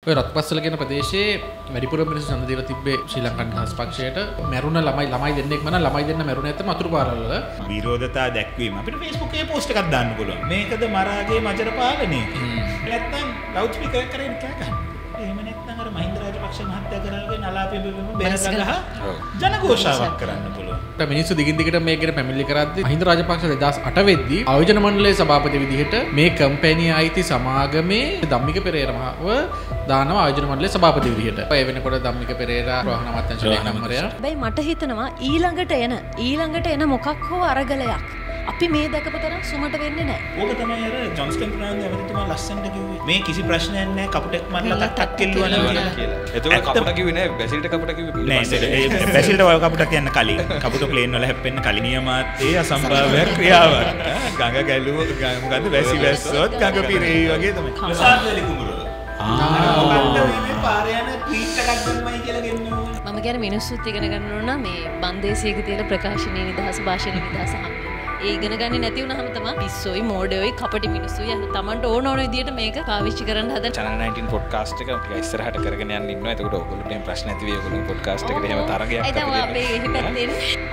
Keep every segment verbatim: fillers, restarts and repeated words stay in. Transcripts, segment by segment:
ඔය රත්පස්සල කියන ප්‍රදේශයේ වැඩිපුර මිනිස්සු ඡන්ද දීලා තිබ්බේ ශ්‍රී ලංකා නිදහස් පක්ෂයට. මැරුණ ළමයි ළමයි දෙන්නෙක් මන ළමයි දෙන්න මැරුණ ඇත්තම අතුරු පාරවල විරෝධතා දැක්වීම අපිට Facebook එකේ පෝස්ට් එකක් දාන්න පුළුවන්. මේකද මරාගේ මජර පාලනය. නැත්තම් ලවුඩ් ස්පීකර් එකක් කරගෙන කෑ ගන්න. එහෙම නැත්නම් අර මහින්ද රාජපක්ෂ මහත්තයා කරගෙන අලාපෙ බෙරගහ ජනഘോഷාවක් කරන්න පුළුවන්. මිනිස්සු දිගින් දිගට මේක ගැන පැමිණිලි කරද්දී මහින්ද රාජපක්ෂ දෙදාස් අට වෙද්දී ආයෝජන මණ්ඩලයේ සභාපති විදිහට මේ කම්පැනි අයිති සමාගමේ ධම්මික පෙරේරාව දානවා ආයෝජන මණ්ඩලයේ සභාපති විදිහට. ඒ වෙනකොට ධම්මික පෙරේරා රෝහණ අමාත්‍යාංශයේ නම්බරය. හැබැයි මට හිතෙනවා ඊළඟට එන ඊළඟට එන මොකක් හෝ අරගලයක් අපි මේ දැකපු තරම් සුමට වෙන්නේ නැහැ. ඕක තමයි අර ජොන්ස්ටන් ප්‍රනාන්දු ඇමතිතුමා ලස්සනට කිව්වේ. මේ කිසි ප්‍රශ්නයක් නැහැ කපුටෙක් මරලා තට්ටක් කෙල්ලුවා නේ කියලා. එතකොට කපුට කිව්වේ නෑ බැසිල්ට කපුට කිව්වේ. නෑ බැසිල්ට ඔය කපුට කියන්න කලින්. කපුට ප්ලේන් වල හැප්පෙන්න කලින් නියමාත්තේ අසම්භාව්‍ය ක්‍රියාවක්. ගඟ ගැලුව මොකද්ද වැසි වැස්සොත් ගඟ පිරෙයි වගේ තමයි. ප්‍රසාදලි කුඹුර. ආ මොකද්ද මේ පාරේ යන ට්වීට් එකක් ගන්නමයි කියලා ගෙන්නුවා. මම කියන්නේ මිනිස්සුත් ඉගෙන ගන්න ඕන නම් මේ බන්දේසියක තියෙන ප්‍රකාශනීය නිදහස භාෂණ නිදහස ඒ ඉගෙන ගන්නේ නැති වුණාම තමයි පිස්සොයි මෝඩයෝයි කපටි මිනිස්සුයි අර තමන්ට ඕන ඕන විදියට මේක පාවිච්චි කරන්න හදන channel nineteen podcast එක ටික ඉස්සරහට කරගෙන යන්න ඉන්නවා. එතකොට ඔයගොල්ලෝට මේ ප්‍රශ්න ඇති වෙයි. ඔයගොල්ලෝ podcast එකට එහෙම තරගයක් අපිට දෙන්න. අපි එහෙ පැත්තෙන්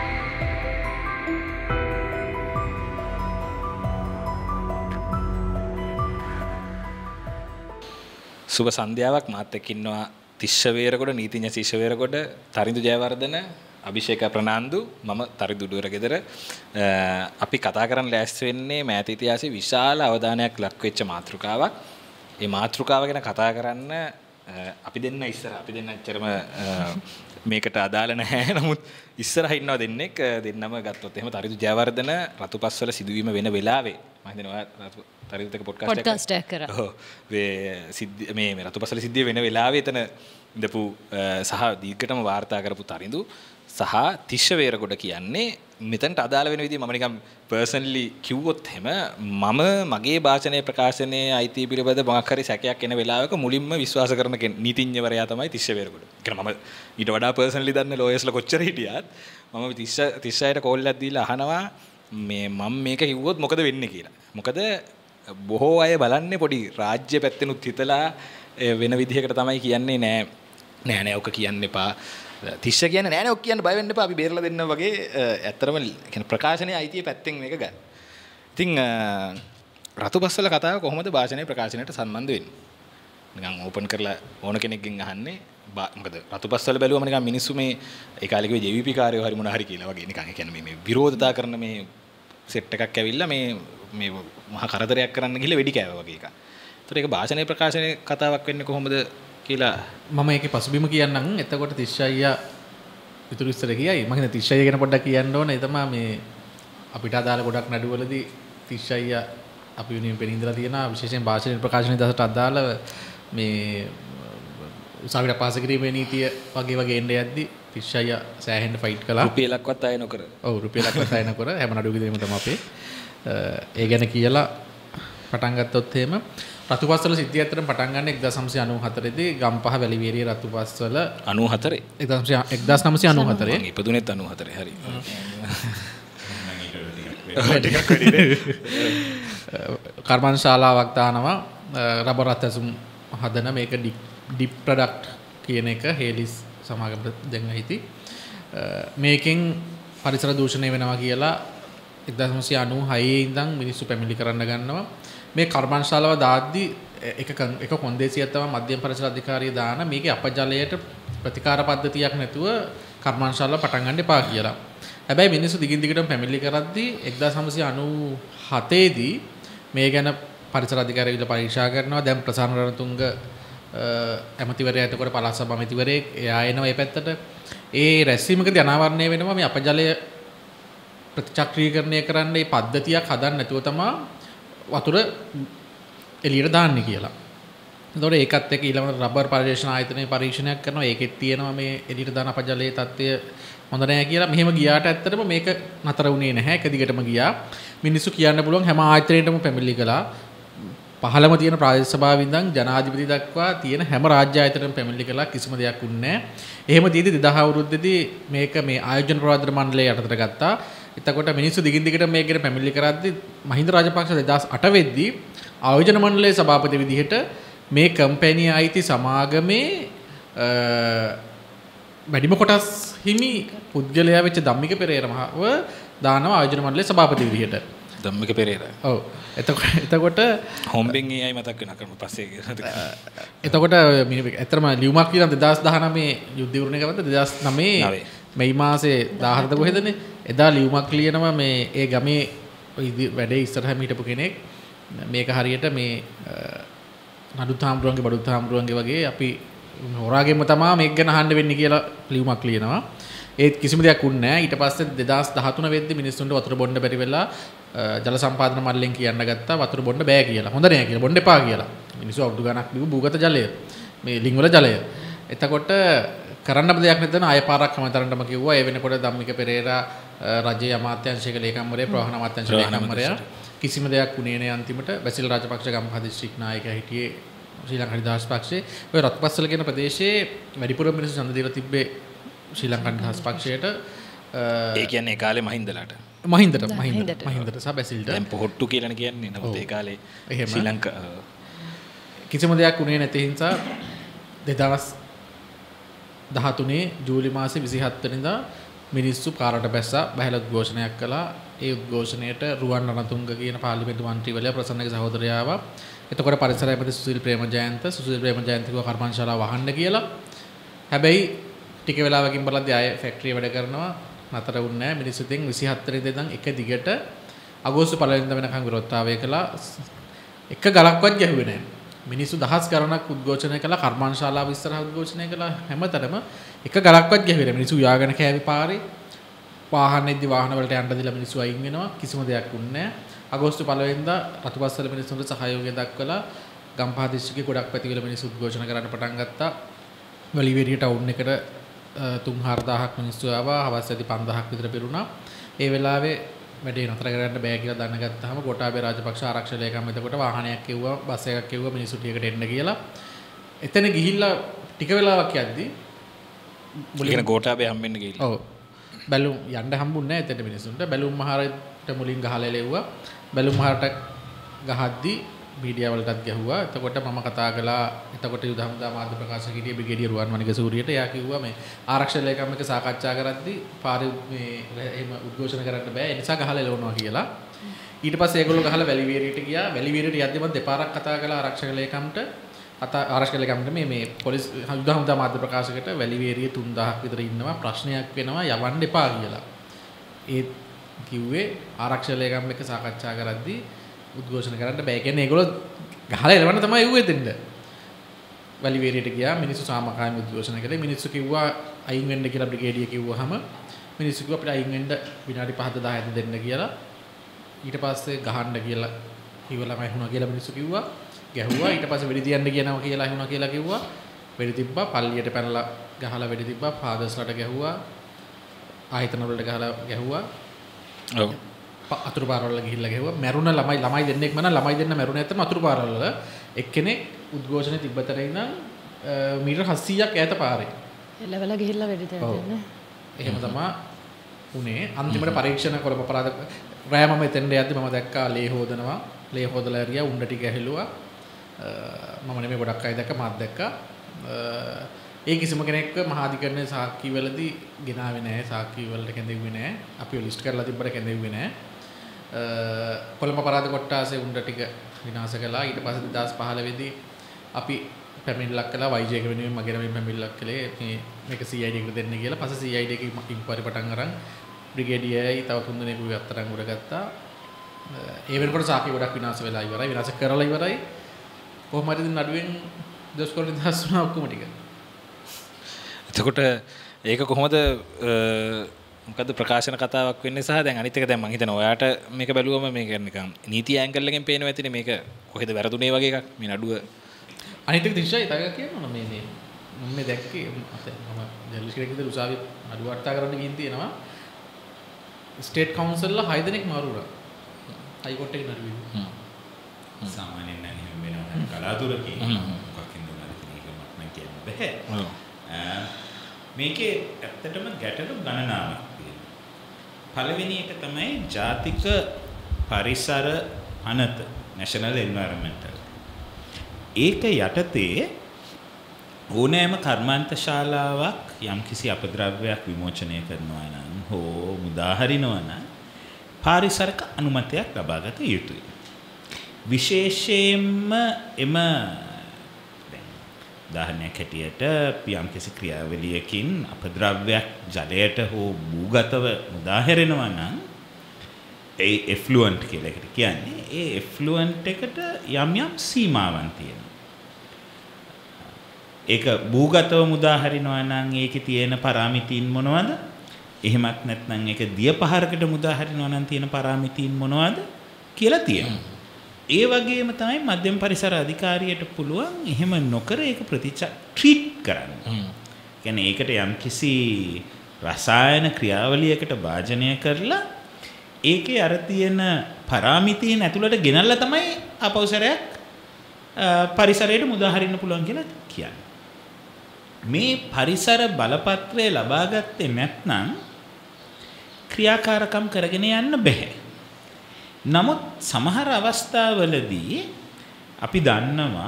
සුබ සන්ධ්‍යාවක් මාත් එක්ක ඉන්නවා තිස්ස වේරගොඩ නීතිඥ තිස්ස වේරගොඩ තරිඳු ජයවර්ධන අභිෂේක ප්‍රනාන්දු මම තරිඳු උඩුවර ගෙදර අපි කතා කරන්න ලෑස්ති වෙන්නේ මෑත ඉතිහාසයේ විශාල අවධානයක් ලක් වෙච්ච මාතෘකාවක්. මේ මාතෘකාව ගැන කතා කරන්න අපි දෙන්න ඉස්සර අපි දෙන්න ඇත්තටම මේකට අදාළ නැහැ. නමුත් ඉස්සරහ ඉන්නවා දෙන්නෙක් දෙන්නම ගත්තොත් එහෙම තරිඳු ජයවර්ධන රතුපස්වල සිදුවීම වෙන වෙලාවේ මම හිතනවා තරිඳුක පොඩ්කාස්ට් එකක් කරා. ඔව් මේ සිද්ධිය මේ මේ රතුපස්වල සිද්ධිය වෙන වෙලාවේ එතන ඉඳපු සහ දීර්ඝටම වාර්තා කරපු තරිඳු සහ තිස්ස වේරගොඩ කියන්නේ මෙතනට අදාළ වෙන විදිහ මම නිකන් පර්සනලි කිව්වොත් එහෙම මම මගේ භාෂණයේ ප්‍රකාශනයේ අයිතිය පිළිබඳ මොකක් හරි සැකයක් එන වෙලාවක මුලින්ම විශ්වාස කරන නීතිඥවරයා තමයි තිස්ස වේරගොඩ. ඒ කියන්නේ මම ඊට වඩා පර්සනලි දන්න ලෝයර්ස්ලා කොච්චර හිටියත් මම තිස්ස තිස්ස අයට කෝල් එකක් දීලා අහනවා මේ මම මේක කිව්වොත් මොකද වෙන්නේ කියලා. මොකද බොහෝ අය බලන්නේ පොඩි රාජ්‍ය පැත්තෙනුත් හිතලා වෙන විදිහකට තමයි කියන්නේ නෑ නෑ නෑ ඔක කියන්න එපා. තිස්ස කියන්නේ නෑ නෑ ඔක් කියන්න බය වෙන්න එපා අපි බේරලා දෙන්න වගේ ඇත්තරම කියන්නේ ප්‍රකාශනයේ අයිතිය පැත්තෙන් මේක ගන්න. ඉතින් රතුපස්වල කතාව කොහොමද භාෂණයේ ප්‍රකාශනයට සම්බන්ධ වෙන්නේ? නිකන් ඕපන් කරලා ඕන කෙනෙක්ගෙන් අහන්නේ මොකද රතුපස්වල බැලුවම නිකන් මිනිස්සු මේ ඒ කාලේ කිව්වේ ජේ වී පී කාර්යෝ හරි මොන හරි කියලා වගේ නිකන් ඒ කියන්නේ මේ විරෝධතා කරන මේ සෙට් එකක් ඇවිල්ලා මේ මේ මහා කරදරයක් කරන්න ගිහලා වෙඩි කෑවා වගේ එකක්. ඒතර ඒක භාෂණයේ ප්‍රකාශනයේ කතාවක් වෙන්නේ කොහොමද කියලා මම ඒකේ පසුබිම කියන්නම්. එතකොට තිස්ස අයියා ඉතුරු ඉස්සර ගියයි. මම හිතන තිස්ස අයියා ගැන පොඩ්ඩක් කියන්න ඕනේ. ඒ තමයි මේ අපිට අදාළ ගොඩක් නඩුවලදී තිස්ස අයියා අපි වෙනුවෙන් පෙනීඳලා තියෙනවා. විශේෂයෙන් භාෂණ ප්‍රකාශනයේ දහසට අදාළ මේ උසාවියට පාස කිරීමේ නීතිය වගේ වගේ එන්න යද්දී තිස්ස අයියා සෑහෙන්න ෆයිට් කළා. රුපියලක්වත් අය නොකර. ඔව් රුපියලක්වත් අය නොකර හැම නඩුවකදීම තමයි අපේ ඒ ගැන කියලා පටන් ගත්තොත් එහෙම රතුපස්වල සිද්ධිය ඇත්තටම පටන් ගන්න එක්දාස් නවසිය අනූහතර දී ගම්පහ වැලිවේරිය රතුපස්වල අනූහතර එක්දාස් නවසිය අනූහතර මම ඉපදුනේත් අනූහතර හරි කර්මාන්ත ශාලාවක් දානවා රබර් අතසුම් හදන මේක ඩිප් ප්‍රොඩක්ට් කියන එක හේලිස් සමාගමට දෙන්න හිටි මේකෙන් පරිසර දූෂණය වෙනවා කියලා එක්දාස් නවසිය අනූහයේ ඉඳන් මිනිස්සු පැමිණිලි කරන්න ගන්නවා. මේ කර්මාන්ත ශාලාව දාද්දී එක එක කොන්දේසියක් තමයි මධ්‍යම පරිසර අධිකාරිය දාන මේකේ අපජලයට ප්‍රතිකාර පද්ධතියක් නැතුව කර්මාන්ත ශාලාව පටන් ගන්න එපා කියලා. හැබැයි මිනිස්සු දිගින් දිගටම පැමිණිලි කරද්දී එක්දාස් නවසිය අනූහතේ දී මේ ගැන පරිසර අධිකාරියවිල පරීක්ෂා කරනවා. දැන් ප්‍රසන්න රණතුංග ඇමතිවරයා එතකොට පළාත් සභා ඇමතිවරයෙක් එයා එනවා මේ පැත්තට. ඒ රැස්වීමකදී අනාවරණය වෙනවා මේ අපජලය ප්‍රතිචක්‍රීකරණය කරන්න මේ පද්ධතියක් හදන්න නැතුව තමයි වතුර එළියට දාන්නේ කියලා. එතකොට ඒකත් එක්ක ඊළඟට රබර් පරිශන ආයතනයේ පරීක්ෂණයක් කරනවා. ඒකෙත් තියෙනවා මේ එළියට දාන අපජලයේ තත්ත්වය හොඳ නැහැ කියලා. මෙහෙම ගියාට ඇත්තටම මේක නතර වුණේ නැහැ. එක දිගටම ගියා. මිනිස්සු කියන්න පුළුවන් හැම ආයතනයකටම පැමිණිලි කළා. පහළම තියෙන ප්‍රාදේශීය සභාවෙ ඉඳන් ජනාධිපති දක්වා තියෙන හැම රාජ්‍ය ආයතනයකටම පැමිණිලි කළා. කිසිම දෙයක් වුණේ නැහැ. එහෙම දීදී දෙදහස් අවුරුද්දේදී මේක මේ ආයෝජන ප්‍රවාදන මණ්ඩලය යටතට ගත්තා. එතකොට මිනිස්සු දිගින් දිගට මේක ගැන පැමිණිලි කරද්දී මහින්ද රාජපක්ෂ දෙදහස් අට වෙද්දී ආයෝජන මණ්ඩලයේ සභාපති විදිහට මේ කම්පැනි අයිති සමාගමේ වැඩිම කොටස් හිමි පුද්ගලයා වෙච්ච ධම්මික පෙරේර මහව දානවා ආයෝජන මණ්ඩලයේ සභාපති විදිහට. ධම්මික පෙරේර. ඔව්. එතකොට එතකොට හොම්බෙන් ඒ අය මතක් වෙන කරමු පස්සේ. එතකොට ඇත්තටම ලියුමක් කියලා දෙදාස් දහනවයේ යුද්ධ විවරණය කරද්දී දෙදාස් නවයේ මේ මාසේ දාහතර කොහෙදනේ එදා ලියුමක් ලියනවා මේ ඒ ගමේ වැඩේ ඉස්සරහම හිටපු කෙනෙක් මේක හරියට මේ නඩුත් හාමුදුරන්ගේ බඩුත් හාමුදුරන්ගේ වගේ අපි හොරාගෙම තමයි මේක ගැන අහන්න වෙන්නේ කියලා ලියුමක් ලියනවා. ඒත් කිසිම දෙයක් වුන්නේ නැහැ. ඊට පස්සේ දෙදාස් දහතුන වෙද්දි මිනිස්සුන්ට වතුර බොන්න බැරි වෙලා ජල සම්පාදන මණ්ඩලයෙන් කියන්න ගත්තා වතුර බොන්න බෑ කියලා. හොඳ නෑ කියලා බොන්න එපා කියලා. මිනිස්සු අවුරුදු ගණක් බිව්ව භූගත ජලය. මේ ලිං වල ජලය. එතකොට කරන්න බෑ දෙයක් නැතන ආය පාරක් කමතරන්ටම කිව්වා. ඒ වෙනකොට ධම්මික පෙරේරා රජයේ අමාත්‍යාංශයක ලේකම්වරයා ප්‍රවාහන අමාත්‍යාංශ ලේකම්වරයා කිසිම දෙයක් වුණේ නෑ අන්තිමට. බැසිල් රාජපක්ෂ ගම්පහ දිස්ත්‍රික් නායකයා හිටියේ ශ්‍රී ලංකා නිදහස් පක්ෂයේ. ඔය රත්පස්සල කියන ප්‍රදේශයේ වැඩිපුර මිනිස්සු ඡන්ද දීලා තිබ්බේ ශ්‍රී ලංකා නිදහස් පක්ෂයට. ඒ කියන්නේ ඒ කාලේ මහින්දලාට. මහින්දට මහින්දට මහින්දට සහ බැසිල්ට. දැන් පොහොට්ටු කියලානේ කියන්නේ. නමුත් ඒ කාලේ ශ්‍රී ලංකා කිසිම දෙයක් වුණේ නැති නිසා දෙදාස් දහතුනේ ජූලි මාසේ විසිහත් වෙනිදා මිනිස්සු පාරට බැස්සා බහැලා උද්ඝෝෂණයක් කළා. ඒ උද්ඝෝෂණයට රුවන් රණතුංග කියන පාර්ලිමේන්තු මන්ත්‍රීවරයා ප්‍රසන්නගේ සහෝදරයා ආවා. එතකොට පරිසර ඇමති සුසිල් ප්‍රේමජයන්ත සුසිල් ප්‍රේමජයන්ත කිව්වා කර්මාන්තශාලාව වහන්න කියලා. හැබැයි ටික වෙලාවකින් බලද්දී ආයේ ෆැක්ටරිය වැඩ කරනවා නතර වුණේ නැහැ. මිනිස්සු ඉතින් විසිහත් වෙනිදා ඉඳන් එක දිගට අගෝස්තු පළවෙනි වෙනිදා වෙනකන් විරෝධතාවය කළා. එක ගලක්වත් ගැහුවේ නැහැ. මිනිස්සු දහස් ගණනක් උද්ඝෝෂණය කළා. කර්මාන්තශාලාව ඉස්සරහ උද්ඝෝෂණය කළා. හැමතැනම එක ගලක්වත් ගැහුවේ නැහැ. මිනිස්සු යාගෙන කෑවි පාරේ. වාහනේදී වාහන වලට යන්න දීලා මිනිස්සු අයින් වෙනවා. කිසිම දෙයක් වුණේ නැහැ. අගෝස්තු පළවෙනි වෙනිදා රතුපස්සල මිනිස්සුන්ට සහයෝගය දක්වලා ගම්පහ දිස්ත්‍රික්කයේ ගොඩක් පැතිවල මිනිස්සු උද්ඝෝෂණ කරන්න පටන් ගත්තා. වැලිවේරිය ටවුන් එකට තුන් හාරදාහක් මිනිස්සු ආවා. හවස් ඇති පන්දාහක් විතර පිරුණා. ඒ වෙලාවේ වැඩේ නතර කරන්න බෑ කියලා දැනගත්තාම ගෝඨාභය රාජපක්ෂ ආරක්ෂක ලේකම් එතකොට වාහනයක් කිව්වා බස් එකක් කිව්වා මිනිස්සු ටිකට එන්න කියලා. එතන ගිහිල්ලා ටික වෙලාවක් යද්දි මුලින් ගෝඨාභය හම්බෙන්න ගිහිල්ලා. ඔව්. බැලුම් යන්න හම්බුන්නේ නැහැ එතන මිනිස්සුන්ට. බැලුම් මහරට මුලින් ගහලා ලැබුවා. බැලුම් මහරට ගහද්දි මීඩියා වලටත් ගැහුවා. එතකොට මම කතා කළා. එතකොට යුද හමුදා මාධ්‍ය ප්‍රකාශක හිටියේ බ්‍රිගේඩියර් රුවන් වනිග සූරියට. එයා කිව්වා මේ ආරක්ෂක ලේකම් එක්ක සාකච්ඡා කරද්දි පාරේ මේ එහෙම උද්ඝෝෂණ කරන්න බෑ. ඒ නිසා ගහලා එලවනවා කියලා. ඊට පස්සේ ඒගොල්ලෝ ගහලා වැලිවේරියට ගියා. වැලිවේරියට යද්දි මම දෙපාරක් කතා කළා ආරක්ෂක ලේකම්ට. අත ආරක්ෂක ලේකම්ට මේ මේ පොලිස් යුද හමුදා මාධ්‍ය ප්‍රකාශකට වැලිවේරියේ තුන් දහසක් විතර ඉන්නවා. ප්‍රශ්නයක් වෙනවා යවන්න එපා කියලා. ඒත් කිව්වේ ආරක්ෂක ලේකම් එක්ක සාකච්ඡා කරද්දි උද්ඝෝෂණ කරන්න බෑ කියන්නේ ඒගොල්ලෝ ගහලා එලවන්න තමයි යුවේ දෙන්න. වැලිවේරියට ගියා මිනිස්සු සාමකාමීව උද්ඝෝෂණ කළේ. මිනිස්සු කිව්වා අයින් වෙන්න කියලා බ්‍රිගේඩිය කිව්වහම මිනිස්සු කිව්වා අපිට අයින් වෙන්න විනාඩි පහද දහයද දෙන්න කියලා. ඊට පස්සේ ගහන්න කියලා කිව්වලම ඇහුණා කියලා මිනිස්සු කිව්වා. ගැහුවා. ඊට පස්සේ වෙඩි තියන්න කියනවා කියලා ඇහුණා කියලා කිව්වා. වෙඩි තිබ්බා. පල්ලියට පැනලා ගහලා වෙඩි තිබ්බා. ෆාදර්ස්ලාට ගැහුවා. ආයතන වලට ගහලා ගැහුවා. ඔව්. අතුරු පාරවල ගිහිල්ලා ගැහුවා. මැරුණ ළමයි ළමයි දෙන්නෙක් මන ළමයි දෙන්න මැරුණ නැත්නම් අතුරු පාරවල එක්කෙනෙක් උද්ඝෝෂණේ තිබ්බතර ඉඳන් මීටර හත්සීයක් ඈත පාරේ. එළවලා ගිහිල්ලා වෙඩි තියන්න. එහෙම තමයි උනේ. අන්තිමට පරීක්ෂණ කරපු අපරාධ රෑ මම එතෙන්ට යද්දි මම දැක්කා ලේ හොදනවා. ලේ හොදලා ඇරියා උණ්ඩ ටික ඇහිලුවා. මම නෙමෙයි ගොඩක් අය දැක්ක මාත් දැක්කා. ඒ කිසිම කෙනෙක්ව මහාධිකරණයේ සාක්ෂි වලදී ගෙනාවේ නැහැ. සාක්ෂි වලට කැඳෙව්වේ නැහැ. අපිව ලිස්ට් කරලා තිබ්බට කැඳෙව්වේ නැහැ. කොළඹ අපරාධ කොට්ටාසේ උණ්ඩ ටික විනාශ කළා. ඊට පස්සේ දෙදාස් පහළොව දී අපි පැමිණිල්ලක් කළා වයිජේ එක වෙනුවෙන් මගේ නමින් පැමිණිල්ලක් කළේ මේ මේක සී ආයි ඩී එකට දෙන්න කියලා. පස්සේ සී ආයි ඩී එකේ ඉන්ක්වයරි පටන් අරන් බ්‍රිගේඩියර්යි තව තුන් දෙනෙකුව අත්අඩංගුවට ගත්තා. ඒ වෙනකොට සාක්ෂි ගොඩක් විනාශ වෙලා ඉවරයි. විනාශ කරලා ඉවරයි. කොහොම හරි ඉතින් නඩුවෙන් දොස්කර නිදහස් වුණා ඔක්කොම ටික. එතකොට ඒක කොහොමද මොකද්ද ප්‍රකාශන කතාවක් වෙන්නේ සහ දැන් අනිත් එක දැන් මම හිතනවා ඔයාට මේක බැලුවම මේක නිකන් නීති ඇන්ගල් එකෙන් පේනවා ඇතිනේ මේක කොහෙද වැරදුනේ වගේ එකක් මේ නඩුව අනිත් එක දිශායි තව එකක් කියනවා මේ මේ මම මේ දැක්කේ මම ජර්නලිස්ට් කෙනෙක් විදිහට උසාවියේ නඩුව අට්ටා කරන්න ගිහින් තියෙනවා ස්ටේට් කවුන්සිල්ලා හය දෙනෙක් මාරු වුණා හයි කෝට් එකේ නඩුවේ සාමාන්‍යයෙන් නම් එහෙම වෙනවා කලාතුරකින් මොකක් හින්දාද කියලා මම කියන්න බෑ මේකේ ඇත්තටම ගැටලු ගණනාවක් තියෙනවා. පළවෙනි එක තමයි ජාතික පරිසර අනත national environmental. ඒක යටතේ ඕනෑම කර්මාන්ත ශාලාවක් යම්කිසි අපද්‍රව්‍යයක් විමෝචනය කරනවා නම් හෝ මුදා හරිනවා නම් පාරිසරික අනුමැතියක් ලබා ගත යුතුයි. විශේෂයෙන්ම එම උදාහරණයක් හැටියට යම්කිසි ක්‍රියාවලියකින් අපද්‍රව්‍යයක් ජලයට හෝ භූගතව මුදා හැරෙනවා නම් ඒ එෆ්ලුවන්ට් කියලා එකට කියන්නේ ඒ එෆ්ලුවන්ට් එකට යම් යම් සීමාවන් තියෙනවා. ඒක භූගතව මුදා හරිනවා නම් ඒකේ තියෙන පාරාමිතීන් මොනවද? එහෙමත් නැත්නම් ඒක දිය පහරකට මුදා හරිනවා නම් තියෙන පාරාමිතීන් මොනවද කියලා තියෙනවා. ඒ වගේම තමයි මධ්‍යම පරිසර අධිකාරියට පුළුවන් එහෙම නොකර ඒක ප්‍රතිචාර ට්‍රීට් කරන්න. කියන්නේ ඒකට යම්කිසි රසායන ක්‍රියාවලියකට භාජනය කරලා ඒකේ අර තියෙන පාරාමිතීන් ඇතුළට ගෙනල්ලා තමයි අපෞසරයක් පරිසරයට මුදා හරින්න පුළුවන් කියලා කියන්නේ. මේ පරිසර බලපත්‍රය ලබා ගත්තේ නැත්නම් ක්‍රියාකාරකම් කරගෙන යන්න බෑ. නමුත් සමහර අවස්ථාවලදී අපි දන්නවා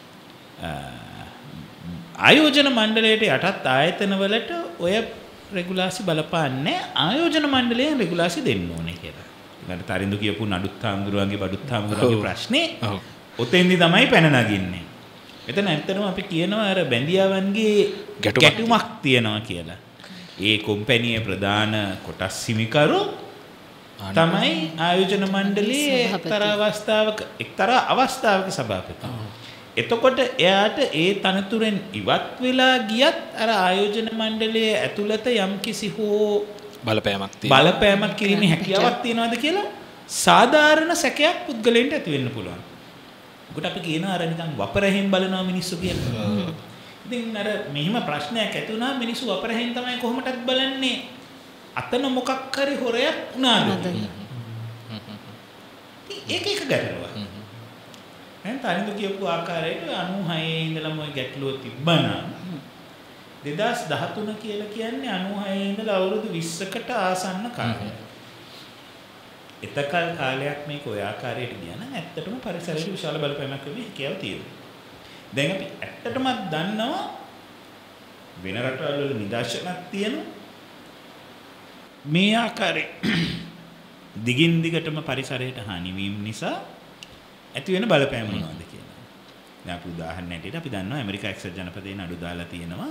ආයෝජන මණ්ඩලයට යටත් ආයතනවලට ඔය රෙගුලාසි බලපාන්නේ ආයෝජන මණ්ඩලයෙන් රෙගුලාසි දෙන්න ඕනේ කියලා. ඊළඟට තරිඳු කියපු නඩුත් හාමුදුරුවන්ගේ බඩුත් හාමුදුරුවන්ගේ ප්‍රශ්නේ ඔතෙන්දි තමයි පැන නගින්නේ. එතන ඇත්තටම අපි කියනවා අර බැඳියාවන්ගේ ගැටුමක් තියෙනවා කියලා. ඒ කොම්පැනියේ ප්‍රධාන කොටස් හිමිකරු තමයි ආයෝජන මණ්ඩලයේ එක්තරා අවස්ථාවක එක්තරා අවස්ථාවක සභාපති. එතකොට එයාට ඒ තනතුරෙන් ඉවත් වෙලා ගියත් අර ආයෝජන මණ්ඩලයේ ඇතුළත යම්කිසි හෝ බලපෑමක් තියෙනවා. බලපෑමක් කිරීමේ හැකියාවක් තියනවාද කියලා සාධාරණ සැකයක් පුද්ගලයන්ට ඇති වෙන්න පුළුවන්. ඒකට අපි කියනවා අර නිකන් වපරහෙන් බලනවා මිනිස්සු කියලා. ඉතින් අර මෙහිම ප්‍රශ්නයක් ඇති වුණා මිනිස්සු වපරහෙන් තමයි කොහොමදත් බලන්නේ. අතන මොකක් හරි හොරයක් වුණාද? ඒක එක ගැටලුවක්. දැන් තනින්ද කියපු ආකාරයට අනූහයේ ඉඳලම ওই ගැටලුව තිබ්බනම් දෙදාස් දහතුන කියලා කියන්නේ අනූහයේ ඉඳලා අවුරුදු විස්සකට ආසන්න කාලයක්. එතකල් කාලයක් මේක ඔය ආකාරයට ගියා නම් ඇත්තටම පරිසරයට විශාල බලපෑමක් වෙන්නේ හැකියාව තියෙනවා. දැන් අපි ඇත්තටම දන්නවා වෙන රටවල් වල නිදර්ශනක් තියෙනවා. මේ ආකාරයේ දිගින් දිගටම පරිසරයට හානි වීම නිසා ඇති වෙන බලපෑම මොනවද කියලා. දැන් අපි උදාහරණයක් අපි දන්නවා ඇමරිකා එක්සත් ජනපදයේ නඩු දාලා තියෙනවා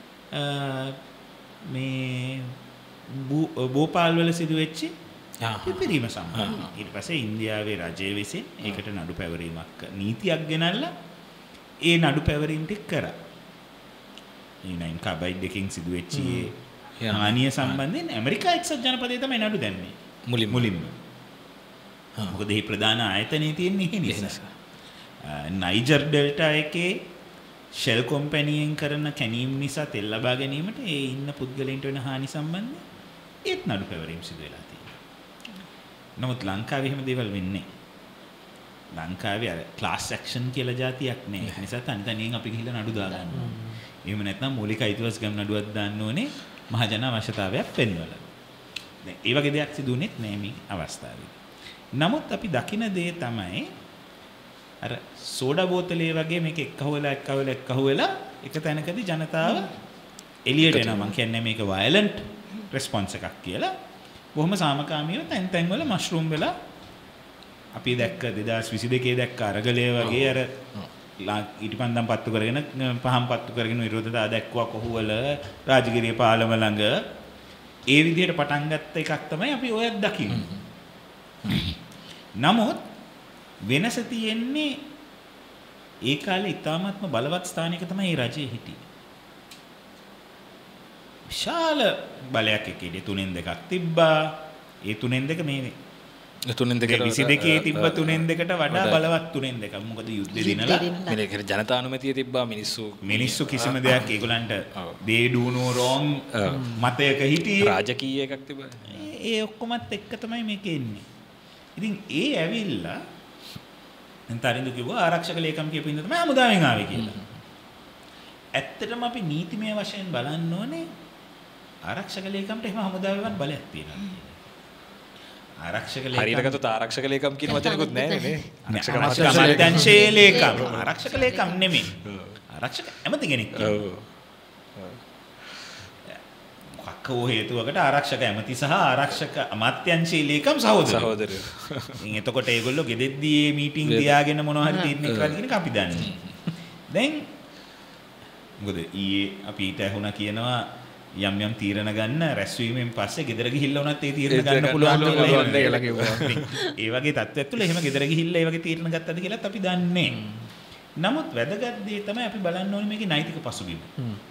මේ භෝපාල් වල සිදුවෙච්ච පිපිරීම සම්බන්ධයෙන්. ඊට පස්සේ ඉන්දියාවේ රජය විසින් ඒකට නඩු පැවරීමක් නීතියක් ගෙනල්ලා ඒ නඩු පැවරීම ටික කරා. ඊනයින් කාබයිඩ් එකකින් සිදුවෙච්ච හානිය සම්බන්ධයෙන් ඇමරිකා එක්සත් ජනපදයේ තමයි නඩු දැම්මේ. මුලින්ම මුලින්ම. මොකද මේ ප්‍රධාන ආයතනයේ තියෙන ඉහි නිසා. නයිජර් ඩෙල්ටා එකේ ෂෙල් කම්පැනියෙන් කරන කැණීම් නිසා තෙල් ලබා ගැනීමට ඒ ඉන්න පුද්ගලයන්ට වෙන හානි සම්බන්ධයෙන් ඒත් නඩු පැවරීම සිදු වෙලා තියෙනවා. නමුත් ලංකාවේ එහෙම දේවල් වෙන්නේ නැහැ. ලංකාවේ අර ක්ලාස් ඇක්ෂන් කියලා જાතියක් නැහැ. ඒ නිසා තනි තනියෙන් අපි ගිහිල්ලා නඩු දාගන්නවා. එහෙම නැත්නම් මූලික අයිතිවාසිකම් නඩුවක් දාන්න ඕනේ මහජන අවශ්‍යතාවයක් පෙන්වලා. දැන් ඒ වගේ දෙයක් සිදු වෙන්නේ නැහැ මේ අවස්ථාවේ. නමුත් අපි දකින දේ තමයි අර සෝඩා බෝතලේ වගේ මේක එක්කහුවලා එක්කහුවලා එක්කහුවලා එක තැනකදී ජනතාව එළියට එනවා. මම කියන්නේ මේක වයලන්ට් රෙස්පොන්ස් එකක් කියලා. බොහොම සාමකාමීව තැන් තැන් වල මෂ්රූම් වෙලා අපි දැක්ක දෙදාස් විසි දෙකේ දැක්ක අරගලය වගේ අර ඊටිපන්දම් පත්තු කරගෙන පහම් පත්තු කරගෙන විරෝධතා දැක්වුවා කොහුවල රාජගිරිය පාලම ළඟ ඒ විදිහට පටන් ගත්ත එකක් තමයි අපි ඔයත් දකින්නේ. නමුත් වෙනස තියෙන්නේ ඒ කාලේ ඉතාමත්ම බලවත් ස්ථානයක තමයි මේ රජය හිටියේ. විශාල බලයක් එකේ තුනෙන් දෙකක් තිබ්බා. ඒ තුනෙන් දෙක මේ තුනෙන් දෙකට විසි දෙකේ තිබ්බ තුනෙන් දෙකට වඩා බලවත් තුනෙන් දෙකක්. මොකද යුද්ධ දිනලා මේක ජනතානුමතිය තිබ්බා මිනිස්සු මිනිස්සු කිසිම දෙයක් ඒගොල්ලන්ට they do no wrong මතයක හිටියේ. රාජකීය එකක් තිබ්බා. ඒ ඔක්කොමත් එක්ක තමයි මේක එන්නේ. ඉතින් ඒ ඇවිල්ලා දැන් තරිඳු කිව්වා ආරක්ෂක ලේකම් කියපු ඉඳන් තමයි හමුදාවෙන් ආවේ කියලා. ඇත්තටම අපි නීතිමය වශයෙන් බලන්න ඕනේ ආරක්ෂක ලේකම්ට එහෙම හමුදාවෙන් බලයක් තියෙනවා. ආරක්ෂක හරියට ගත්තොත් ආරක්ෂක ලේකම් කියන වචනකුත් නැහැ නේ. ආරක්ෂක අමාත්‍යාංශයේ ලේකම්. ආරක්ෂක ලේකම් නෙමෙයි. ආරක්ෂක ඇමති කෙනෙක්. ඔව්. මොකක්කෝ හේතුවකට ආරක්ෂක ඇමති සහ ආරක්ෂක අමාත්‍යාංශයේ ලේකම් සහෝදරයෝ. සහෝදරයෝ. ඉතින් එතකොට ඒගොල්ලෝ ගෙදෙද්දී මේ මීටින් තියාගෙන මොනවා හරි තීරණය කරලා කියන එක අපි දන්නේ. දැන් මොකද ඊයේ අපි ඊට ඇහුණා කියනවා යම් යම් තීරණ ගන්න රැස්වීමෙන් පස්සේ ගෙදර ගිහිල්ලා වුණත් ඒ තීරණ ගන්න පුළුවන් කියලා කිව්වා. ඒ වගේ තත්ත්වයක් තුළ එහෙම ගෙදර ගිහිල්ලා ඒ වගේ තීරණ ගත්තද කියලාත් අපි දන්නේ. නමුත් වැදගත් දේ තමයි අපි බලන්න ඕනේ මේකේ නෛතික පසුබිම.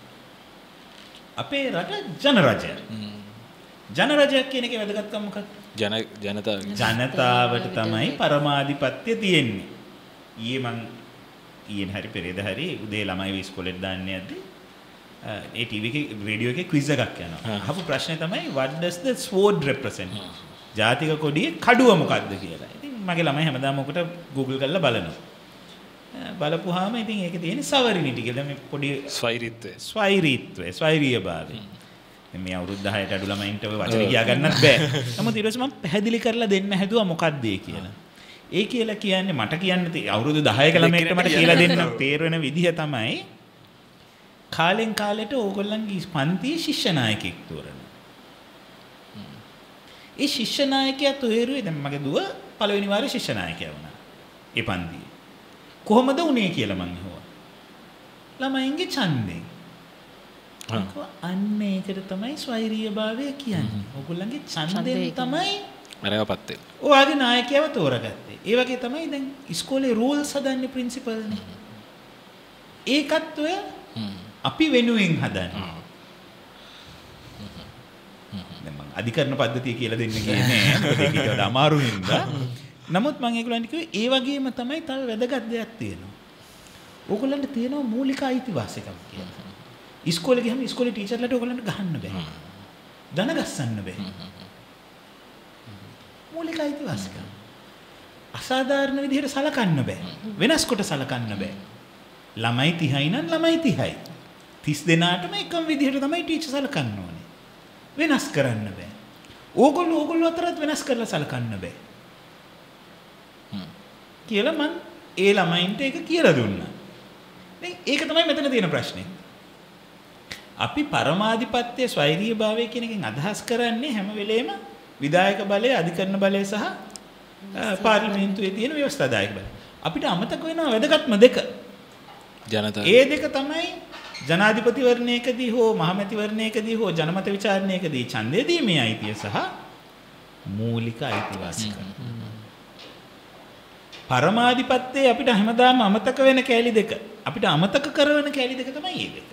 අපේ රට ජනරජය. ජනරජයක් කියන එකේ වැදගත්කම මොකක්ද? ජන ජනතාව ජනතාවට තමයි පරමාධිපත්‍ය තියෙන්නේ. ඊයේ මං ඊයෙන් හරි පෙරේද හරි උදේ ළමයි ඉස්කෝලේට දාන්නේ යද්දී ඒ ටීවී එකේ රේඩියෝ එකේ ක්විස් එකක් යනවා. අහපු ප්‍රශ්නේ තමයි what does the sword represent? ජාතික කොඩියේ කඩුව මොකක්ද කියලා. ඉතින් මගේ ළමයි හැමදාම ඔකට Google කරලා බලනවා. බලපුවාම ඉතින් ඒකේ තියෙන sovereignty කියලා මේ පොඩි ස්වෛරීත්වය. ස්වෛරීත්වය, ස්වෛරීයභාවය. මේ අවුරුදු දහයට අඩු ළමයින්ට ඔය වචන කියා ගන්නත් බෑ. නමුත් ඊට පස්සේ මම පැහැදිලි කරලා දෙන්න හැදුවා මොකක්ද ඒ කියලා. ඒ කියලා කියන්නේ මට කියන්න අවුරුදු දහයක ළමයෙක්ට මට කියලා දෙන්න තේරෙන විදිහ තමයි කාලෙන් කාලෙට ඕගොල්ලන්ගේ පන්තියේ ශිෂ්‍ය නායකයෙක් තෝරන. ඒ ශිෂ්‍ය නායකයා තෝරුවේ දැන් මගේ දුව පළවෙනි වාරේ ශිෂ්‍ය 나යකයා වුණා. ඒ පන්තියේ. කොහොමද උනේ කියලා මං අහුවා. ළමයින්ගේ ඡන්දයෙන්. අන්න ඒකට තමයි ස්වෛරීයභාවය කියන්නේ. ඕගොල්ලන්ගේ ඡන්දයෙන් තමයි මරවපත් වෙන්නේ. ඔයාගේ නායකයව තෝරගත්තේ. ඒ වගේ තමයි දැන් ඉස්කෝලේ රූල්ස් හදන්නේ ප්‍රින්සිපල් නේ. ඒකත් ඔය අපි වෙනුවෙන් හදන්නේ. දැන් මම අධිකරණ පද්ධතිය කියලා දෙන්න කියන්නේ මොකද ඒක ඊට අමාරු හින්දා. නමුත් මම ඒගොල්ලන්ට කිව්වේ ඒ වගේම තමයි තව වැදගත් දෙයක් තියෙනවා. ඕගොල්ලන්ට තියෙනවා මූලික අයිතිවාසිකම් කියලා. ඉස්කෝලේ ගියම ඉස්කෝලේ ටීචර්ලට ඕගොල්ලන්ට ගහන්න බෑ. දන ගස්සන්න බෑ. මූලික අයිතිවාසිකම්. අසාධාරණ විදිහට සලකන්න බෑ. වෙනස් කොට සලකන්න බෑ. ළමයි තිහයි නම් ළමයි තිහයි. තිස් දෙනාටම එකම විදිහට තමයි ටීචර් සලකන්න ඕනේ. වෙනස් කරන්න බෑ. ඕගොල්ලෝ ඕගොල්ලෝ අතරත් වෙනස් කරලා සලකන්න බෑ. කියලා මං ඒ ළමයින්ට ඒක කියලා දුන්නා. දැන් ඒක තමයි මෙතන තියෙන ප්‍රශ්නේ. අපි පරමාධිපත්‍ය ස්වෛරීයභාවය කියන එකෙන් අදහස් කරන්නේ හැම වෙලේම විධායක බලය, අධිකරණ බලය සහ පාර්ලිමේන්තුවේ තියෙන ව්‍යවස්ථාදායක බලය. අපිට අමතක වෙනවා වැදගත්ම දෙක. ජනතාව. ඒ දෙක තමයි ජනාධිපතිවරණයකදී හෝ මහමැතිවරණයකදී හෝ ජනමත විචාරණයකදී ඡන්දය දීමේ අයිතිය සහ මූලික අයිතිවාසිකම්. පරමාධිපත්‍යයේ අපිට හැමදාම අමතක වෙන කැලි දෙක. අපිට අමතක කරන කැලි දෙක තමයි මේ දෙක.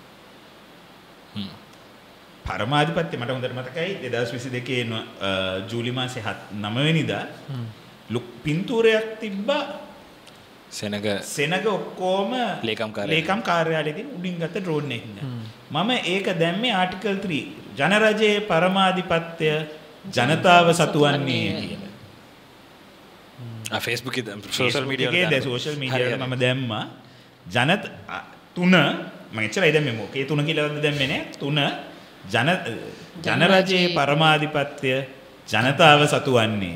පරමාධිපත්‍ය මට හොඳට මතකයි දෙදාස් විසි දෙකේ ජූලි මාසේ නව වෙනිදා පින්තූරයක් තිබ්බා සෙනග සෙනග ඔක්කොම ලේකම් කාර්යාලය ලේකම් කාර්යාලයේ තියෙන උඩින් ගත්ත ඩ්‍රෝන් එකකින්. මම ඒක දැම්මේ ආටිකල් ත්‍රී ජනරජයේ පරමාධිපත්‍ය ජනතාව සතුවන්නේ කියලා. ආ Facebook එකේ සෝෂල් මීඩියා එකේ සෝෂල් මීඩියා වල මම දැම්මා ජනත තුන මම එච්චරයි දැම්මේ මොකේ තුන කියලා දැම්මේ නේ තුන ජන ජනරජයේ පරමාධිපත්‍ය ජනතාව සතුවන්නේ.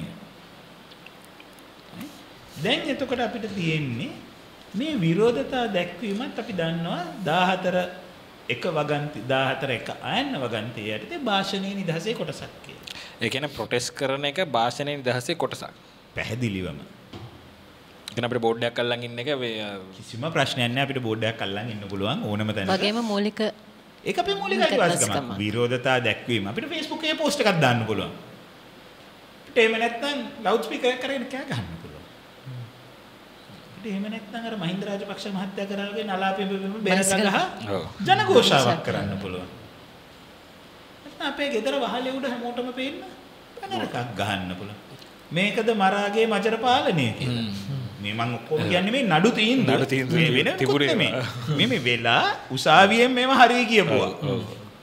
දැන් එතකොට අපිට තියෙන්නේ මේ විරෝධතා දැක්වීමත් අපි දන්නවා දාහතර එක වගන්ති දාහතර එක ආයන්න වගන්තිය යටතේ භාෂණීය නිදහසේ කොටසක් කියලා. ඒ කියන්නේ ප්‍රොටෙස්ට් කරන එක භාෂණීය නිදහසේ කොටසක්. පැහැදිලිවම. කියන අපිට බෝඩ් එකක් අල්ලන් ඉන්න එක කිසිම ප්‍රශ්නයක් නැහැ අපිට බෝඩ් එකක් අල්ලන් ඉන්න පුළුවන් ඕනම තැනක. වගේම මූලික ඒක අපේ මූලික අයිතිවාසිකම. විරෝධතා දැක්වීම අපිට Facebook එකේ පෝස්ට් එකක් දාන්න පුළුවන්. අපිට එහෙම නැත්නම් ලවුඩ් ස්පීකර් එකක් කරගෙන කෑ ගහන්න පුළුවන්. අපිට එහෙම නැත්නම් අර මහින්ද රාජපක්ෂ මහත්තයා කරාගේ නලාපෙ බෙරගහ ජනഘോഷාවක් කරන්න පුළුවන්. නැත්නම් අපේ ගෙදර වහලේ උඩ හැමෝටම පේන්න පැනරකක් ගහන්න පුළුවන්. මේකද මරාගේ මජර පාලනය කියලා. මේ මං ඔක්කොම කියන්නේ මේ නඩු තීන්දුව. නඩු තීන්දුව මේ වෙන තිබුණේ මේ. මේ මේ වෙලා උසාවියෙන් මේව හරිය කියපුවා. ඔව්.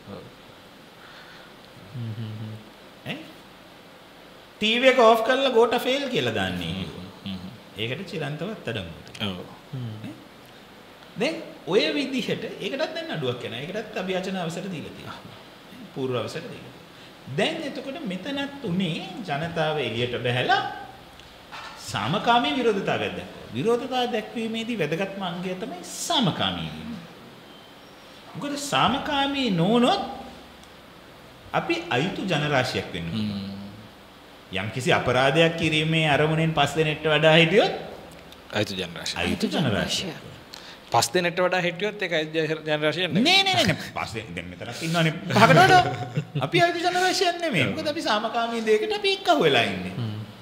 ඈ ටීවී එක ඔෆ් කරලා ගෝට ෆේල් කියලා දාන්නේ. ඒකට චිරන්තවත් අඩංගුවට. ඔව්. දැන් ඔය විදිහට ඒකටත් දැන් නඩුවක් යනවා. ඒකටත් අභියාචන අවසර දීලා තියෙනවා. පූර්ව අවසර දීලා. දැන් එතකොට මෙතනත් උනේ ජනතාව එළියට බහැලා සාමකාමී විරෝධතාවයක් දැක්වුවා. විරෝධතාව දැක්වීමේදී වැදගත්ම අංගය තමයි සාමකාමී වීම. මොකද සාමකාමී නොවුනොත් අපි අයුතු ජනරාශියක් වෙන්න පුළුවන්. යම් කිසි අපරාධයක් කිරීමේ අරමුණෙන් පස් දෙනෙක්ට වඩා හිටියොත් අයුතු ජනරාශිය. අයුතු ජනරාශිය. පස් දෙනෙක්ට වඩා හිටියොත් ඒක අයුතු ජනරාශිය නෙමෙයි. නෑ නෑ නෑ පස් දෙනෙක් දැන් මෙතනක් ඉන්නවනේ පහකට වඩා. අපි අයුතු ජනරාශියක් නෙමෙයි. මොකද අපි සාමකාමී දෙයකට අපි එක්කහුව වෙලා ඉන්නේ.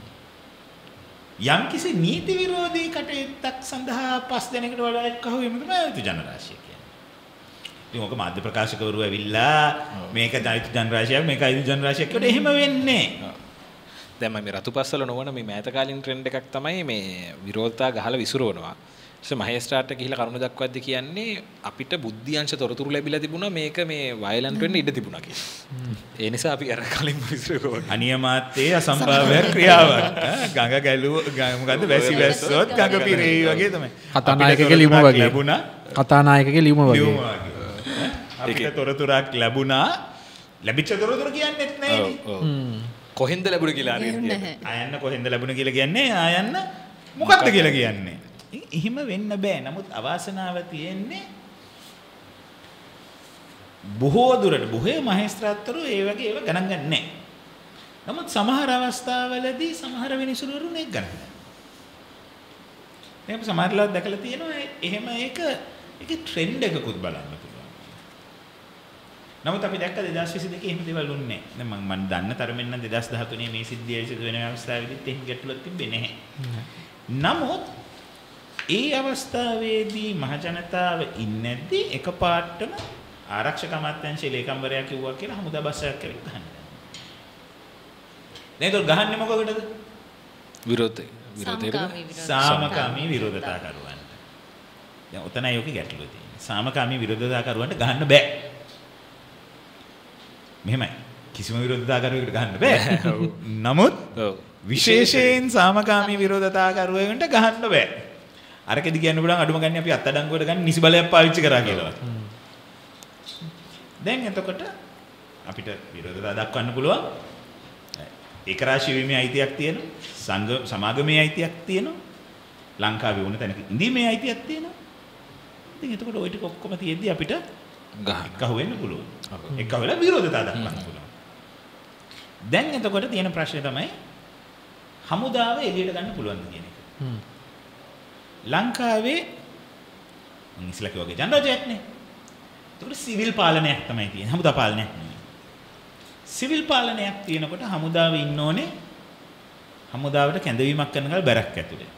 යම් කිසි නීති විරෝධී කටයුත්තක් සඳහා පස් දෙනෙක්ට වඩා එක්කහුව වීම තමයි අයුතු ජනරාශිය කියන්නේ. ඉතින් ඔක මාධ්‍ය ප්‍රකාශකවරු ඇවිල්ලා මේක අයුතු ජනරාශියක් මේක අයුතු ජනරාශියක් කියවට එහෙම වෙන්නේ නෑ. දැන් මම රතුපස්සල නොවන මේ මෑත කාලින් ට්‍රෙන්ඩ් එකක් තමයි මේ විරෝධතා ගහලා විසිරවනවා. ඊට මහේස්ත්‍රාට් ගිහිලා කරුණු දක්වද්දි කියන්නේ අපිට බුද්ධියංශ තොරතුරු ලැබිලා තිබුණා මේක මේ වයලන්ට් වෙන්න ඉඩ තිබුණා කියලා. ඒ නිසා අපි අර කලින් විසිරවුවා. අනියමාත්තේ අසම්භාව්‍ය ක්‍රියාවක්. ගඟ ගැලුව මොකද්ද වැසි වැස්සොත් ගඟ පිරෙයි වගේ තමයි. කතානායකගේ ලියුම වගේ. ලැබුණා. කතානායකගේ ලියුම වගේ. අපිට තොරතුරක් ලැබුණා. ලැබිච්ච තොරතුරු කියන්නේත් නැහැ. ඔව්. කොහෙන්ද ලැබුණ කියලා හරියට ආයන්න කොහෙන්ද ලැබුණ කියලා කියන්නේ ආයන්න මොකක්ද කියලා කියන්නේ. එහෙම වෙන්න බෑ. නමුත් අවාසනාව තියෙන්නේ බොහෝ දුරට බොහෝ මහේස්ත්‍රාත්වරු ඒ වගේ ඒවා ගණන් ගන්න නැහැ. නමුත් සමහර අවස්ථාවලදී සමහර විනිසුරුවරු මේක ගණන් ගන්නවා. එහෙනම් සමහරවල් දැකලා තියෙනවා එහෙම ඒක ඒකේ ට්‍රෙන්ඩ් එකකුත් බලන්න පුළුවන්. නමුත් අපි දැක්ක දෙදාස් විසි දෙකේ එහෙම දේවල් වුණේ නැහැ. දැන් මම මම දන්න තරමින් නම් දෙදාස් දහතුනේ මේ සිද්ධිය සිදු වෙන අවස්ථාවේදීත් එහෙම ගැටලුවක් තිබෙන්නේ නැහැ. නමුත් ඒ අවස්ථාවේදී මහජනතාව ඉන්නේදී එකපාරටම ආරක්ෂක අමාත්‍යාංශයේ ලේකම්වරයා කිව්වා කියලා හමුදා බස් එකක් ඇවිත් ගහන්න. නේද? ගහන්නේ මොකකටද? විරෝධය. විරෝධයට. සාමකාමී විරෝධතාකරුවන්ට. දැන් ඔතනයි ඔකේ ගැටලුව තියෙන්නේ. සාමකාමී විරෝධතාකරුවන්ට ගහන්න බෑ. මෙහෙමයි. කිසිම විරෝධතාකරුවෙකුට ගහන්න බෑ. නමුත් විශේෂයෙන් සාමකාමී විරෝධතාකරුවෙකුට ගහන්න බෑ. අරකෙදි කියන්න පුළුවන් අඩුම ගන්න අපි අත්අඩංගුවට ගන්න නිසි බලයක් පාවිච්චි කරා කියලා. දැන් එතකොට අපිට විරෝධතා දක්වන්න පුළුවන්. ඒකරාශී වීමේ අයිතියක් තියෙනවා. සංඝ සමාගමේ අයිතියක් තියෙනවා. ලංකාවේ වුණ තැනක ඉඳීමේ අයිතියක් තියෙනවා. ඉතින් එතකොට ওই ටික ඔක්කොම තියෙද්දි අපිට ගහන්න කහ වෙන්න පුළුවන්. එක්ක වෙලා විරෝධතා දක්වන්න පුළුවන්. දැන් එතකොට තියෙන ප්‍රශ්නේ තමයි හමුදාව එළියට ගන්න පුළුවන්ද කියන එක. ලංකාවේ ඉස්ලා කිව්වගේ ජනරජයක් නේ. එතකොට සිවිල් පාලනයක් තමයි තියෙන්නේ. හමුදා පාලනයක් නෙමෙයි. සිවිල් පාලනයක් තියෙනකොට හමුදාව ඉන්න ඕනේ හමුදාවට කැඳවීමක් කරන කල බැරක් ඇතුලේ.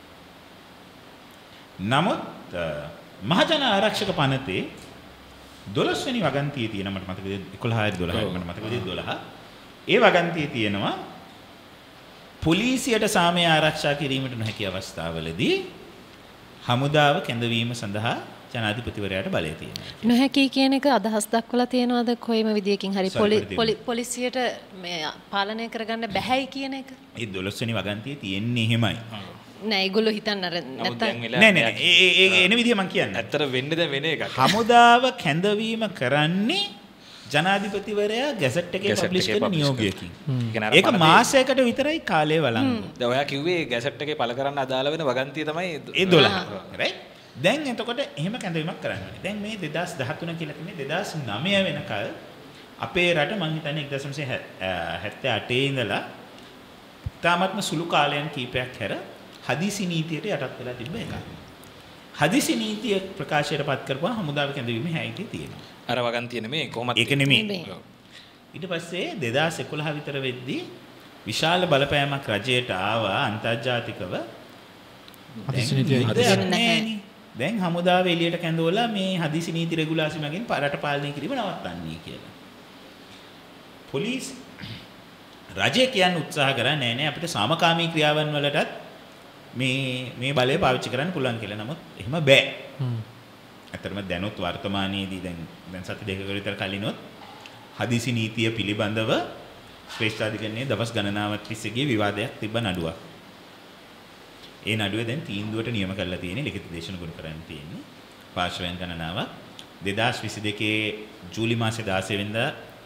නමුත් මහජන ආරක්ෂක පනතේ දොළොස් වෙනි වගන්තියේ තියෙන මට මතකද එකොළහ දොළහ මට මතකද දොළහ ඒ වගන්තියේ තියෙනවා පොලිසියට සාමය ආරක්ෂා කිරීමට නොහැකි අවස්ථාවලදී හමුදාව කැඳවීම සඳහා ජනාධිපතිවරයාට බලය තියෙනවා. නොහැකි කියන එක අදහස් දක්වලා තියෙනවද කොයිම විදියකින් හරි පොලිසියට මේ පාලනය කරගන්න බැහැයි කියන එක? ඒ දොළොස් වෙනි වගන්තියේ තියෙන්නේ එහෙමයි. නෑ ඒගොල්ලෝ හිතන්න අර නැත්තම් නෑ නෑ ඒ ඒ එන විදිය මම කියන්නේ. ඇත්තට වෙන්නේ දැන් වෙන එකක්. හමුදාව කැඳවීම කරන්නේ ජනාධිපතිවරයා ගැසට් එකේ පබ්ලිෂ් කරන නියෝගයකින්. ඒක මාසයකට විතරයි කාලය වළංගු. දැන් ඔයා කිව්වේ ගැසට් එකේ පළ කරන්න අදාළ වෙන වගන්තිය තමයි ඒ දොළහ. රයිට්? දැන් එතකොට එහෙම කැඳවීමක් කරන්න ඕනේ. දැන් මේ දෙදාස් දහතුන කියලා කියන්නේ දෙදාස් නවය වෙනකල් අපේ රට මං හිතන්නේ එක්දහස් නවසිය හැත්තෑ අටේ ඉඳලා තාමත්ම සුළු කාලයන් කීපයක් හැර හදිසි නීතියට යටත් වෙලා තිබ්බ එකක්. හදිසි නීතිය ප්‍රකාශයට පත් කරපුවා හමුදාව කැඳවීමේ හැකියාව තියෙනවා. අර වගන්තිය නෙමෙයි කොහොමද? ඒක නෙමෙයි. ඊට පස්සේ දෙදාස් එකොළහ විතර වෙද්දී විශාල බලපෑමක් රජයට ආවා අන්තර්ජාතිකව. හදිසි නීතිය දැන් හමුදාව එළියට කැඳවලා මේ හදිසි නීති රෙගුලාසි මගින් රට පාලනය කිරීම නවත්තන්නේ කියලා. පොලිස් රජය කියන්නේ උත්සාහ කරා නෑ නෑ අපිට සාමකාමී ක්‍රියාවන් වලටත් මේ මේ බලය පාවිච්චි කරන්න පුළුවන් කියලා. නමුත් එහෙම බෑ. ඇත්තටම දැනුත් වර්තමානයේදී දැන් දැන් සති දෙකකට විතර කලිනොත් හදිසි නීතිය පිළිබඳව ශ්‍රේෂ්ඨාධිකරණයේ දවස් ගණනාවක් තිස්සේ ගිය විවාදයක් තිබ්බ නඩුවක්. ඒ නඩුවේ දැන් තීන්දුවට නියම කරලා තියෙන්නේ ලිඛිත දේශන ගුණ කරන්න තියෙන්නේ. පාර්ශවයන් ගණනාවක් දෙදාස් විසි දෙකේ ජූලි මාසේ දාසය වෙනිදා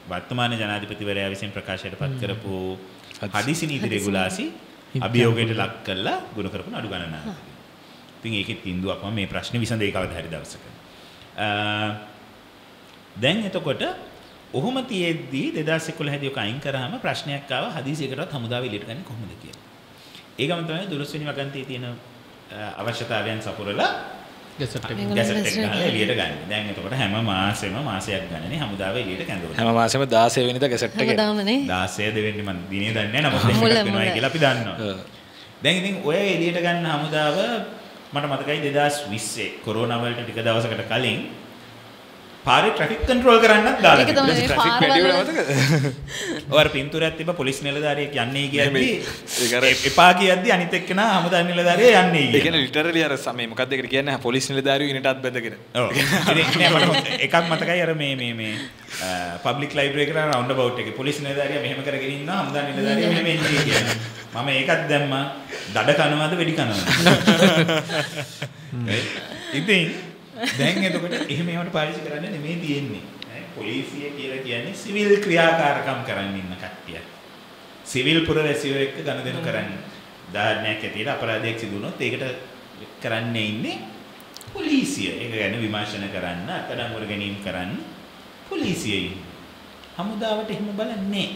වර්තමාන ජනාධිපතිවරයා විසින් ප්‍රකාශයට පත් කරපු හදිසි නීති රෙගුලාසි අභියෝගයට ලක් කරලා ගුණ කරපු නඩු ගණනාවක්. ඉතින් ඒකෙත් තීන්දුවක් මම මේ ප්‍රශ්නේ විසඳේ කවදා හරි දවසක. දැන් එතකොට ඔහොම තියෙද්දී දෙදාස් එකොළහ දී ඔක අයින් කරාම ප්‍රශ්නයක් ආවා හදිසියකටවත් හමුදාව එළියට ගන්නේ කොහොමද කියලා. ඒ ගමන් තමයි දොළොස් වෙනි වගන්තියේ තියෙන අවශ්‍යතාවයන් සපුරලා ගැසට් එක ගැසට් එක ගහලා එළියට ගන්න. දැන් එතකොට හැම මාසෙම මාසයක් ගණනේ හමුදාව එළියට කැඳවනවා. හැම මාසෙම දාසය වෙනිදා ගැසට් එක. හැමදාමනේ. දාසය දෙවෙනි මම දිනේ දන්නේ නැහැ නමුත් මේක වෙනවා කියලා අපි දන්නවා. දැන් ඉතින් ඔය එළියට ගන්න හමුදාව මට මතකයි දෙදාස් විස්සේ කොරෝනා වලට ටික දවසකට කලින් පාරේ ට්‍රැෆික් කන්ට්‍රෝල් කරන්නත් දාලා තිබුණා. ට්‍රැෆික් වැඩි වෙලා මතකද? ඔයාලා පින්තූරයක් තිබ්බ පොලිස් නිලධාරියෙක් යන්නේ කියද්දි එපා කියද්දි අනිත් එක්කෙනා හමුදා නිලධාරියා යන්නේ කියලා. ඒ කියන්නේ ලිටරලි අර සමේ මොකක්ද ඒකට කියන්නේ පොලිස් නිලධාරියෝ ඉනටත් බැඳගෙන. ඔව්. ඉතින් නෑ මට එකක් මතකයි අර මේ මේ මේ පබ්ලික් ලයිබ්‍රරි එකට රවුන්ඩ් අබවුට් එකේ පොලිස් නිලධාරියා මෙහෙම කරගෙන ඉන්නවා හමුදා නිලධාරියා මෙහෙම එන්නේ කියලා. මම ඒකත් දැම්මා දඩ කනවද වෙඩි කනවද? ඉතින් දැන් එතකොට එහෙම ඒවට පාවිච්චි කරන්නේ නෙමෙයි තියෙන්නේ. පොලිසිය කියලා කියන්නේ සිවිල් ක්‍රියාකාරකම් කරන්න ඉන්න කට්ටිය. සිවිල් පුරවැසියෝ එක්ක ගනුදෙනු කරන්න. උදාහරණයක් ඇටියට අපරාධයක් සිදු වුණොත් ඒකට කරන්නේ ඉන්නේ පොලිසිය. ඒක ගැන විමර්ශන කරන්න, අත්අඩංගුවට ගැනීම කරන්න පොලිසියයි. හමුදාවට එහෙම බලන්නේ.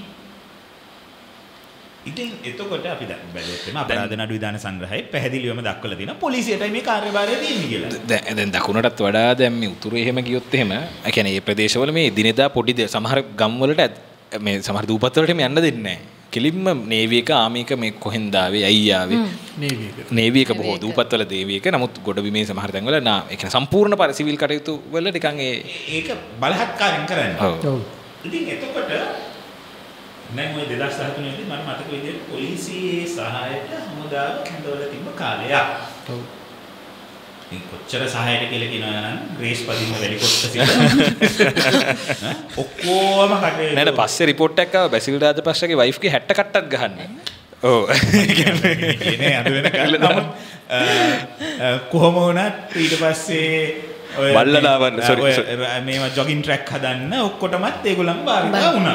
ඉතින් එතකොට අපි බැලුවොත් එම අපරාධ නඩු විධාන සංග්‍රහයේ පැහැදිලිවම දක්වලා තියෙනවා පොලිසියටයි මේ කාර්යභාරය තියෙන්නේ කියලා. දැන් දැන් දකුණටත් වඩා දැන් මේ උතුරු එහෙම ගියොත් එහෙම ඒ කියන්නේ මේ ප්‍රදේශවල මේ දිනෙදා පොඩි සමහර ගම් වලට මේ සමහර දූපත් වලට මේ යන්න දෙන්නේ නැහැ. කෙලින්ම නේවි එක ආමි එක මේ කොහෙන්ද ආවේ අයිය ආවේ නේවි එක. නේවි එක බොහෝ දූපත් වල දේවි එක. නමුත් ගොඩබිමේ සමහර තැන්වල නා ඒ කියන්නේ සම්පූර්ණ පර සිවිල් කටයුතු වල නිකන් ඒ ඒක බලහත්කාරයෙන් කරන්නේ. ඔව්. ඉතින් එතකොට මම ওই දෙදාස් දහතුනේ දී මම මතක විදිහට පොලිසියේ සහායට හමුදාව කැඳවලා තිබ්බ කාලයක්. ඔව්. මේ කොච්චර සහායට කියලා කියනවා නම් ග්‍රේස් පදින්න වැඩි කොටස සිට ඔක්කොම කටේ නේද පස්සේ රිපෝට් එකක් ආවා බැසිල් රාජපක්ෂගේ වයිෆ්ගේ හැට්ට කට්ටක් ගහන්න. ඔව්. කියන්නේ අද වෙන කාලේ නමුත් කොහොම වුණත් ඊට පස්සේ ඔය බල්ලලාවන්න සෝරි මේවා ජොගින් ට්‍රැක් හදන්න ඔක්කොටමත් ඒගොල්ලන් බාරිත වුණා.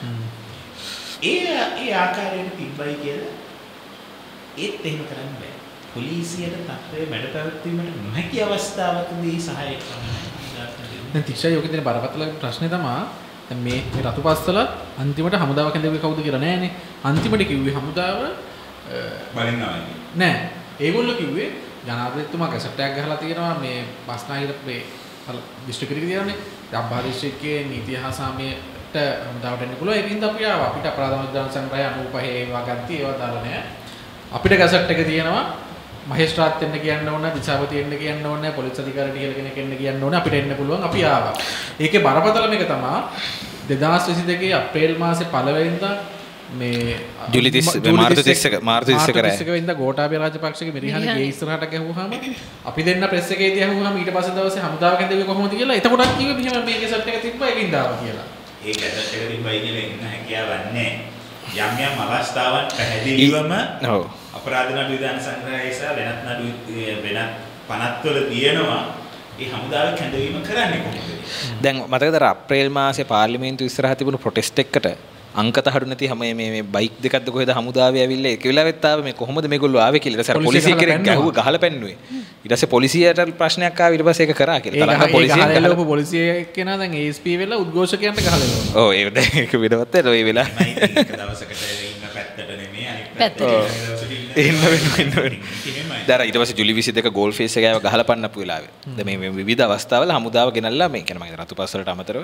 ඒ ඒ ආකාරයෙන් තිබ්බයි කියලා ඒත් එහෙම කරන්න බෑ. පොලිසියට තත්ත්වය මැඩ පැවැත්වීමට නොහැකි අවස්ථාවකදී සහාය කරනවා. දැන් තික්ෂා යෝගේ තියෙන බරපතල ප්‍රශ්නේ තමයි දැන් මේ මේ රතුපස්සල අන්තිමට හමුදාව කැඳෙන්නේ කවුද කියලා නෑනේ. අන්තිමට කිව්වේ හමුදාව බලන්නවා නෑ. ඒගොල්ලෝ කිව්වේ ජනාධිපතිතුමා ගැසට් එකක් ගහලා තියෙනවා මේ බස්නාහිර මේ දිස්ත්‍රික්කෙක තියෙනනේ. දම්බා දිස්ත්‍රික්කයේ නීති හා සාමයට හමුදාවට එන්න පුළුවන්. ඒකින්ද අපි ආවා. අපිට අපරාධ විධාන සංග්‍රහය අනූපහ ඒවා ගත්තා ඒවා දාලා නෑ. අපිට ගැසට් එක තියෙනවා මහේස්ත්‍රාත් එන්න කියන්න ඕන, දිසාපති එන්න කියන්න ඕන, පොලිස් අධිකාරියට කියලා කෙනෙක් එන්න කියන්න ඕන. අපිට එන්න පුළුවන්. අපි ආවා. ඒකේ බරපතලම එක තමයි දෙදාස් විසි දෙකේ අප්‍රේල් මාසේ පළවෙනිදා මේ ජූලි තිස් මාර්තු තිස් එක මාර්තු තිස් එක මාර්තු තිස් එක වෙනිදා ගෝඨාභය රාජපක්ෂගේ මිරිහානේ ගේ ඉස්සරහට ගැහුවාම අපි දෙන්න ප්‍රෙස් එකේදී අහුවාම ඊට පස්සේ දවසේ හමුදාව කැඳෙන්නේ කොහොමද කියලා. එතකොටත් කිව්වේ මෙහෙම මේ ගැසට් එක තිබ්බා ඒකින් දාවා කියලා. ඒ ගැසට් එක තිබ්බයි කියලා ඉන්න හැකියාවක් නැහැ. යම් යම් අවස්ථාවන් පැහැදිලිවම ඔව් අපරාධ නඩු විධාන සංග්‍රහය සහ වෙනත් නඩු වෙනත් පනත්වල තියෙනවා. ඒ හමුදාවේ කැඳවීම කරන්නේ කොහොමද? දැන් මතකද අප්‍රේල් මාසේ පාර්ලිමේන්තුව ඉස්සරහා තිබුණු ප්‍රොටෙස්ට් එකකට අංක තහඩු නැති හැම මේ මේ බයික් දෙකක්ද කොහෙද හමුදාවේ ඇවිල්ලා ඒක වෙලාවෙත් ආවේ මේ කොහොමද මේගොල්ලෝ ආවේ කියලා. ඊට පස්සේ පොලිසිය කෙනෙක් ගැහුව ගහලා පෙන්නුවේ. ඊට පස්සේ පොලිසියට ප්‍රශ්නයක් ආවා ඊට පස්සේ ඒක කරා කියලා. තරහ පොලිසියෙන් ගහලා පොලිසිය එක්කෙනා දැන් ඒ එස් පී වෙලා උද්ඝෝෂකයන්ට ගහලා දෙනවා. ඔව් ඒක දැන් ඒක වෙනවත් වෙනවා ඒ වෙලාව. එක දවසකට ඉන්න පැත්තට නෙමෙයි අනිත් පැත්තට ඉන්න වෙනවා ඉන්න වෙනවා. දැන් ඊට පස්සේ ජූලි විසි දෙක ගෝල් ෆේස් එක ආව ගහලා පන්නපු වෙලාවේ. දැන් මේ විවිධ අවස්ථාවල හමුදාව ගෙනල්ලා මේ කියන මම රතුපස්සලට අමතරව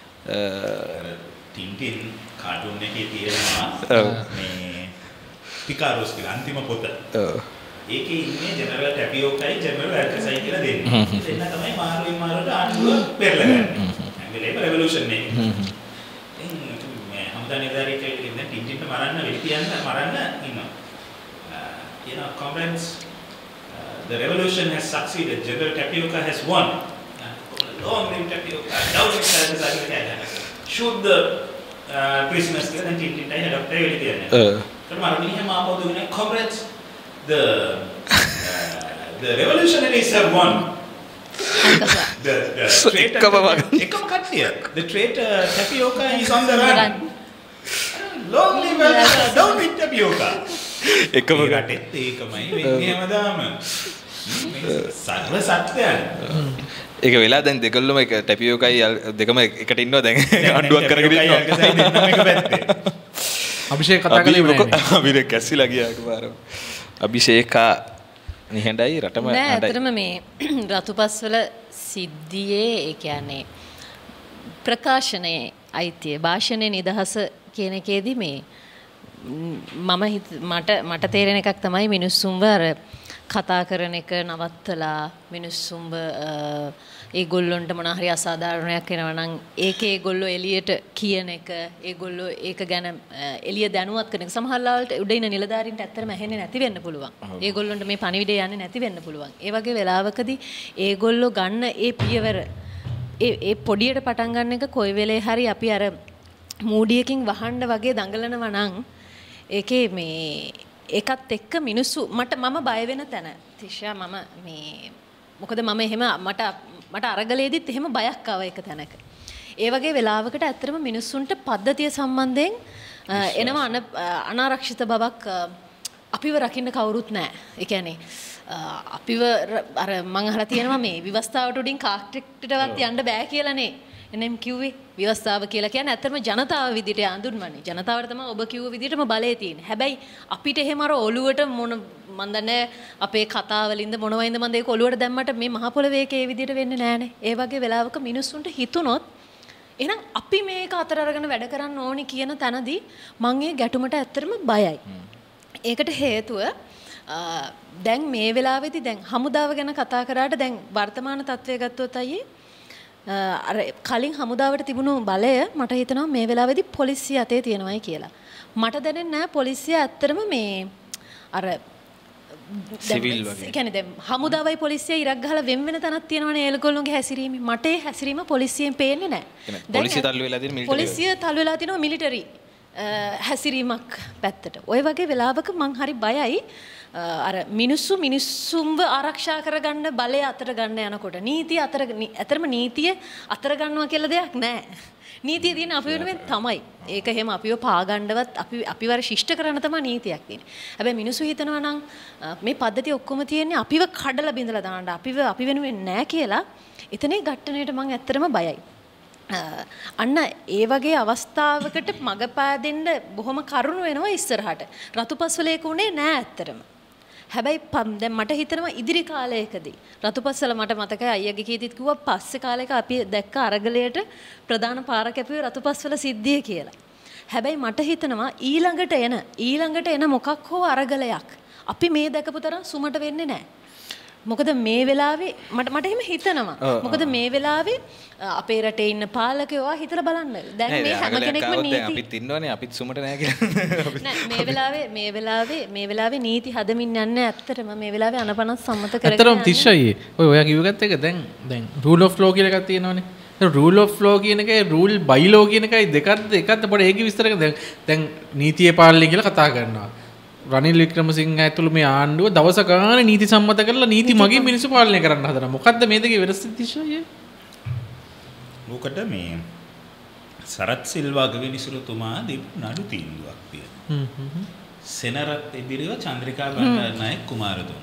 ටින්ටින් කාටුන් එකේ තියෙනවා මේ පිකාරෝස් කියලා අන්තිම පොත. ඔව්. ඒකේ ඉන්නේ ජෙනරල් ටැපියෝකයි ජෙනරල් ඇල්කසයි කියලා දෙන්නේ. දෙන්න තමයි මාරුවෙන් මාරුවට ආණ්ඩුව පෙරලගන්නේ. හැංගලේම රෙවොලූෂන් එක. ඉතින් මේ හමුදා නිලධාරියෙක් කියන්නේ ටින්ටින්ට මරන්න වෙලි තියන්න මරන්න ඉන්නවා. You know, comrades, uh, the revolution has succeeded. General Tapioca has won. Long live Tapioca. Down in Salazar. Shoot the uh, prisoners. Then Tintin head of the comrades, the uh, the revolutionaries have won. the the straight here. The traitor tapioca is on the run. Long live America, don't eat tapioca. එකම රටෙත් ඒකමයි වෙන්නේ හැමදාම. සර්ව සත්‍යයන්. ඒක වෙලා දැන් දෙකල්ලම එක ටැපියෝකයි දෙකම එකට ඉන්නවා දැන් අඬුවක් කරගෙන ඉන්නවා. අභිෂේක කතා කළේ නෑ. අභිෂේක කැසිලා ගියා එකපාරම. අභිෂේකා නිහඬයි රටම නෑ ඇත්තටම මේ රතුපස්වල සිද්ධියේ ඒ කියන්නේ ප්‍රකාශනයේ අයිතිය භාෂණයේ නිදහස කියන එකේදී මේ මම මට මට තේරෙන එකක් තමයි මිනිස්සුන්ව අර කතා කරන එක නවත්තලා මිනිස්සුන්ව ඒගොල්ලොන්ට මොන හරි අසාධාරණයක් වෙනවා නම් ඒක ඒගොල්ලෝ එළියට කියන එක ඒගොල්ලෝ ඒක ගැන එළිය දැනුවත් කරන එක සමහර ලාවලට උඩ ඉන්න නිලධාරීන්ට ඇත්තටම ඇහෙන්නේ නැති වෙන්න පුළුවන්. ඒගොල්ලොන්ට මේ පණිවිඩය යන්නේ නැති වෙන්න පුළුවන්. ඒ වගේ වෙලාවකදී ඒගොල්ලෝ ගන්න ඒ පියවර ඒ ඒ පොඩියට පටන් ගන්න එක කොයි වෙලේ හරි අපි අර මූඩියකින් වහන්න වගේ දඟලනවා නම් ඒකේ මේ ඒකත් එක්ක මිනිස්සු මට මම බය වෙන තැන තිෂා මම මේ මොකද මම එහෙම මට මට අරගලයේදීත් එහෙම බයක් ආවා එක තැනක. ඒ වගේ වෙලාවකට ඇත්තටම මිනිස්සුන්ට පද්ධතිය සම්බන්ධයෙන් එනවා අනාරක්ෂිත බවක් අපිව රකින්න කවුරුත් නැහැ. ඒ කියන්නේ අපිව අර මං අහලා තියෙනවා මේ විවස්ථාවට උඩින් කාක්ටෙක්ටටවත් යන්න බෑ කියලානේ. එනම් කිව්වේ විවස්ථාව කියලා කියන්නේ ඇත්තටම ජනතාව විදිහට අඳුන්වන්නේ. ජනතාවට තමයි ඔබ කිව්ව විදිහටම බලය තියෙන්නේ. හැබැයි අපිට එහෙම අර ඔළුවට මොන මන් දන්නේ අපේ කතාවලින්ද මොනවයින්ද මන් දෙයක ඔළුවට දැම්මට මේ මහ පොළවේ ඒක ඒ විදිහට වෙන්නේ නැහනේ. ඒ වගේ වෙලාවක මිනිස්සුන්ට හිතුනොත් එහෙනම් අපි මේක අතර අරගෙන වැඩ කරන්න ඕනි කියන තැනදී මං ඒ ගැටුමට ඇත්තටම බයයි. ඒකට හේතුව දැන් මේ වෙලාවේදී දැන් හමුදාව ගැන කතා කරාට දැන් වර්තමාන තත්ත්වය ගත්තොත් අයියේ අර කලින් හමුදාවට තිබුණු බලය මට හිතෙනවා මේ වෙලාවේදී පොලිසිය අතේ තියෙනවායි කියලා. මට දැනෙන්නේ නැහැ පොලිසිය ඇත්තටම මේ අර සිවිල් වගේ. ඒ කියන්නේ දැන් හමුදාවයි පොලිසියයි ඉරක් ගහලා වෙන් වෙන තැනක් තියෙනවනේ ඒගොල්ලෝගේ හැසිරීම. මට ඒ හැසිරීම පොලිසියෙන් පේන්නේ නැහැ. පොලිසිය තල්ලු වෙලා තියෙන මිලිටරි. පොලිසිය තල්ලු වෙලා තියෙනවා මිලිටරි හැසිරීමක් පැත්තට. ওই වගේ වෙලාවක මං හරි බයයි. අර මිනිස්සු මිනිස්සුන්ව ආරක්ෂා කරගන්න බලය අතර ගන්න යනකොට නීතිය අතර ඇතරම නීතිය අතර ගන්නවා කියලා දෙයක් නැහැ. නීතිය තියෙන අපි වෙනුවෙන් තමයි. ඒක එහෙම අපිව පාගන්නවත් අපි අපිව ශිෂ්ට කරන්න තමයි නීතියක් තියෙන්නේ. හැබැයි මිනිස්සු හිතනවා නම් මේ පද්ධතිය ඔක්කොම තියෙන්නේ අපිව කඩලා බිඳලා දාන්න අපිව අපි වෙනුවෙන් නැහැ කියලා. එතනේ ගැටණයට මම ඇත්තටම බයයි. අන්න ඒ වගේ අවස්ථාවකට මග පාදෙන්න බොහොම කරුණ වෙනවා ඉස්සරහට. රතුපස්වලේක උනේ නෑ ඇත්තටම. හැබැයි දැන් මට හිතෙනවා ඉදිරි කාලයකදී රතුපස්වල මට මතකයි අයියාගේ කීතිත් කිව්වා පස්සේ කාලයක අපි දැක්ක අරගලයට ප්‍රධාන පාර කැපුවේ රතුපස්වල සිද්ධිය කියලා. හැබැයි මට හිතෙනවා ඊළඟට එන ඊළඟට එන මොකක් හෝ අරගලයක් අපි මේ දැකපු තරම් සුමට වෙන්නේ නැහැ. මොකද මේ වෙලාවේ මට මට එහෙම හිතනවා. මොකද මේ වෙලාවේ අපේ රටේ ඉන්න පාලකයෝ හිතලා බලන්න. දැන් මේ හැම කෙනෙක්ම නීති අපිත් ඉන්නවනේ අපිත් සුමට නැහැ කියලා. නෑ මේ වෙලාවේ මේ වෙලාවේ මේ වෙලාවේ නීති හදමින් යන්නේ ඇත්තටම මේ වෙලාවේ අනපනස් සම්මත කරගෙන ඇත්තටම තිස්සයි. ඔය ඔයා කිව්වගත් එක දැන් දැන් රූල් ඔෆ් ලෝ කියලා එකක් තියෙනවනේ. ඒ රූල් ඔෆ් ලෝ කියන එකයි රූල් බයි ලෝ කියන එකයි දෙකක්ද එකක්ද පොඩි ඒක විස්තර කරන්න. දැන් දැන් නීතිය පාලනය කියලා කතා කරනවා. රනිල් වික්‍රමසිංහ ඇතුළු මේ ආණ්ඩුව දවස ගානේ නීති සම්මත කරලා නීති මගින් මිනිස්සු පාලනය කරන්න හදනවා. මොකද්ද මේ දෙකේ වෙනස තිස්සයි? මොකට මේ සරත් සිල්වා ගවිනිසුරුතුමා දීපු නඩු තීන්දුවක් තියෙනවා. සෙනරත් ඉදිරිව චන්ද්‍රිකා බණ්ඩාරනායක කුමාරතුංග.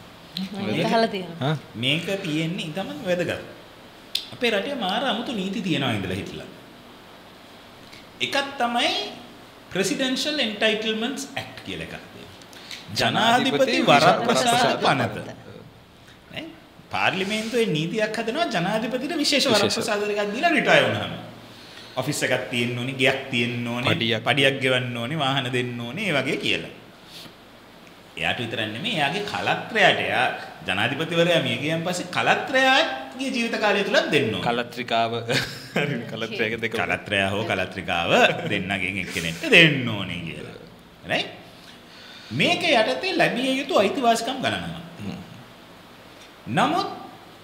මේක තියෙන්නේ ඊටම වැදගත්. අපේ රටේ මාර 아무තු නීති තියෙනවා ඉඳලා හිටලා. එකක් තමයි Presidential Entitlements Act කියලා එකක් තියෙනවා. ජනාධිපති වරප්‍රසාද පනත. නේ? පාර්ලිමේන්තුවේ නීතියක් හදනවා ජනාධිපතිට විශේෂ වරප්‍රසාද එකක් දීලා රිටයර් වුණාම. ඔෆිස් එකක් තියෙන්න ඕනේ, ගෙයක් තියෙන්න ඕනේ, පඩියක් ගෙවන්න ඕනේ, වාහන දෙන්න ඕනේ, ඒ වගේ කියලා. එයාට විතරක් නෙමෙයි, එයාගේ කලත්‍රයාට එයා ජනාධිපතිවරයා මිය ගියන් පස්සේ කලත්‍රයාගේ ජීවිත කාලය තුලත් දෙන්න ඕනේ. කලත්‍රිකාව හරි කලත්‍රයක දෙක කලත්‍රයා හෝ කලත්‍රිකාව දෙන්නගෙන් එක්කෙනෙක්ට දෙන්න ඕනේ කියලා. right? මේක යටතේ ලැබිය යුතු අයිතිවාසිකම් ගණනක්. නමුත්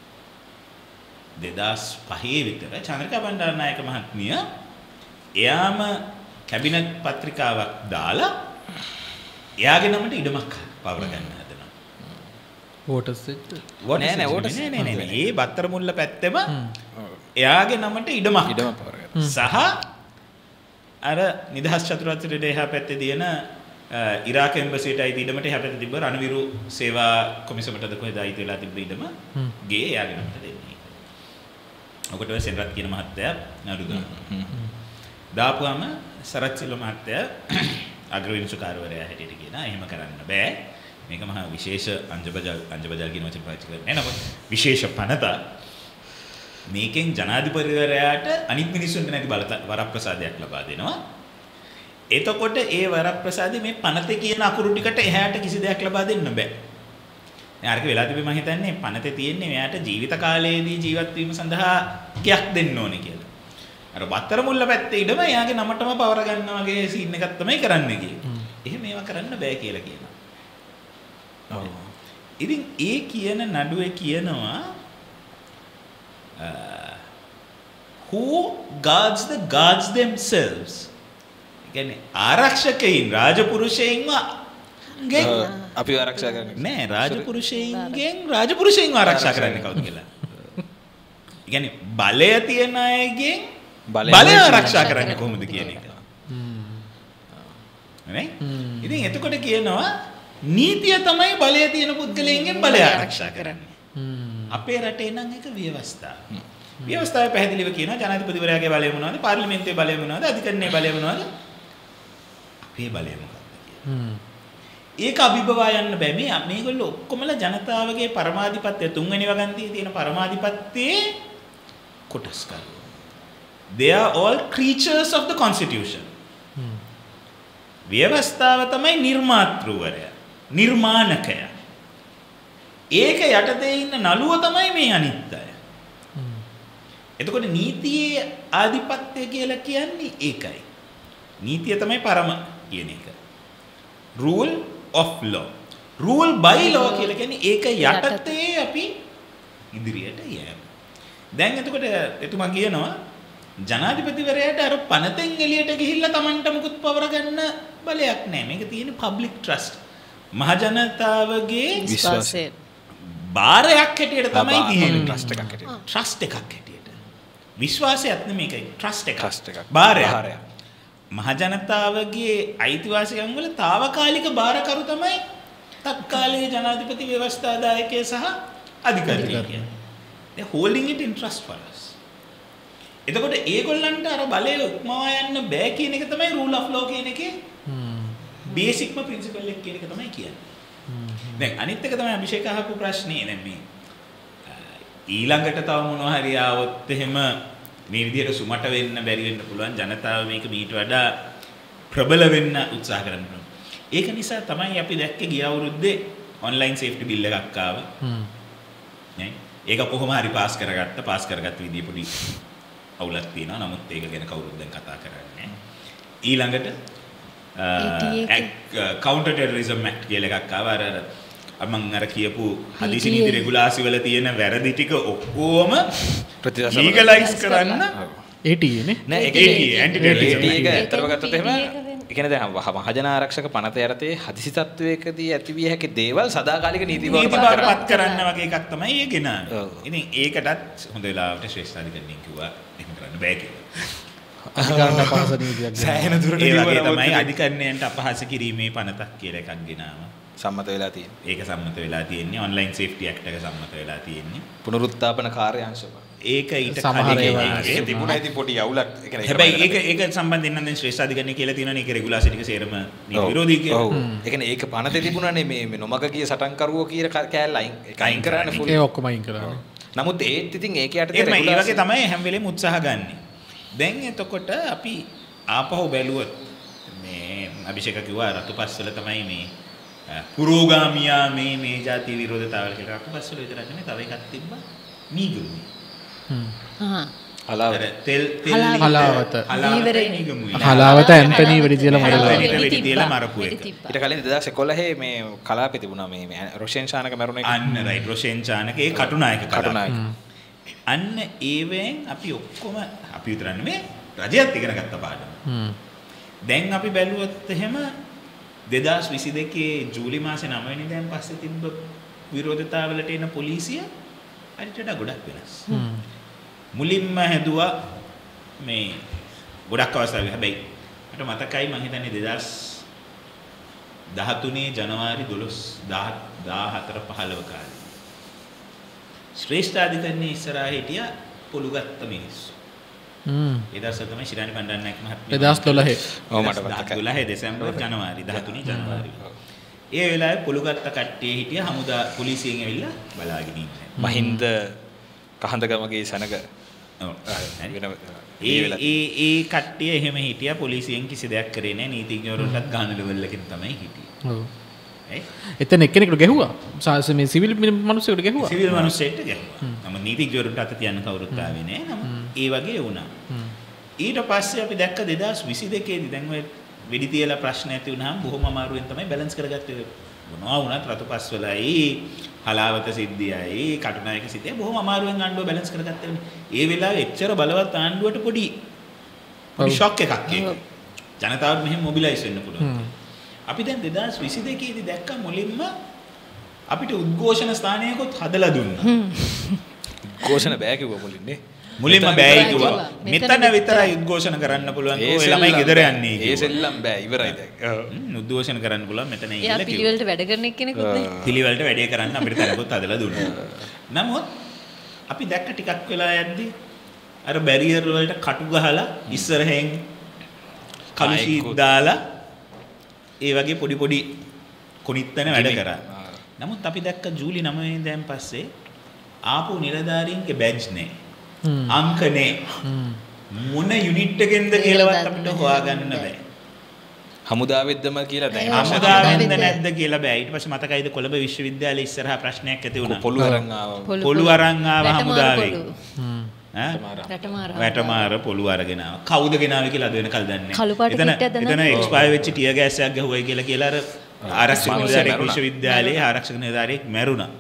දෙදාස් පහේ විතර චන්ද්‍රිකා බණ්ඩාරනායක මහත්මිය එයාම කැබිනට් පත්‍රිකාවක් දාලා එයාගේ නමට ඉඩමක් පවර ගන්න හදනවා. වෝටර්ස් එක්ක නෑ නෑ වෝටර්ස් නෑ නෑ නෑ. ඒ බත්තර මුල්ල පැත්තෙම එයාගේ නමට ඉඩමක් ඉඩම පවරගන්න. සහ අර නිදහස් චතුරාර්යයට එහා පැත්තේ තියෙන ඉරාක එම්බසියට අයිති ඉඩමට එහා පැත්තේ තිබ්බ රණවිරු සේවා කොමිසමටද කොහෙද අයිති වෙලා තිබ්බ ඉඩම ගේ එයාගේ නමට දෙන්නේ. ඔකට ඔය සෙන්රත් කියන මහත්තයා නඩු දානවා. දාපුවම සරත් සිල්ව මහත්තයා අග්‍රවිනිසුකාරවරයා හැටියට කියනවා එහෙම කරන්න බෑ. මේක මහා විශේෂ අංජබජල් අංජබජල් කියන වචන පාවිච්චි කරන්නේ නෑ. නමුත් විශේෂ පනත මේකෙන් ජනාධිපතිවරයාට අනිත් මිනිස්සුන්ට නැති බල වරප්‍රසාදයක් ලබා දෙනවා. එතකොට ඒ වරප්‍රසාදේ මේ පනතේ කියන අකුරු ටිකට එහාට කිසි දෙයක් ලබා දෙන්න බෑ. දැන් අරක වෙලා තිබෙ මම හිතන්නේ පනතේ තියෙන්නේ මෙයාට ජීවිත කාලයේදී ජීවත් වීම සඳහා කියක් දෙන්න ඕනේ කියලා. අර බත්තර මුල්ල පැත්තේ ඉඩම එයාගේ නමටම පවර ගන්න වගේ සීන් එකක් තමයි කරන්න ගියේ. එහෙම ඒවා කරන්න බෑ කියලා කියනවා. ඔව්. ඉතින් ඒ කියන නඩුවේ කියනවා Uh, who guards the guards themselves. කියන්නේ ආරක්ෂකයින් රාජපුරුෂයින්ව ගෙන් අපි ආරක්ෂා කරන්නේ නෑ රාජපුරුෂයින්ගෙන් රාජපුරුෂයින්ව ආරක්ෂා කරන්නේ කවුද කියලා. කියන්නේ බලය තියන අයගෙන් බලය ආරක්ෂා කරන්නේ කොහොමද කියන එක. නේ? ඉතින් එතකොට කියනවා නීතිය තමයි බලය තියෙන පුද්ගලයන්ගෙන් බලය ආරක්ෂා කරන්නේ. අපේ රටේ නම් එක ව්‍යවස්ථාව. ව්‍යවස්ථාවේ පැහැදිලිව කියනවා ජනාධිපතිවරයාගේ බලය මොනවද, පාර්ලිමේන්තුවේ බලය මොනවද, අධිකරණයේ බලය මොනවද, අපේ බලය මොකක්ද කියලා. ඒක අභිබවා යන්න බෑ. මේ මේගොල්ලෝ ඔක්කොමලා ජනතාවගේ පරමාධිපත්‍ය තුන්වෙනි වගන්තියේ තියෙන පරමාධිපත්‍යයේ කොටස්කරු. They are all creatures of the constitution. ව්‍යවස්ථාව තමයි නිර්මාතෘවරයා, නිර්මාණකයා. ඒක යටතේ ඉන්න නළුව තමයි මේ අනිත් අය. එතකොට නීතියේ ආධිපත්‍ය කියලා කියන්නේ ඒකයි. නීතිය තමයි පරම කියන එක. rule of law. rule by law කියලා කියන්නේ ඒක යටතේ අපි ඉදිරියට යෑම. දැන් එතකොට එතුමා කියනවා ජනාධිපතිවරයාට අර පනතෙන් එළියට ගිහිල්ලා Tamanට මුකුත් පවර ගන්න බලයක් නැහැ. මේක තියෙන්නේ public trust. මහ ජනතාවගේ විශ්වාසය බාරයක් හැටියට තමයි තියෙන්නේ. ට්‍රස්ට් එකක් හැටියට. ට්‍රස්ට් එකක් හැටියට. විශ්වාසයක් නෙමෙයි ට්‍රස්ට් එකක්. ට්‍රස්ට් එකක්. බාරයක්. මහ ජනතාවගේ අයිතිවාසිකම් වල తాවකාලික බාරකරු තමයි තත්කාලීන ජනාධිපති ව්‍යවස්ථාදායකය සහ අධිකාරිය කියන්නේ. they holding it in trust for us. එතකොට ඒගොල්ලන්ට අර බලය උක්මවා යන්න බෑ කියන එක තමයි rule of law කියන එකේ බේසික්ම ප්‍රින්සිපල් එක කියන එක තමයි කියන්නේ. දැන් අනිත් එක තමයි අභිෂේක අහපු ප්‍රශ්නේ. දැන් මේ ඊළඟට තව මොනවා හරි ආවොත් එහෙම මේ විදිහට සුමට වෙන්න බැරි වෙන්න පුළුවන්. ජනතාව මේක මීට වඩා ප්‍රබල වෙන්න උත්සාහ කරනවා. ඒක නිසා තමයි අපි දැක්කේ ගිය අවුරුද්දේ ඔන්ලයින් සේෆ්ටි බිල් එකක් ආවා. හ්ම්. නේ? ඒක කොහොම හරි පාස් කරගත්ත. පාස් කරගත්ත විදිහ පොඩි අවුලක් තියෙනවා. නමුත් ඒක ගැන කවුරුත් දැන් කතා කරන්නේ නැහැ. ඊළඟට කවුන්ටර් ටෙරරිසම් ඇක්ට් කියලා එකක් ආවා. අර මම අර කියපු හදිසි නීති රෙගුලාසි වල තියෙන වැරදි ටික ඔක්කොම ලීගලයිස් කරන්න ඒ ටී නේ නෑ ඒක ඇන්ටි ටෙරරිසම් ඒක ඇත්තටම ගත්තොත් එහෙම ඒ කියන්නේ දැන් මහජන ආරක්ෂක පනත යටතේ හදිසි තත්වයකදී ඇතිවිය හැකි දේවල් සදාකාලික නීති බවට පත් කරන්න වගේ එකක් තමයි ඒ ගෙනාවේ. ඉතින් ඒකටත් හොඳ වෙලාවට ශ්‍රේෂ්ඨාධිකරණයෙන් කිව්වා එහෙම කරන්න බෑ කියලා. අධිකරණ අපහාස නීතියක් සෑහෙන දුරට ඒ වගේ තමයි අධිකරණයන්ට අපහාස කිරීමේ පනතක් කියලා එකක් ගෙනාවා. සම්මත වෙලා තියෙන්නේ. ඒක සම්මත වෙලා තියෙන්නේ ඔන්ලයින් සේෆ්ටි ඇක්ට් එක සම්මත වෙලා තියෙන්නේ. පුනරුත්ථාපන කාර්යාංශ ඒක ඊට කලින් ඒ තිබුණා ඉතින් පොඩි අවුලක්. ඒ කියන්නේ හැබැයි ඒක ඒක සම්බන්ධයෙන් නම් දැන් ශ්‍රේෂ්ඨාධිකරණය කියලා තියෙනවනේ ඒක රෙගුලාසි ටික සේරම නීති විරෝධී කියලා. ඔව්. ඒ කියන්නේ ඒක පනතේ තිබුණානේ මේ මේ නොමග ගිය සටන්කරුවෝ කියලා කෑල්ල අයින් අයින් කරන්න ෆුල්. ඒ ඔක්කොම අයින් කරා. නමුත් ඒත් ඉතින් ඒක යටතේ රෙගුලාසි ඒ වගේ තමයි හැම වෙලේම උත්සාහ ගන්නෙ. දැන් එතකොට අපි ආපහු බැලුවොත් මේ අභිෂේක කිව්වා රතුපස්වල තමයි මේ පුරෝගාමියා මේ මේ ಜಾති විරෝධතාවල කියලා. රතුපස්වල විතරක් නෙමෙයි තව එකක් තිබ්බා මීගමුයි. හ්ම්. ආ. හලාවත තෙල් තෙල් හලාවත හලාවත මීගමුයි. හලාවත ඇන්ටනි වෙඩි තියලා මරලා. වෙඩි තියලා මරපු එක. ඊට කලින් දෙදාස් එකොළහ මේ කලාපේ තිබුණා මේ රොෂෙන් ශානක මරුණ එක. අන්න රයිට් රොෂෙන් ශානක ඒ කටුනායක කටුනායක. අන්න ඒවෙන් අපි ඔක්කොම අපි විතර නෙමෙයි රජයත් ඉගෙන ගත්ත පාඩම. හ්ම්. දැන් අපි බැලුවොත් එහෙම දෙදාස් විසි දෙකේ ජූලි මාසේ නවය වෙනිදාන් පස්සේ තිබ්බ විරෝධතාවලට එන පොලිසිය හරියට ගොඩක් වෙනස්. හ්ම්. මුලින්ම හැදුවා මේ ගොඩක් අවස්ථාවල හැබැයි මට මතකයි මම හිතන්නේ දෙදාස් දහතුනේ ජනවාරි දොළොස් දාහතර පහළොව කාලේ ශ්‍රේෂ්ඨාධිකරණයේ ඉස්සරහා හිටියා පොළුගත්ත මිනිස්සු. හ්ම්. ඒ දවස්වල තමයි ශිරාණි පණ්ඩාරනායක මහත්මිය දෙදාස් දොළහ. ඔව් මට මතකයි. දොළහ දෙසැම්බර් ජනවාරි දහතුනේ ජනවාරි. ඒ වෙලාවේ පොළුගත්ත කට්ටිය හිටියා හමුදා පොලිසියෙන් ඇවිල්ලා බලාගෙන ඉන්නේ. මහින්ද කහඳගමගේ සනක ඔව්. ඒ ඒ ඒ කට්ටිය එහෙම හිටියා පොලිසියෙන් කිසි දෙයක් කරේ නැහැ නීතිඥවරුන්ටත් ගහන ලෙවල් එකකින් තමයි හිටියේ. ඔව්. ඒ එතන එක්කෙනෙකුට ගැහුවා. සාස මේ සිවිල් මිනිස්සුන්ට ගැහුවා. සිවිල් මිනිස්සෙක්ට ගැහුවා. නම නීතිඥවරුන්ට අත තියන්න කවුරුත් ආවේ නැහැ. නම ඒ වගේ වුණා. ඊට පස්සේ අපි දැක්ක දෙදාස් විසි දෙකේ දී දැන් ඔය වෙඩි තියලා ප්‍රශ්න ඇති වුණාම බොහොම අමාරුවෙන් තමයි බැලන්ස් කරගත්තේ. මොනවා වුණත් රතුපස්වලයි හලාවත සිද්ධියයි කටුනායක සිද්ධිය බොහොම අමාරුවෙන් ආණ්ඩුව බැලන්ස් කරගත්තා වෙන්නේ. ඒ වෙලාවේ එච්චර බලවත් ආණ්ඩුවට පොඩි පොඩි ෂොක් එකක් ඒක. ජනතාවට මෙහෙම මොබිලයිස් වෙන්න පුළුවන්. අපි දැන් දෙදාස් විසි දෙකේ දී දැක්ක මුලින්ම අපිට උද්ඝෝෂණ ස්ථානයකොත් හදලා දුන්නා. උද්ඝෝෂණ බෑ කිව්වා මුලින්නේ. මුලින්ම බෑ කිව්වා. මෙතන විතරයි උද්ඝෝෂණ කරන්න පුළුවන්. ඔය ළමයි ගෙදර යන්නේ කිව්වා. ඒ සෙල්ලම් බෑ ඉවරයි දැන්. උද්ඝෝෂණ කරන්න පුළුවන් මෙතන ඉන්න කිව්වා. පිළිවෙලට වැඩ කරන එක්කෙනෙකුත් නේ. පිළිවෙලට වැඩේ කරන්න අපිට තරකොත් හදලා දුන්නා. නමුත් අපි දැක්ක ටිකක් වෙලා යද්දී අර බැරියර් වලට කටු ගහලා ඉස්සරහෙන් කළු ෂීට් දාලා ඒ වගේ පොඩි පොඩි කොනිත්තන වැඩ කරා. නමුත් අපි දැක්ක ජූලි නවය වෙනිදාන් පස්සේ ආපු නිලධාරීන්ගේ බැජ් නේ. අංක නේ. මොන යුනිට් එකෙන්ද කියලාවත් අපිට හොයාගන්න බෑ. හමුදාවෙද්දම කියලා දැන් හමුදාවෙන්ද නැද්ද කියලා බෑ. ඊට පස්සේ මතකයිද කොළඹ විශ්වවිද්‍යාලයේ ඉස්සරහා ප්‍රශ්නයක් ඇති වුණා. පොළු අරන් ආවා. පොළු අරන් ආවා හමුදාවේ. ඈ වැටමාර වැටමාර පොළු අරගෙන ආවා. කවුද ගෙනාවේ කියලා අද වෙනකල් දන්නේ නැහැ. එතන එතන එක්ස්පයර් වෙච්ච ටියර් ගෑස් එකක් ගහුවයි කියලා කියලා අර ආරක්ෂක නිලධාරියෙක් විශ්වවිද්‍යාලයේ ආරක්ෂක නිලධාරියෙක් මැරුණා.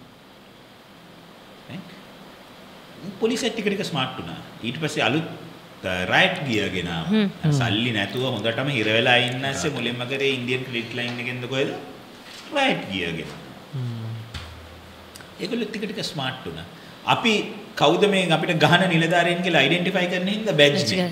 පොලිසිය ටික ටික ස්මාර්ට් වුණා. ඊට පස්සේ අලුත් රයිට් ගියර් ගෙනාවා. සල්ලි නැතුව හොඳටම හිර වෙලා ඉන්න ඇස්සේ මුලින්ම කරේ ඉන්දියන් ක්‍රෙඩිට් ලයින් එකෙන්ද කොහෙද? රයිට් ගියර් ගෙනාවා. ඒගොල්ලෝ ටික ටික ස්මාර්ට් වුණා. අපි කවුද මේ අපිට ගහන නිලධාරීන් කියලා අයිඩෙන්ටිෆයි කරන්න හින්දා බැජ් නේ.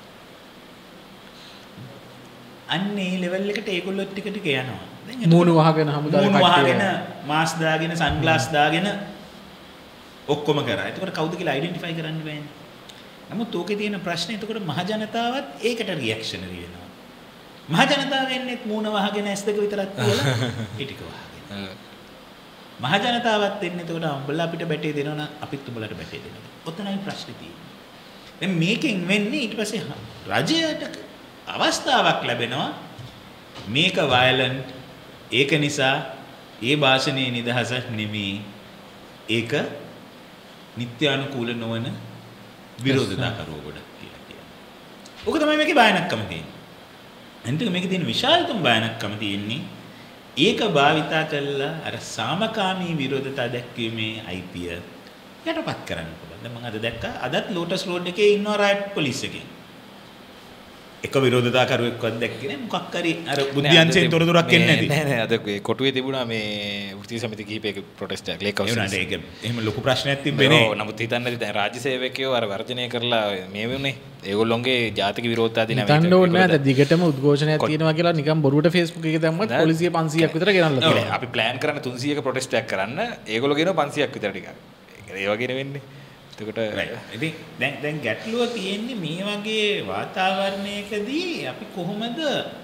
අන්නේ ලෙවල් එකට ඒගොල්ලෝ ටික ටික යනවා. දැන් මූණු වහගෙන හමුදාවේ මූණු වහගෙන මාස් දාගෙන සන්ග්ලාස් දාගෙන ඔක්කොම කරා. එතකොට කවුද කියලා අයිඩෙන්ටිෆයි කරන්න බෑනේ. නමුත් ඕකේ තියෙන ප්‍රශ්නේ එතකොට මහ ජනතාවත් ඒකට රියැක්ෂනරි වෙනවා. මහ ජනතාව වෙන්නේ මූණ වහගෙන ඇස් දෙක විතරක් තියලා පිටික වහගෙන. මහ ජනතාවත් එන්නේ එතකොට උඹලා අපිට බැටේ දෙනවා නම් අපිත් උඹලට බැටේ දෙනවා. ඔතනයි ප්‍රශ්නේ තියෙන්නේ. දැන් මේකෙන් වෙන්නේ ඊට පස්සේ රජයට අවස්ථාවක් ලැබෙනවා මේක වයලන්ට් ඒක නිසා ඒ භාෂණයේ නිදහසක් නෙමෙයි ඒක නිත්‍යානුකූල නොවන විරෝධතාකරුව ගොඩක් කියලා කියනවා. ඔක තමයි මේකේ භයානකම තියෙන්නේ. අන්තිම මේකේ තියෙන විශාලතම භයානකම තියෙන්නේ ඒක භාවිතා කළා අර සාමකාමී විරෝධතා දැක්වීමේ අයිතිය යටපත් කරන්න පුළුවන්. දැන් මම අද දැක්කා අදත් ලෝටස් රෝඩ් එකේ ඉන්නවා රයිට් පොලිස් එකේ. එක විරෝධතාකරුවෙක්වත් දැක්කේ නෑ මොකක් හරි අර බුද්ධියන්සෙන් තොරතුරක් එන්නේ නැති. නෑ නෑ අද කොටුවේ තිබුණා මේ වෘත්තීය සමිති කිහිපයක ප්‍රොටෙස්ට් එකක් ලේක් හවුස් ඒක එහෙම ලොකු ප්‍රශ්නයක් තිබ්බේ නෑ. ඔව් නමුත් හිතන්නේ දැන් රාජ්‍ය සේවකයෝ අර වර්ජනය කරලා මේ වුණේ ඒගොල්ලොන්ගේ ජාතික විරෝධතාදී නැවත හිතන්න ඕනේ නෑ දිගටම උද්ඝෝෂණයක් තියෙනවා කියලා නිකන් බොරුවට Facebook එකේ දැම්මත් පොලිසිය පන්සීයක් විතර ගෙනල්ලා තියෙනවා. අපි ප්ලෑන් කරන තුන්සීයක ප්‍රොටෙස්ට් එකක් කරන්න ඒගොල්ලෝ ගෙනව පන්සීයක් විතර ටිකක්. ඒ වගේ වෙන්නේ. එතකොට ඉතින් දැන් දැන් ගැටලුව තියෙන්නේ මේ වගේ වාතාවරණයකදී අපි කොහොමද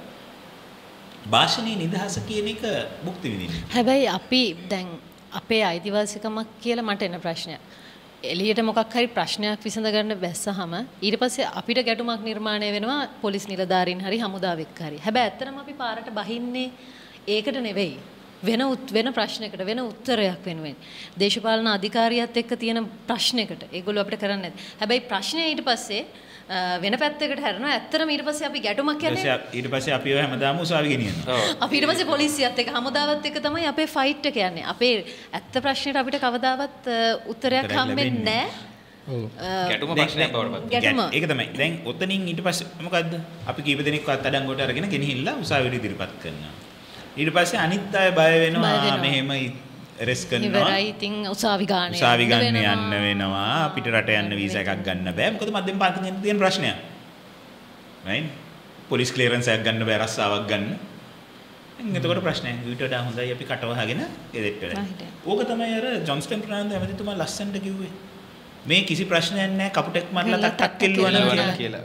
භාෂණීය නිදහස කියන එක භුක්ති විඳින්නේ? හැබැයි අපි දැන් අපේ අයිතිවාසිකමක් කියලා මට එන ප්‍රශ්නයක්. එළියට මොකක් හරි ප්‍රශ්නයක් විසඳ ගන්න බැස්සහම ඊට පස්සේ අපිට ගැටුමක් නිර්මාණය වෙනවා පොලිස් නිලධාරීන් හරි හමුදාවෙක් හරි. හැබැයි ඇත්තටම අපි පාරට බහින්නේ ඒකට නෙවෙයි. වෙන වෙන ප්‍රශ්නයකට වෙන උත්තරයක් වෙනුවෙන් දේශපාලන අධිකාරියත් එක්ක තියෙන ප්‍රශ්නයකට ඒගොල්ලෝ අපිට කරන්නේ නැති. හැබැයි ප්‍රශ්නේ ඊට පස්සේ වෙන පැත්තකට හැරෙනවා. ඇත්තටම ඊට පස්සේ අපි ගැටුමක් යන්නේ. ඊට පස්සේ අපි ඔය හැමදාම උසාවි ගෙනියනවා. අපි ඊට පස්සේ පොලිසියත් එක්ක හමුදාවත් එක්ක තමයි අපේ ෆයිට් එක යන්නේ. අපේ ඇත්ත ප්‍රශ්නෙට අපිට කවදාවත් උත්තරයක් හම්බෙන්නේ නැහැ. ඔව්. ගැටුම ප්‍රශ්නයක් බවට පත්. ඒක තමයි. දැන් ඔතනින් ඊට පස්සේ මොකද්ද? අපි කීප දෙනෙක්වත් අඩංගුවට අරගෙන ගෙනහිල්ලා උසාවියට ඉදිරිපත් කරනවා. ඊට පස්සේ අනිත් අය බය වෙනවා මෙහෙම රෙස් කරනවා. ඉවරයි ඉතින් උසාවි ගාන උසාවි ගන්න යන්න වෙනවා. පිට රට යන්න වීසා එකක් ගන්න බෑ. මොකද මධ්‍යම පාර්ලිමේන්තුවේ තියෙන ප්‍රශ්නයක්. right? පොලිස් ක්ලියරන්ස් එකක් ගන්න බෑ රස්සාවක් ගන්න. එතකොට ප්‍රශ්නයක්. ඊට වඩා හොඳයි අපි කටවහගෙන ගෙදෙට්ට වෙලා. ඕක තමයි අර ජොන්ස්ටන් ප්‍රනාන්දු ඇමතිතුමා ලස්සනට කිව්වේ. මේ කිසි ප්‍රශ්නයක් නැහැ කපුටෙක් මරලා තට්ටක් කෙල්ලුවා නම් කියලා.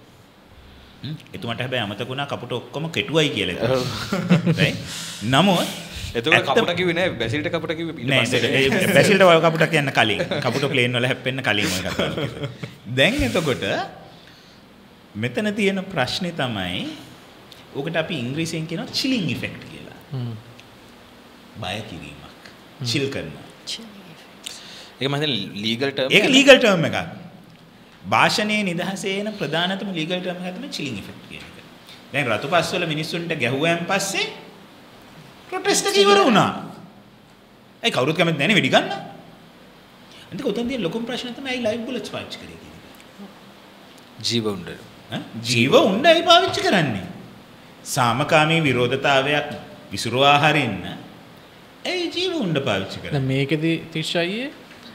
එතුමාට හැබැයි අමතක වුණා කපුට ඔක්කොම කෙටුවයි කියලා. right? නමුත් එතකොට කපුට කිව්වේ නෑ බැසිල්ට කපුට කිව්වේ ඊට පස්සේ බැසිල්ට ඔය කපුට කියන්න කලින් කපුට ප්ලේන් වල හැප්පෙන්න කලින් ඔය කතාව කිව්වා. දැන් එතකොට මෙතන තියෙන ප්‍රශ්නේ තමයි ඔකට අපි ඉංග්‍රීසියෙන් කියනවා chilling effect කියලා. බය කිරීමක්. chill කරනවා. ඒක මම හිතන්නේ ලීගල් ටර්ම් ඒක ලීගල් ටර්ම් එකක්. භාෂණයේ නිදහසේ එන ප්‍රධානතම ලීගල් ටර්ම් එක තමයි chilling effect කියන එක. දැන් රතුපස් වල මිනිස්සුන්ට ගැහුවයන් පස්සේ ප්‍රොටෙස්ට් එක ඉවර වුණා. ඒ කවුරුත් කැමති නැහැ නේ වෙඩි ගන්න. අන්තික උතන් තියෙන ලොකුම ප්‍රශ්න තමයි ඇයි ලයිව් බුලට්ස් පාවිච්චි කරේ කියන එක. ජීව උණ්ඩ. ඈ ජීව උණ්ඩයි පාවිච්චි කරන්නේ. සාමකාමී විරෝධතාවයක් විසුරුවා හරින්න ඇයි ජීව උණ්ඩ පාවිච්චි කරන්නේ? දැන් මේකෙදි තිෂ්ෂයියේ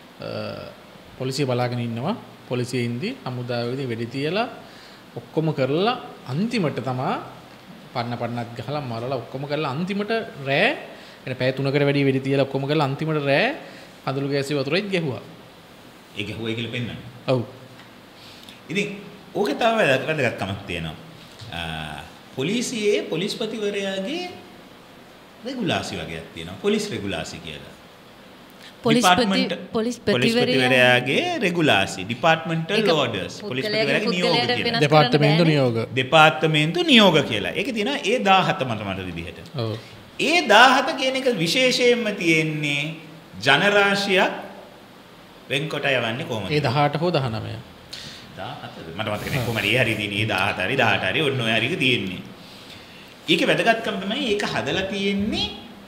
පොලිසිය බලාගෙන ඉන්නවා. පොලිසිය ඉඳි හමුදාවේදී වෙඩි තියලා ඔක්කොම කරලා අන්තිමට තමයි පන්න පන්නත් ගහලා මරලා ඔක්කොම කරලා අන්තිමට රෑ එන පැය තුනකට වැඩි වෙඩි තියලා ඔක්කොම කරලා අන්තිමට රෑ කඳුළු ගෑසි වතුරෙත් ගැහුවා. ඒ ගැහුවයි කියලා පෙන්නන්නේ. ඔව්. ඉතින් ඕකේ තව වැදගත්කමක් තියෙනවා. පොලිසියේ පොලිස්පතිවරයාගේ රෙගුලාසි වගේක් තියෙනවා. පොලිස් රෙගුලාසි කියලා. පොලිස්පති පොලිස්පතිවරයාගේ රෙගුලාසි ඩිපාර්ට්මන්ටල් ඕඩර්ස් පොලිස්පතිවරයාගේ නියෝග කියලා. දෙපාර්තමේන්තු නියෝග. දෙපාර්තමේන්තු නියෝග කියලා. ඒකේ තියෙනවා ඒ දාහත මට මට විදිහට. ඔව්. ඒ දාහත කියන එක විශේෂයෙන්ම තියෙන්නේ ජනරාශියක් වෙන්කොට යවන්නේ කොහොමද? ඒ දහඅට හෝ දහනවය. දාහත මට මතක නැහැ කොහමද ඒ හරිය තියෙන්නේ. ඒ දාහත හරි දහඅට හරි ඔන්න ඔය හරියක තියෙන්නේ. ඒකේ වැදගත්කම තමයි ඒක හදලා තියෙන්නේ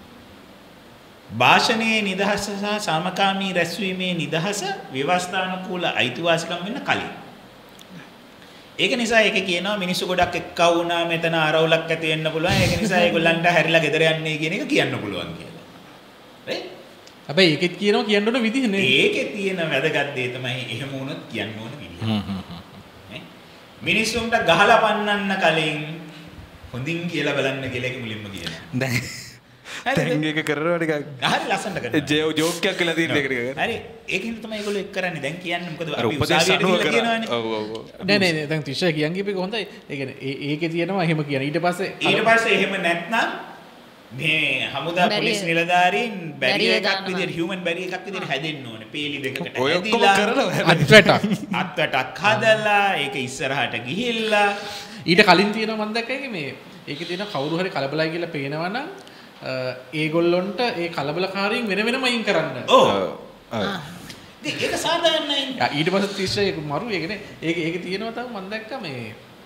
භාෂණයේ නිදහස සහ සාමකාමී රැස්වීමේ නිදහස ව්‍යවස්ථානුකූල අයිතිවාසිකම් වෙන්න කලින්. ඒක නිසා ඒක කියනවා මිනිස්සු ගොඩක් එක්කව වුණා මෙතන ආරවුලක් ඇති වෙන්න පුළුවන්. ඒක නිසා ඒගොල්ලන්ට හැරිලා ගෙදර යන්නේ කියන එක කියන්න පුළුවන් කියලා. right? හැබැයි ඒකෙත් කියනවා කියන්න ඕන විදිහ නේ. ඒකේ තියෙන වැදගත් දේ තමයි එහෙම වුණොත් කියන්න ඕන විදිහ. මිනිස්සුන්ට ගහලා පන්නන්න කලින් හොඳින් කියලා බලන්න කියලා ඒක මුලින්ම කියනවා. දැන් දැන් ඒක කරනවා ටිකක් හරි ලස්සනට කරනවා. ජෝ ජෝක් එකක් කියලා තියෙන එක ටික. හරි ඒකෙන් තමයි ඒගොල්ලෝ එක් කරන්නේ. දැන් කියන්නේ මොකද අර අපි උපදේශ උසාවියට අනුව ගිහලා කරා. කියනවනේ. ඔව් ඔව් ඔව්. නෑ නෑ නෑ දැන් තිෂ්ෂා කියන් කියපේක හොඳයි. ඒ කියන්නේ ඒ ඒකේ තියෙනවා එහෙම කියන. ඊට පස්සේ ඊට පස්සේ එහෙම නැත්නම් මේ හමුදා පොලිස් නිලධාරීන් බැරියර් එකක් විදියට හියුමන් බැරියර් එකක් විදියට හැදෙන්න ඕනේ. පේලි දෙකකට ඔය ඔක්කොම කරලා අත්වැටක් අත්වැටක් හදලා ඒක ඉස්සරහට ගිහිල්ලා ඊට කලින් තියෙනවා මම දැක්කේ මේ ඒකේ තියෙන කවුරු හරි කලබලයි කියලා පේනවා නම් ඒගොල්ලොන්ට ඒ කලබලකාරීන් වෙන වෙනම අයින් කරන්න. ඔව්. ඒක සාධාරණයි. ඊට පස්සේ තිස්සේ ඒක මරු ඒකනේ ඒක ඒක තියෙනවා තමයි මම දැක්කා මේ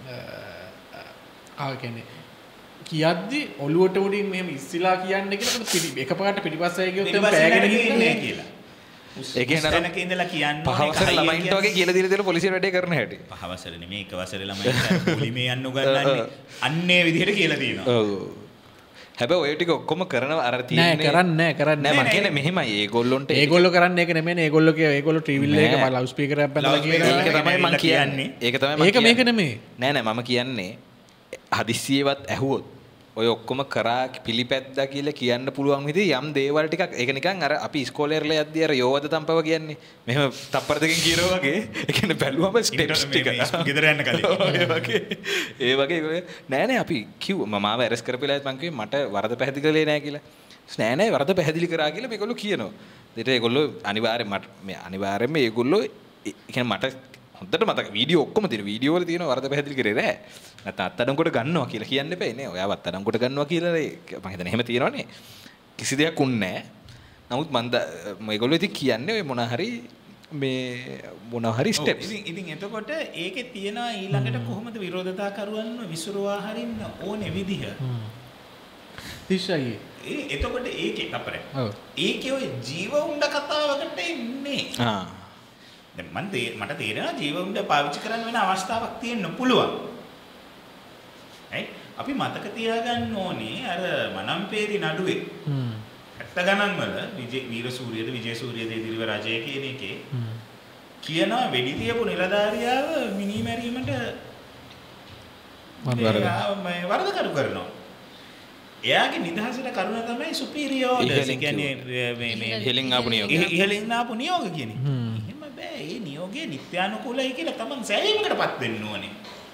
ආ කියන්නේ කියද්දි ඔලුවට උඩින් මෙහෙම ඉස්සිලා කියන්නේ කියලා පිටි එකපාරට පිටිපස්සයි ගියොත් එම් පෑගෙන ඉන්නේ කියලා. ඒ කියන්නේ තැනක ඉඳලා කියන්නේ පහවසර ළමයින්ට වගේ කියලා දීලා දෙන පොලිසිය වැඩේ කරන හැටි. පහවසර නෙමෙයි එක වසරේ ළමයින්ට පොලිමේ යන්න උගන්වන්නේ අන්නේ විදිහට කියලා තියෙනවා. ඔව්. හැබැයි ඔය ටික ඔක්කොම කරනවා අර තියෙන්නේ නෑ කරන්නේ නෑ කරන්නේ නෑ මම කියන්නේ මෙහෙමයි ඒගොල්ලොන්ට ඒගොල්ලෝ කරන්නේ ඒක නෙමෙයි ඒගොල්ලෝ කිය ඒගොල්ලෝ ටීවී එක ලවුඩ් ස්පීකර් එකක් බඳලා කියනවා ඒක තමයි මම කියන්නේ. ඒක තමයි මම ඒක මේක නෙමෙයි. නෑ නෑ මම කියන්නේ හදිස්සියවත් ඇහුවොත් ඔය ඔක්කොම කරා පිළිපැද්දා කියලා කියන්න පුළුවන් විදිහ යම් දේවල් ටිකක් ඒක නිකන් අර අපි ඉස්කෝලේ ඉරලා යද්දී අර යෝවද තම්පව කියන්නේ මෙහෙම තප්පර දෙකකින් කියනවා වගේ ඒ කියන්නේ බැලුවම ස්ටෙප්ස් ටික ගෙදර යන්න කලින් ඒ වගේ ඒ වගේ නෑ නෑ අපි කිව්ව මම ආව ඇරස් කරපිලා මං කිව්වේ මට වරද පැහැදිලි කළේ නෑ කියලා නෑ නෑ වරද පැහැදිලි කරා කියලා මේගොල්ලෝ කියනවා ඊට ඒගොල්ලෝ අනිවාර්යෙන් මට මේ අනිවාර්යෙන්ම ඒගොල්ලෝ ඒ කියන්නේ මට හොඳට මතක වීඩියෝ ඔක්කොම තියෙන වීඩියෝ වල තියෙනවා වරද පැහැදිලි කරේ නෑ නැත්නම් අත්අඩංගුවට ගන්නවා කියලා කියන්න එපා නේ ඔයාව අත්අඩංගුවට ගන්නවා කියලා මම හිතන්නේ එහෙම තියෙනවනේ කිසි දෙයක් උන්නේ නෑ නමුත් මම මේගොල්ලෝ ඉතින් කියන්නේ ඔය මොනවා හරි මේ මොනවා හරි ස්ටෙප්ස් ඉතින් ඉතින් එතකොට ඒකේ තියෙනවා ඊළඟට කොහොමද විරෝධතාකරුවන්ව විසුරුවා හරින්න ඕනේ විදිහ තිෂ්ෂයි ඒ එතකොට ඒකේ අපරේ ඔව් ඒකේ ඔය ජීව උණ්ඩ කතාවකට එන්නේ ආ දැන් මන් මට තේරෙනවා ජීව උණ්ඩ පාවිච්චි කරන්න වෙන අවස්ථාවක් තියෙන්න පුළුවන්. හරි අපි මතක තියාගන්න ඕනේ අර මනම්පේරි නඩුවේ ඇත්ත ගණන් වල විජේ වීරසූරියද විජේසූරියද ඉදිරිව රජය කියන එකේ කියනවා වෙඩි තියපු නිලධාරියාව මිනි මැරීමට වරදකරු කරනවා. එයාගේ නිදහසට කරුණ තමයි සුපීරියර් ඕඩර්ස්. ඒ කියන්නේ මේ මේ ඉහළින් ආපු නියෝගය. ඉහළින් ආපු නියෝග කියන්නේ. එහෙම බෑ. ඒ නියෝගය නිත්‍යානුකූලයි කියලා තමන් සෑහීමකටපත් වෙන්න ඕනේ.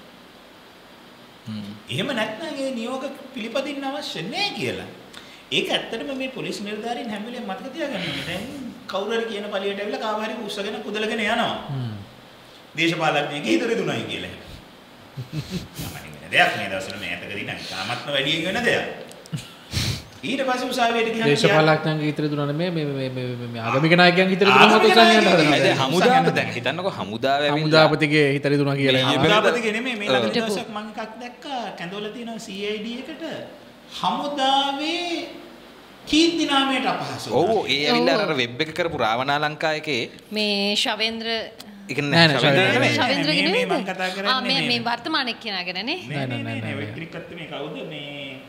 එහෙම නැත්නම් ඒ නියෝග පිළිපදින්න අවශ්‍ය නැහැ කියලා. ඒක ඇත්තටම මේ පොලිස් නිලධාරීන් හැම වෙලේම මතක තියාගන්න ඕනේ. දැන් කවුරු හරි කියන පළියට ඇවිල්ලා කාව හරි උස්සගෙන කුදලගෙන යනවා. දේශපාලඥයෙක් හිතේ දුනයි කියලා. සාමාන්‍ය වෙන දෙයක් මේ දවස්වල මේ ඇතකදී නම් තාමත්ම වැඩියෙන් වෙන දෙයක්. ඊට පස්සේ උසාවියට ගියහම දේශපාලඥයන්ගේ හිතේ දුනන මේ මේ මේ මේ ආගමික නායකයන්ගේ හිතේ දුනන මොකද උසාවියට යන්න හදනවා. දැන් හමුදාව දැන් හිතන්නකෝ හමුදාව ඇවිල්ලා හමුදාපතිගේ හිතේ දුනා කියලා. හමුදාපතිගේ නෙමෙයි මේ ළඟ දවසක් මම එකක් දැක්කා කැඳවල තියෙනවා C I D එකට හමුදාවේ කීර්ති නාමයට අපහසු. ඔව් ඒ ඇවිල්ලා අර වෙබ් එක කරපු රාවණාලංකා එකේ මේ ශවේන්ද්‍ර ඒක නෑ ශවේන්ද්‍ර නෙමෙයි. ශවේන්ද්‍ර මේ කියන්නේ මම කතා කරන්නේ ආ මේ මේ වර්තමාන එක්කෙනාගෙන නේ. නෑ නෑ නෑ නෑ ක්‍රිකට් මේ කවුද මේ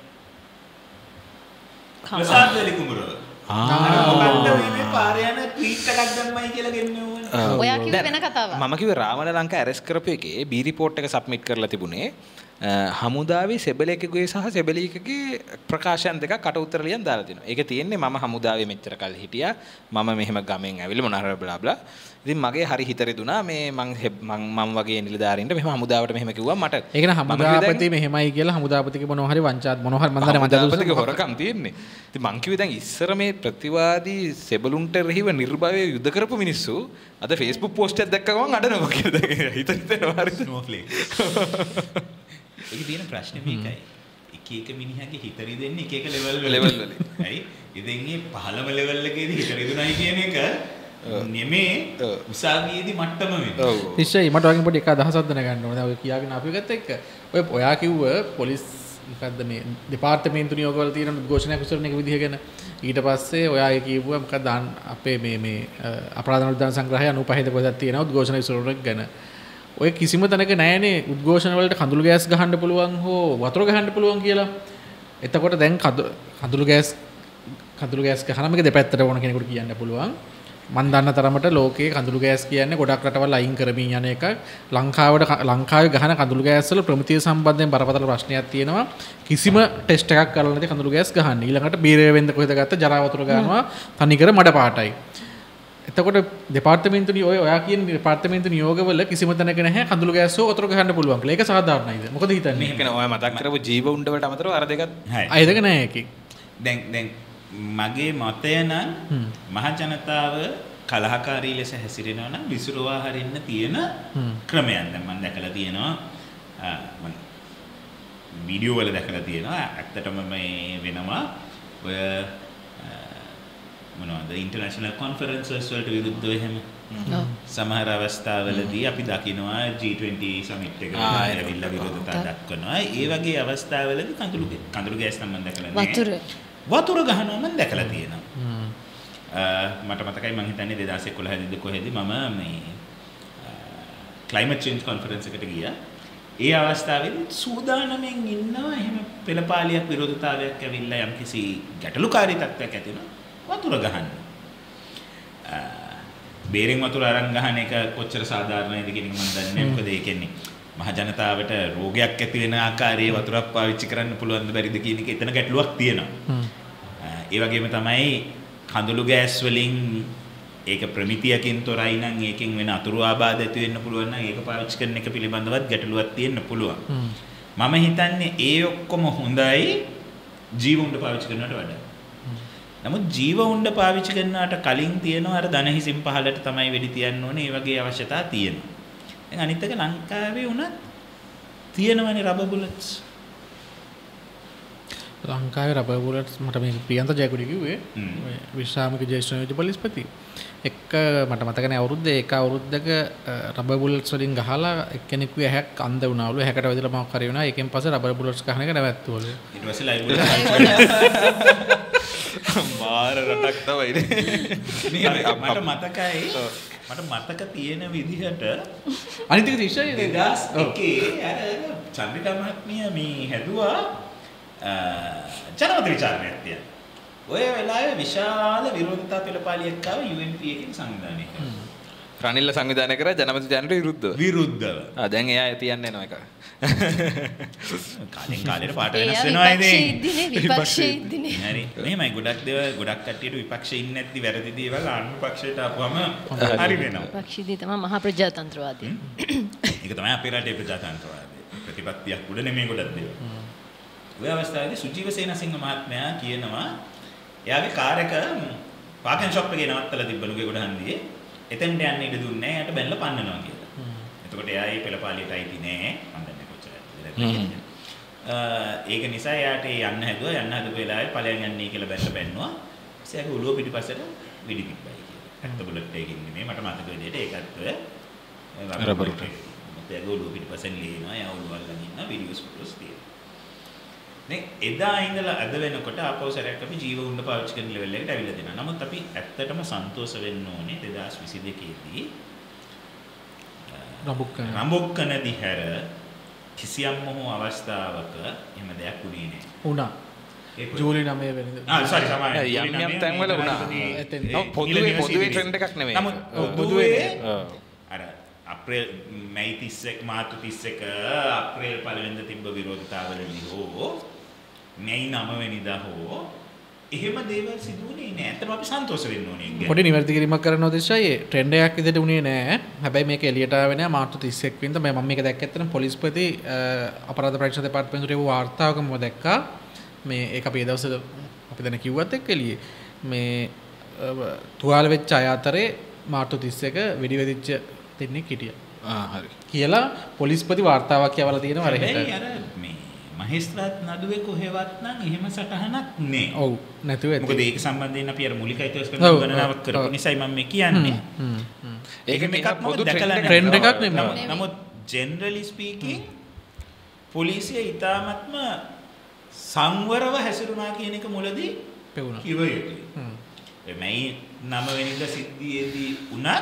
ප්‍රසාද් වෙලිකුමරව. ආ මොකක්ද මේ පාර යන ට්වීට් එකක් දැම්මයි කියලා ගෙන්නේ ඕනේ. ඔයා කිව්ව වෙන කතාවක්. මම කිව්වේ රාවණාලංකා ඇරෙස්ට් කරපු එකේ බී රිපෝට් එක සබ්මිට් කරලා තිබුණේ හමුදාවේ සෙබලෙකගේ සහ සෙබලීකගේ ප්‍රකාශයන් දෙකක් කට උත්තර ලියන් දාලා තිනවා. ඒක තියෙන්නේ මම හමුදාවේ මෙච්චර කල් හිටියා. මම මෙහෙම ගමෙන් ඇවිල්ලා මොනවා හරි බ්ලා බ්ලා. ඉතින් මගේ හරි හිතරේ දුනා මේ මං මං මම වගේ නිලධාරීන්ට මෙහෙම හමුදාවට මෙහෙම කිව්වා මට. ඒක න හමුදාපති මෙහෙමයි කියලා හමුදාපතිගේ මොනවා හරි වංචාත් මොනවා හරි මන් දන්නේ හමුදාපතිගේ හොරකම් තියෙන්නේ. ඉතින් මං කිව්වේ දැන් ඉස්සර මේ ප්‍රතිවාදී සෙබළුන්ට රහිව නිර්භවය යුද කරපු මිනිස්සු අද Facebook පෝස්ට් එකක් දැක්ක ගමන් අඬනවා කියලා දැන් හිත හිතෙනවා හරි ස්නෝෆ්ලේක්. ඒක තියෙන ප්‍රශ්නේ මේකයි. එක එක මිනිහාගේ හිතරි දෙන්නේ එක එක ලෙවල් වල ලෙවල් වල. හරි. ඉතින් මේ පහළම ලෙවල් එකේදී හිතරි දුනයි කියන එක නෙමේ උසාවියේදී මට්ටම වෙන්නේ. ඔව්. තිස්සයි මට වගේ පොඩි එක අදහසක් දැනගන්න ඕනේ. දැන් ඔය කියාගෙන අපි ගත්ත එක. ඔය ඔයා කිව්ව පොලිස් මොකද්ද මේ දෙපාර්තමේන්තු නියෝගවල තියෙන උද්ඝෝෂණයක් විසරණ එක විදිහ ගැන ඊට පස්සේ ඔයා ඒ කිව්වා මොකක්ද අපේ මේ මේ අපරාධ නිරෝධන සංග්‍රහය අනූපහිත කොහෙද තියෙනවා උද්ඝෝෂණ විසරණ ගැන. ඔය කිසිම තැනක නැහැනේ උද්ඝෝෂණ වලට කඳුළු ගෑස් ගහන්න පුළුවන් හෝ වතුර ගහන්න පුළුවන් කියලා. එතකොට දැන් කඳුළු ගෑස් කඳුළු ගෑස් ගහනම එක දෙපැත්තට ඕන කෙනෙකුට කියන්න පුළුවන්. මන් දන්න තරමට ලෝකයේ කඳුළු ගෑස් කියන්නේ ගොඩක් රටවල් අයින් කරමින් යන එකක්. ලංකාවට ලංකාවේ ගහන කඳුළු ගෑස් වල ප්‍රමිතිය සම්බන්ධයෙන් බරපතල ප්‍රශ්නයක් තියෙනවා. කිසිම ටෙස්ට් එකක් කරලා නැති කඳුළු ගෑස් ගහන්න. ඊළඟට බීරය වෙන්ද කොහෙද ගත්ත ජරා වතුර ගන්නවා තනිකර මඩ පාටයි. එතකොට දෙපාර්තමේන්තු ඔය ඔයා කියන දෙපාර්තමේන්තු නියෝගවල කිසිම තැනක නැහැ කඳුළු ගෑස් හෝ වතුර ගහන්න පුළුවන් කියලා. ඒක සාධාරණයිද? මොකද හිතන්නේ? මේක නේ ඔය මතක් කරපු ජීව උණ්ඩ වලට අමතරව අර දෙකත් හරි. ඒක නෑ ඒකේ. දැන් දැන් මගේ මතය නම් මහ ජනතාව කලහකාරී ලෙස හැසිරෙනවා නම් විසිරවා හරින්න තියෙන ක්‍රමයන් දැන් මම දැකලා තියෙනවා. මම වීඩියෝ වල දැකලා තියෙනවා. ඇත්තටම මේ වෙනවා ඔය මොනවද ඉන්ටර්නැෂනල් කොන්ෆරන්සස් වලට විරුද්ධව එහෙම සමහර අවස්ථාවලදී අපි දකිනවා G twenty සමිට් එක ඇවිල්ලා විරෝධතා දක්වනවා. ඒ වගේ අවස්ථාවලදී කඳුළු කඳුළු ගෑස් නම් මම දැකලා නැහැ. වතුර වතුර ගහනවා මම දැකලා තියෙනවා. මට මතකයි මම හිතන්නේ දෙදාස් එකොළහ දී කොහෙද මම මේ ක්ලයිමේට් චේන්ජ් කොන්ෆරන්ස් එකට ගියා. ඒ අවස්ථාවේදී සූදානම්ෙන් ඉන්නවා එහෙම පෙළපාලියක් විරෝධතාවයක් ඇවිල්ලා යම්කිසි ගැටලුකාරී තත්ත්වයක් ඇති වෙනවා. වතුර ගහන්න. බේරින් වතුර අරන් ගහන එක කොච්චර සාධාරණයිද කියන එක මම දන්නේ නැහැ. මොකද ඒ කියන්නේ මහ ජනතාවට රෝගයක් ඇති වෙන ආකාරයේ වතුරක් පාවිච්චි කරන්න පුළුවන්ද බැරිද කියන එක එතන ගැටලුවක් තියෙනවා. ඒ වගේම තමයි කඳුළු ගෑස් වලින් ඒක ප්‍රමිතියකින් තොරයි නම් ඒකෙන් වෙන අතුරු ආබාධ ඇති වෙන්න පුළුවන් නම් ඒක පාවිච්චි කරන එක පිළිබඳවත් ගැටලුවක් තියෙන්න පුළුවන්. මම හිතන්නේ ඒ ඔක්කොම හොඳයි ජීව උණ්ඩ පාවිච්චි කරනවට වඩා. නමුත් ජීව උණ්ඩ පාවිච්චි කරනාට කලින් තියෙනවා අර ධන හිසින් පහලට තමයි වෙඩි තියන්න ඕනේ. ඒ වගේ අවශ්‍යතා තියෙනවා. දැන් අනිත් එක ලංකාවේ උනත් තියෙනවනේ රබර් බුලට්ස්. ලංකාවේ රබර් බුලට්ස් මට මේ ප්‍රියන්ත ජයකුඩි කිව්වේ විශ්‍රාමික ජ්‍යෙෂ්ඨ නියෝජ්‍ය පොලිස්පති. එක්ක මට මතක නැහැ අවුරුද්ද ඒක අවුරුද්දක රබර් බුලට්ස් වලින් ගහලා එක්කෙනෙකුගේ ඇහැක් අන්ධ වුණාලු. ඇහැකට වැදිලා මොකක් හරි වුණා. ඒකෙන් පස්සේ රබර් බුලට්ස් ගහන එක නැවැත්තුවලු. ඊට පස්සේ ලයිව් බුලට්ස් මාර රටක් තමයි නේ. මට මතකයි මට මතක තියෙන විදිහට අනිත් එක තිස්සයි දෙදාස් එකේ අර චන්ද්‍රිකා මහත්මිය මේ හැදුවා ජනමත විචාරණයක් තියන. ඔය වෙලාවේ විශාල විරෝධතා පෙළපාලියක් ආව U N P එකකින් සංවිධානය කරා. රනිල්ල සංවිධානය කරා ජනපති ජනට විරුද්ධව. විරුද්ධව. ආ දැන් එයා තියන්නේ යනවා එක. කාලෙන් කාලෙට පාට වෙනස් වෙනවා ඉතින්. විපක්ෂයේ ඉදිනේ. හරි. මෙහෙමයි ගොඩක් දේවල් ගොඩක් කට්ටියට විපක්ෂයේ ඉන්නේ නැති වැරදි දේවල් අනුපක්ෂයට පක්ෂයට ආපුවම හරි වෙනවා. පක්ෂීදී තමයි මහා ප්‍රජාතන්ත්‍රවාදී. ඒක තමයි අපේ රටේ ප්‍රජාතන්ත්‍රවාදී. ප්‍රතිපත්තියක් උඩ නෙමෙයි ගොඩක් දේවල්. ඔය අවස්ථාවේදී සුජීව සේනසිංහ මහත්මයා කියනවා එයාගේ කාර් එක පාකින් ෂොප් එකේ නවත්තලා තිබ්බලුගේ ගොඩ හන්දියේ එතෙන්ට යන්න ඉඩ දුන්නේ නැහැ. එයාට බැලලා පන්නනවා කියලා. එතකොට එයා ඒ පෙළපාලියට අයිති නෑ. මම දන්නේ කොච්චරද. ඒක නිසා එයාට යන්න හැදුවා. යන්න හදපු වෙලාවේ ඵලයන් යන්නේ කියලා බැලලා බැන්නුවා. ඊට පස්සේ ඔළුව පිටිපස්සට විඩි තිබ්බයි කියලා. ඇත්ත බුලට් එකකින් නෙමෙයි මට මතක විදිහට ඒකත් රබර් එක. මට ඒක ඔළුව පිටිපස්සෙන් ලියනවා. එයා ඔළුව අල්ලගෙන ඉන්න වීඩියෝස් ෆොටෝස් තියෙනවා. නේ එදා ඉඳලා අද වෙනකොට ආපහු සැරයක් අපි ජීව උණ්ඩ පාවිච්චි කරන ලෙවල් එකට ඇවිල්ලා දෙනවා. නමුත් අපි ඇත්තටම සන්තෝෂ වෙන්න ඕනේ දෙදාස් විසි දෙකේ දී රඹුක්කන රඹුක්කන දිහැර කිසියම් මොහො අවස්ථාවක එහෙම දෙයක් උනේ නෑ. වුණා. ජූලි නවය වෙනිදා. ආ සෝරි සමාවෙන්න. යම් යම් තැන්වල වුණා. ඔව් පොදුවේ පොදුවේ ට්‍රෙන්ඩ් එකක් නෙමෙයි. නමුත් පොදුවේ අර අප්‍රේල් මැයි තිස් එක මාර්තු තිස් එක අප්‍රේල් පළවෙනිදා තිබ්බ විරෝධතාවලදී හෝ මැයි නවය වෙනිදා හෝ එහෙම දේවල් සිදු වුණේ නෑ. ඇත්තටම අපි සන්තෝෂ වෙන්න ඕනේ ඒක. පොඩි නිවැරදි කිරීමක් කරනවා දේශයි. ට්‍රෙන්ඩ් එකක් විදිහට උනේ නෑ. හැබැයි මේක එළියට ආවේ නෑ මාර්තු තිස් එක් වෙනිදා. මම මේක දැක්ක ඇත්තටම පොලිස්පති අපරාධ පරීක්ෂණ දෙපාර්තමේන්තුවේ වූ වාර්තාවක මම දැක්කා. මේ ඒක අපි ඒ දවස්වල අපි දැන් කිව්වත් එක්ක එළියේ මේ තුවාල වෙච්ච අය අතරේ මාර්තු තිස් එක වෙඩි වෙදිච්ච දෙන්නෙක් හිටියා. ආ හරි. කියලා පොලිස්පති වාර්තාවක් කියවලා තියෙනවා අර හෙට. අර මේ මහේස්ත්‍රාත් නඩුවේ කොහෙවත් නම් එහෙම සටහනක් නෑ. ඔව් නැතුව ඇති. මොකද ඒක සම්බන්ධයෙන් අපි අර මූලික අයිතිවාසිකම් ගණනාවක් කරපු නිසායි මම මේ කියන්නේ. ඒක මේක පොදු ට්‍රෙන්ඩ් එකක් නෙමෙයි. නමුත් ජෙනරලි ස්පීකින් පොලිසිය ඊටාත්ම සංවරව හැසිරුණා කියන එක මුලදී පෙවුණා. කිව යුතුයි. මේ නවය වෙනිදා සිද්ධියේදී උනත්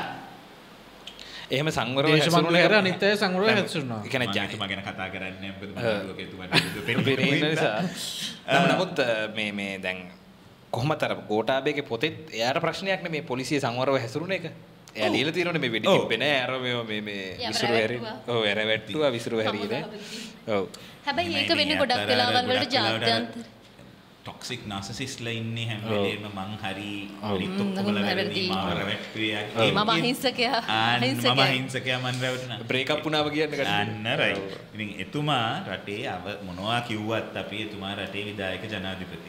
එහෙම සංවරව දේශපාලන කර අනිත් අය සංවරව හැසිරුණා. ඒ කියන්නේ ජාතිතුමා ගැන කතා කරන්නේ නැහැ මොකද මම පෙරේන නිසා. නමුත් මේ මේ දැන් කොහොමද අර ගෝඨාභයගේ පොතෙත් එයාට ප්‍රශ්නයක් නෙමේ පොලිසිය සංවරව හැසිරුණ එක. එයා ලියලා තියෙනවනේ මේ වෙඩි තිබ්බේ නෑ අර මේ මේ විසිරු හැරි. ඔව් ඇරවැට්ටුවා විසිරු හැරිනේ. ඔව්. හැබැයි ඒක වෙන්නේ ගොඩක් වෙලාවල් වලට ජාත්‍යන්තර ටොක්සික් නාර්සිසිස්ට්ලා ඉන්නේ හැම වෙලේම මං හරි අනිත් ඔක්කොමල වැරදි මාව රැවට්ටුවේ මම අහිංසකයා මම අහිංසකයා මන් රැවටුණා බ්‍රේක් අප් වුණාම කියන්න කට්ටිය අන්න රයිට් ඉතින් එතුමා රටේ අව මොනවා කිව්වත් අපි එතුමා රටේ විධායක ජනාධිපති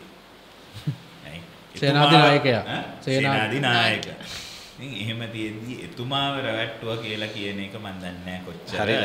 සේනාධිනායකයා සේනාධිනායක ඉතින් එහෙම තියෙද්දි එතුමාව රැවට්ටුවා කියලා කියන එක මන් දන්නේ නැහැ කොච්චර හරි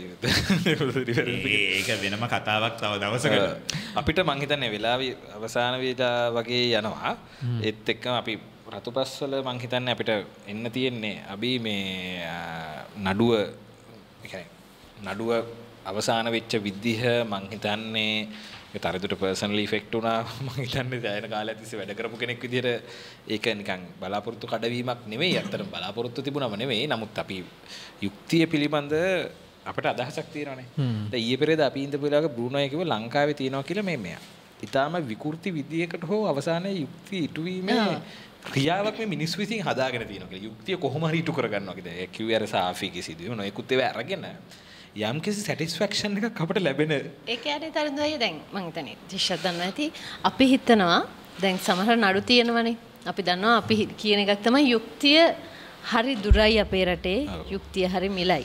ලැජ්ජයි ඒක වෙනම කතාවක් තව දවසකට අපිට මං හිතන්නේ වෙලාවේ අවසාන වේදා වගේ යනවා ඒත් එක්කම අපි රතුපස්වල මං හිතන්නේ අපිට එන්න තියෙන්නේ අපි මේ නඩුව ඒ කියන්නේ නඩුව අවසාන වෙච්ච විදිහ මං හිතන්නේ ඒ තරදුට පර්සනලි ඉෆෙක්ට් වුණා මං හිතන්නේ දැයන කාලයක් තිස්සේ වැඩ කරපු කෙනෙක් විදිහට ඒක නිකන් බලාපොරොත්තු කඩවීමක් නෙවෙයි අත්‍තරම බලාපොරොත්තු තිබුණම නෙවෙයි නමුත් අපි යුක්තිය පිළිබඳ අපිට අදහසක් තියෙනවානේ. දැන් ඊයේ පෙරේද අපි ඉඳපු වෙලාවක බ්‍රූනෝයි කිව්ව ලංකාවේ තියෙනවා කියලා මේ මෙයා. ඊටාම විකෘති විදියකට හෝ අවසානයේ යුක්ති ඉටුවීමේ ක්‍රියාවක් මේ මිනිස්සු විසින් හදාගෙන තියෙනවා කියලා. යුක්තිය කොහොම හරි ඉටු කරගන්නවා කියලා. ඒ කිව්වේ අර සාෆීගේ සිදුවීම නොයෙකුත් ඒවා අරගෙන යම් කිසි සැටිස්ෆැක්ෂන් එකක් අපිට ලැබෙන. ඒ කියන්නේ තරුණයෝ දැන් මං හිතන්නේ දිශත් දන්නවා ඇති අපි හිතනවා දැන් සමහර නඩු තියෙනවනේ. අපි දන්නවා අපි කියන එකක් තමයි යුක්තිය හරි දුරයි අපේ රටේ යුක්තිය හරි මිලයි.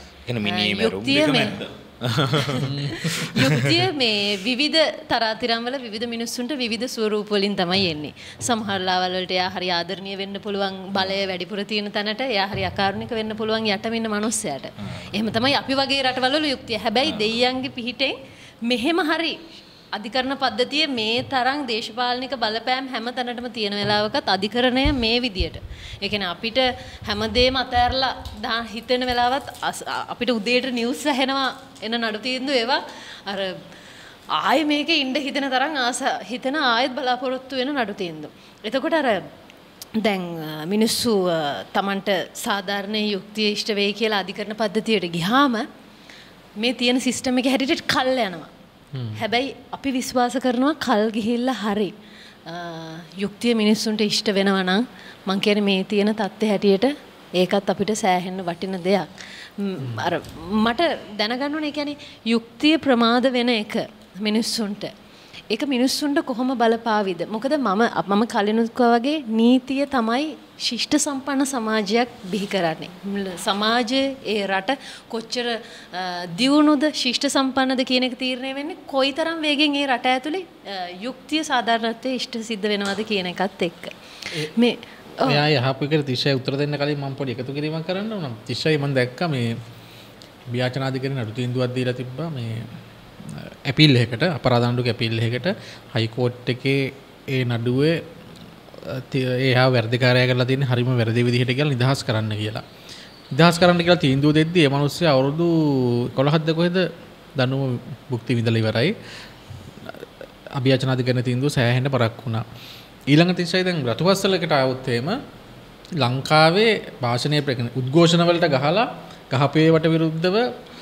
යුක්තිය මේ විවිධ තරාතිරම් වල විවිධ මිනිස්සුන්ට විවිධ ස්වරූප වලින් තමයි එන්නේ. සමහර ලාවල් වලට එයා හරි ආදරණීය වෙන්න පුළුවන් බලය වැඩිපුර තියෙන තැනට එයා හරි අකාරුණික වෙන්න පුළුවන් යටම ඉන්න මිනිස්සයාට. එහෙම තමයි අපි වගේ රටවල වල යුක්තිය. හැබැයි දෙයියන්ගේ පිහිටෙන් මෙහෙම හරි අධිකරණ පද්ධතියේ මේ තරම් දේශපාලනික බලපෑම් හැම තැනටම තියෙන වෙලාවකත් අධිකරණය මේ විදියට. ඒ කියන්නේ අපිට හැමදේම අතහැරලා හිතෙන වෙලාවත් අපිට උදේට නිවුස් ඇහෙනවා එන නඩු තීන්දුව ඒවා අර ආයේ මේකේ ඉන්න හිතෙන තරම් ආස හිතෙන ආයෙත් බලාපොරොත්තු වෙන නඩු තීන්දුව. එතකොට අර දැන් මිනිස්සු Tamanට සාධාරණ යුක්තිය ඉෂ්ට වෙයි කියලා අධිකරණ පද්ධතියට ගියාම මේ තියෙන සිස්ටම් එකේ හැටියට කල් යනවා. හැබැයි අපි විශ්වාස කරනවා කල් ගිහිල්ලා හරි යුක්තිය මිනිස්සුන්ට ඉෂ්ට වෙනවා නම් මං කියන්නේ මේ තියෙන தත්ත්වය හැටියට ඒකත් අපිට සෑහෙන්න වටින දෙයක්. අර මට දැනගන්න ඕනේ කියන්නේ යුක්තිය ප්‍රමාද වෙන එක මිනිස්සුන්ට. ඒක මිනිස්සුන්ට කොහොම බලපාවිද? මොකද මම මම කලිනුත් වගේ නීතිය තමයි ශිෂ්ට සම්පන්න සමාජයක් බිහි කරන්නේ. සමාජයේ ඒ රට කොච්චර දියුණුද ශිෂ්ට සම්පන්නද කියන එක තීරණය වෙන්නේ කොයිතරම් වේගෙන් ඒ රට ඇතුලේ යුක්තිය සාධාරණත්වයේ ඉෂ්ට සිද්ධ වෙනවද කියන එකත් එක්ක. මේ එයා යහපු එකට තිස්සයි උත්තර දෙන්න කලින් මම පොඩි එකතු කිරීමක් කරන්න ඕන. තිස්සයි මම දැක්කා මේ විචාරණාධිකරණ නඩු තීන්දුවක් දීලා තිබ්බා මේ ඇපීල් එකකට අපරාධ නඩුවක ඇපීල් එකකට හයි කෝට් එකේ ඒ නඩුවේ එයා වැරදිකාරයා කරලා තියෙන හරිම වැරදි විදිහට කියලා නිදහස් කරන්න කියලා. නිදහස් කරන්න කියලා තීන්දුව දෙද්දී ඒ මිනිස්සයා අවුරුදු එකොළහක්ද කොහෙද දඬුවම භුක්ති විඳලා ඉවරයි. අභියාචනාධිකරණ තීන්දුව සෑහෙන්න පරක් වුණා. ඊළඟ තිස්සයි දැන් රතුපස්සලකට ආවොත් එහෙම ලංකාවේ භාෂණයේ උද්ඝෝෂණ වලට ගහලා ගහපේවට විරුද්ධව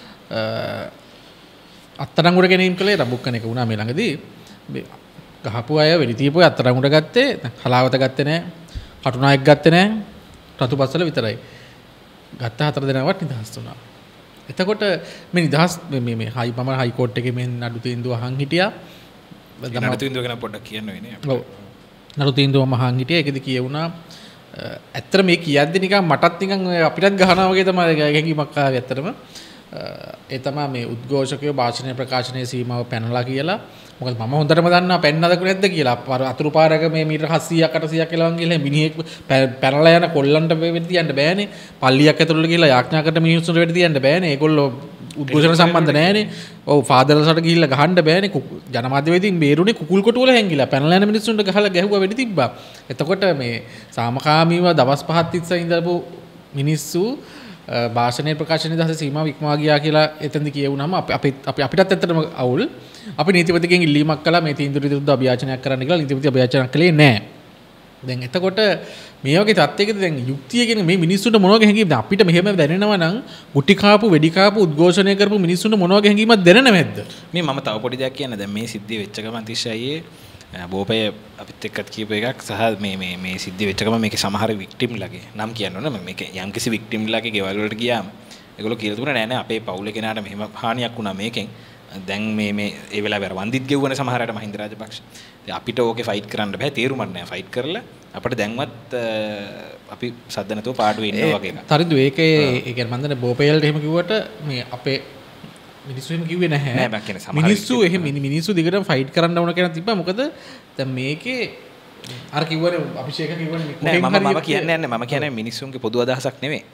අත්අඩංගුවට ගැනීම කළේ රබුක්කන එක වුණා මේ ළඟදී. ගහපු අය වෙඩි තියපු අය අත්අඩංගුවට ගත්තේ හලාවත ගත්තේ නැහැ, කටුනායක ගත්තේ නැහැ, රතුපස්සල විතරයි. ගත්ත හතර දෙනාවත් නිදහස් වුණා. එතකොට මේ නිදහස් මේ මේ හයි මම හයි කෝට් එකේ මේ නඩු තීන්දුව අහන් හිටියා. නඩු තීන්දුව ගැන පොඩ්ඩක් කියන්න වෙන්නේ. ඔව්. නඩු තීන්දුව මම අහන් හිටියා. ඒකෙදි කියවුණා ඇත්තට මේ කියද්දි නිකන් මටත් නිකන් අපිටත් ගහනවා වගේ තමයි ගැගීමක් ආවේ ඇත්තටම. ඒ තමයි මේ උද්ඝෝෂකයෝ භාෂණය ප්‍රකාශනයේ සීමාව පැනලා කියලා. මොකද මම හොඳටම දන්නවා පැන්නද නැද්ද කියලා. අතුරු පාරක මේ මීටර හත්සීයක් අටසීයක් එලවන් ගිහලා මිනිහෙක් පැනලා යන කොල්ලන්ට වෙඩි තියන්න බෑනේ. පල්ලියක් ඇතුළට ගිහලා යාඥා කරන මිනිස්සුන්ට වෙඩි තියන්න බෑනේ. ඒගොල්ලෝ උද්ඝෝෂණ සම්බන්ධ නැහැනේ. ඔව් ෆාදර්ලසට ගිහිල්ලා ගහන්න බෑනේ. ජනමාධ්‍යවේදීන් බේරුනේ කුකුල් කොටු වල හැංගිලා පැනලා යන මිනිස්සුන්ට ගහලා ගැහුවා වෙඩි තිබ්බා. එතකොට මේ සාමකාමීව දවස් පහක් තිස්සේ ඉඳපු මිනිස්සු භාෂණයේ ප්‍රකාශනයේ දහස සීමාව ඉක්මවා ගියා කියලා එතෙන්දි කියවුනම අපි අපි අපිටත් ඇත්තටම අවුල්. අපි නීතිපතිගෙන් ඉල්ලීමක් කළා මේ තීන්දුව විරුද්ධව අභියාචනයක් කරන්න කියලා. නීතිපති අභියාචනයක් කළේ නැහැ. දැන් එතකොට මේ වගේ තත්ත්වයකදී දැන් යුක්තිය කියන මේ මිනිස්සුන්ට මොන වගේ හැඟීම්ද අපිට මෙහෙම දැනෙනවා නම් ගුටි කාපු වෙඩි කාපු උද්ඝෝෂණය කරපු මිනිස්සුන්ට මොන වගේ හැඟීමක් දැනෙන්නේ නැද්ද? මේ මම තව පොඩි දෙයක් කියන්න. දැන් මේ සිද්ධිය වෙච්ච ගමන් තිස්සයියේ බෝපය අපිත් එක්කත් කියපු එකක් සහ මේ මේ මේ සිද්ධිය වෙච්ච ගමන් මේකේ සමහර වික්ටිම්ලාගේ නම් කියන්න ඕන මේක යම්කිසි වික්ටිම්ලාගේ ගෙවල් වලට ගියාම ඒගොල්ලෝ කියලා තුන නෑ නෑ අපේ පවුලේ කෙනාට මෙහෙම හානියක් වුණා මේකෙන්. දැන් මේ මේ ඒ වෙලාවේ අර වන්දිත් ගෙවුවනේ සමහරට මහින්ද රාජපක්ෂ. ඉතින් අපිට ඕකේ ෆයිට් කරන්න බෑ තේරුමක් නෑ ෆයිට් කරලා අපිට දැන්වත් අපි සද්ද නැතුව පාඩුවේ ඉන්නවා වගේ එකක්. තරිදු ඒකේ ඒ කියන්නේ මම දන්නේ බෝපේල්ට එහෙම කිව්වට මේ අපේ මිනිස්සු එහෙම කිව්වේ නැහැ. නෑ මම කියන්නේ සමහර මිනිස්සු එහෙම මිනිස්සු දිගටම ෆයිට් කරන්න ඕන කියලා තිබ්බා. මොකද දැන් මේකේ අර කිව්වනේ අභිෂේක කිව්වනේ නෑ මම මම කියන්නේ නැහැ මම කියන්නේ මිනිස්සුන්ගේ පොදු අදහසක් නෙමෙයි.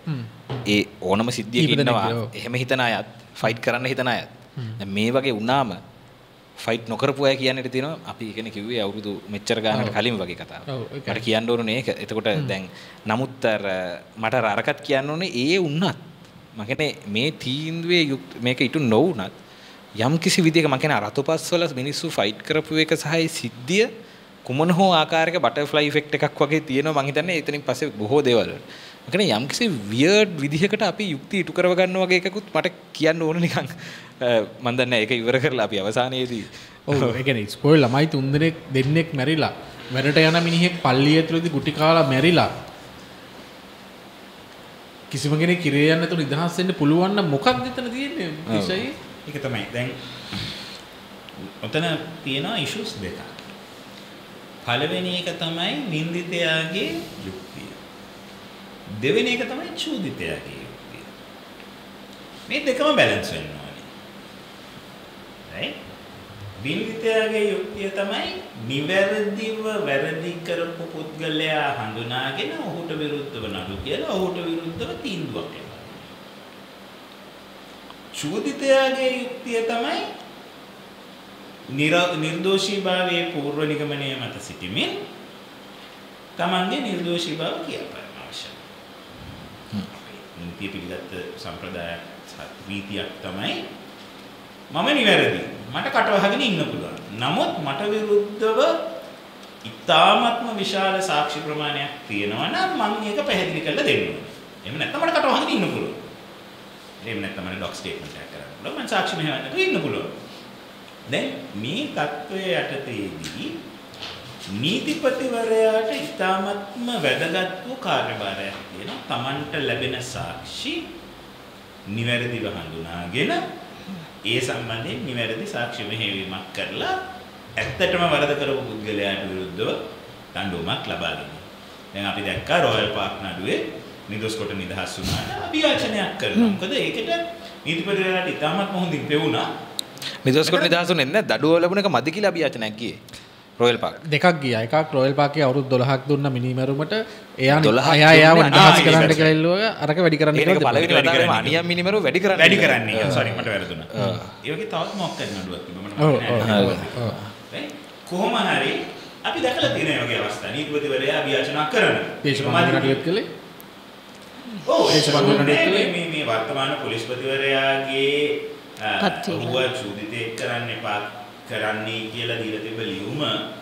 ඒ ඕනම සිද්ධියක ඉන්නවා එහෙම හිතන අයත් ෆයිට් කරන්න හිතන අයත්. දැන් මේ වගේ වුණාම ෆයිට් නොකරපු අය කියන්නට තියෙනවා අපි කියන්නේ කිව්වේ අවුරුදු මෙච්චර ගානකට කලින් වගේ කතාවක්. මට කියන්න ඕනේ ඒක. එතකොට දැන් නමුත් අර මට අරකට කියන්න ඕනේ ඒ වුණත් මම කියන්නේ මේ තීන්දුවේ මේක ඊට නොවුණත් යම් කිසි විදිහක මම කියන්නේ රතුපස්වල මිනිස්සු ෆයිට් කරපු එක සහ ඒ සිද්ධිය කුමන හෝ ආකාරයක බටර්ෆ්ලයි ඉෆෙක්ට් එකක් වගේ තියෙනවා මම හිතන්නේ එතනින් පස්සේ බොහෝ දේවල් වල. මම කියන්නේ යම් කිසි වියර්ඩ් විදිහකට අපි යුක්තිය ඉටු කරව ගන්න වගේ එකකුත් මට කියන්න ඕන නිකන් මම දන්නේ ඒක ඉවර කරලා අපි අවසානයේදී ඔව් ඒ කියන්නේ ඉස්කෝලේ ළමයි තුන් දෙනෙක් දෙන්නෙක් මැරිලා වැඩට යන මිනිහෙක් පල්ලිය ඇතුළේදී ගුටි කාලා මැරිලා කිසිම කෙනෙක් කිරේ යන්න නැතුව නිදහස් වෙන්න පුළුවන් නම් මොකක්ද එතන තියෙන්නේ විශේෂයි ඒක තමයි දැන් ඔතන තියෙනවා ඉෂුස් දෙකක් පළවෙනි එක තමයි නින්දිතයාගේ යුක්තිය දෙවෙනි එක තමයි චූදිතයාගේ යුක්තිය මේ දෙකම බැලන්ස් වෙන්න ඕනේ right නින්දිතයාගේ යුක්තිය තමයි නිවැරදිව වැරදි කරපු පුද්ගලයා හඳුනාගෙන ඔහුට විරුද්ධව නඩු කියලා ඔහුට විරුද්ධව තීන්දුවක් එනවා චූදිතයාගේ යුක්තිය තමයි නිර්දෝෂීභාවයේ පූර්ව නිගමනය මත සිටීමෙන් තමන්ගේ නිර්දෝෂීභාව කියපෑම අවශ්‍යයි. නීතිය පිළිගත් සම්ප්‍රදායක් රීතියක් තමයි මම නිවැරදි. මට කටවහගෙන ඉන්න පුළුවන්. නමුත් මට විරුද්ධව ඉතාමත්ම විශාල සාක්ෂි ප්‍රමාණයක් තියෙනවා නම් මම ඒක පැහැදිලි කරලා දෙන්න ඕනේ. එහෙම නැත්නම් මට කටවහගෙන ඉන්න පුළුවන්. එහෙම නැත්නම් මට ඩොක් ස්ටේට්මන්ට් එකක් කරන්න පුළුවන්. මම සාක්ෂි මෙහෙවන්නට ඉන්න පුළුවන්. දැන් මේ தত্ত্বය යටතේදී නීතිපතිවරයාට ඉතාමත්ම වැදගත් වූ කාර්යභාරයක් තියෙනවා. Tamanට ලැබෙන සාක්ෂි නිවැරදිව හඳුනාගෙන ඒ සම්බන්ධයෙන් නිවැරදි සාක්ෂි මෙහෙයවීමක් කරලා ඇත්තටම වරද කරපු පුද්ගලයාට විරුද්ධව දඬුවමක් ලබා දෙනවා. දැන් අපි දැක්කා රොයල් පාර්ක් නඩුවේ නිදොස් කොට නිදහස් වුණාට අභියාචනයක් කරනවා. මොකද ඒකට නීතිපතිවරයාට ඉතාමත් හොඳින් පෙවුණා. නිදොස් කොට නිදහස් වුණේ නැහැ. දඩුව ලැබුණ එක මදි කියලා අභියාචනයක් ගියේ. රොයල් පාක් දෙකක් ගියා. එකක් රොයල් පාක්ගේ අවුරුදු දොළහක් දුන්න මිනිමරුමට එයා එයා එයාව නිදහස් කරන්න කියලා ඉල්ලුවා. අරක වැඩි කරන්න කියලා දෙපළවෙනි වතාවේම අනියම් මිනිමරු වැඩි කරන්න වැඩි කරන්නේ. සෝරි මට වැරදුනා. ඒ වගේ තවත් මොකක් කරන්න නඩුවක් තිබුණා මම. ඔව් ඔව්. කොහොම හරි අපි දැකලා තියෙන මේ වගේ අවස්ථා නීතිපතිවරයා අභියාචනා කරන. දේශපාලන නඩුවක් කළේ. ඔව් දේශපාලන මේ මේ මේ වර්තමාන පොලිස්පතිවරයාගේ ඔහුව චූදිතේ කරන්න එපා කරන්නේ කියලා දීලා තිබ්බ ලියුම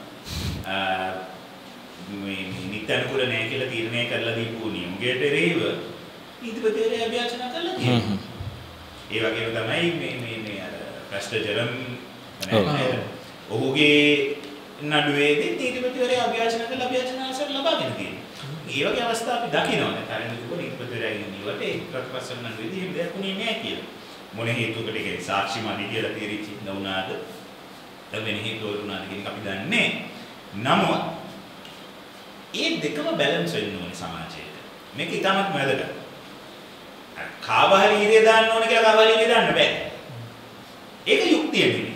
මේ නිත්‍යනුකූල නැහැ කියලා තීරණය කරලා දීපු නියමයට එරෙහිව නීතිපතිවරයා අභියාචනා කරලා තියෙනවා. ඒ වගේම තමයි මේ මේ මේ අර ප්‍රශ්න ජරම් ඔහුගේ නඩුවේදී නීතිපතිවරයා අභියාචනා කරලා අභියාචනා ආසර ලබාගෙන තියෙනවා. මේ වගේ අවස්ථා අපි දකිනවා. දැන් තරණ දුක නීතිපතිවරයාගේ නිවට ඒ ප්‍රතිපස්සන නඩුවේදී එහෙම දෙයක් උනේ නැහැ කියලා. මොන හේතුවකට ඒ සාක්ෂි මදි කියලා තීරිච්ච වුණාද? වෙන හේතුවකට උනාද කියන එක අපි දන්නේ. නමුත් මේ දෙකම බැලන්ස් වෙන්න ඕනේ සමාජයක. මේක ඉතාමත් වැදගත්. කාබහරි ඉරිය දාන්න ඕනේ කියලා කාබහරි ඉරිය දාන්න බෑ. ඒක යුක්තිය නෙමෙයි.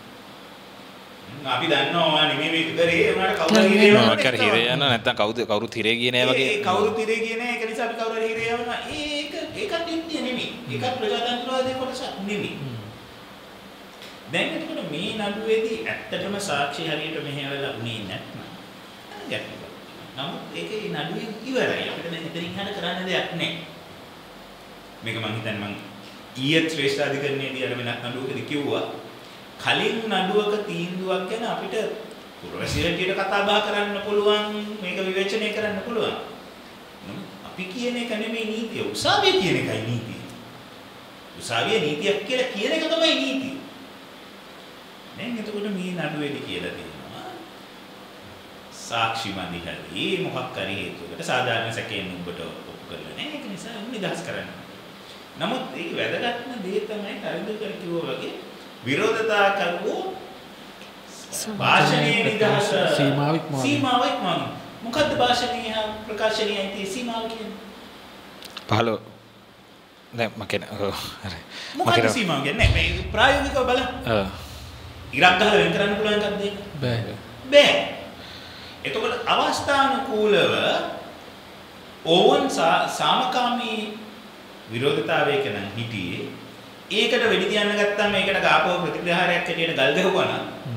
අපි දන්නවා නෙමෙයි මේක කරේ උනාට කවුරු හිරේ යනවා. කවුරු හිරේ යනවා නැත්නම් කවුද කවුරුත් හිරේ ගියේ නෑ වගේ. ඒ කවුරුත් හිරේ ගියේ නෑ ඒක නිසා අපි කවුරු හරි හිරේ යනවා. ඒක ඒකත් යුක්තිය නෙමෙයි. ඒකත් ප්‍රජාතන්ත්‍රවාදයේ කොටසක් නෙමෙයි. දැන් එතකොට මේ නඩුවේදී ඇත්තටම සාක්ෂි හරියට මෙහෙवला උනේ නැත්නම් ගැටලුවක්. නමුත් ඒකේ නඩුවේ ඉවරයි. අපිට දැන් ඉතින් හද කරන්න දෙයක් නැහැ. මේක මම හිතන්නේ මම ඊයේ ශ්‍රේෂ්ඨ අධිකරණයේදී අර වෙනත් නඩුවකදී කිව්වා කලින් නඩුවක තීන්දුවක් ගැන අපිට පුරවැසියන්ට කතා බහ කරන්න පුළුවන් මේක විවේචනය කරන්න පුළුවන්. අපි කියන එක නෙමෙයි නීතිය. උසාවිය කියන එකයි නීතිය. උසාවිය නීතියක් කියලා කියන එක තමයි නීතිය. දැන් එතකොට මේ නඩුවේදී කියලා තියෙනවා සාක්ෂි මදි හරි මොකක් හරි හේතුවකට සාධාරණ සැකයෙන් උඹට ඔප්පු කරලා නැහැ. ඒක නිසා උන් නිදහස් කරන්න. නමුත් ඒක වැදගත්ම දේ තමයි කරුදු කර කිව්වා වගේ විරෝධතා කරවෝ භාෂණයේ නිදහස සීමාව ඉක්මවන. සීමාව ඉක්මවන. මොකද්ද භාෂණයේ හා ප්‍රකාශනයේ තියෙන සීමාව කියන්නේ? පහළ නෑ මකෙන හරි. මොකක්ද සීමාව කියන්නේ? මේ ප්‍රායෝගිකව බලන්න. ඔව්. ඉරක් ගහලා වෙන් කරන්න පුළුවන් එකක්ද ඒක? බෑ. බෑ. එතකොට අවස්ථානුකූලව ඕවන් සාමකාමී විරෝධතාවයක නම් හිටියේ ඒකට වෙඩි තියන්න ගත්තාම ඒකට ගාපව ප්‍රතික්‍රියාහාරයක් හැටියට ගල් ගහුවා නම්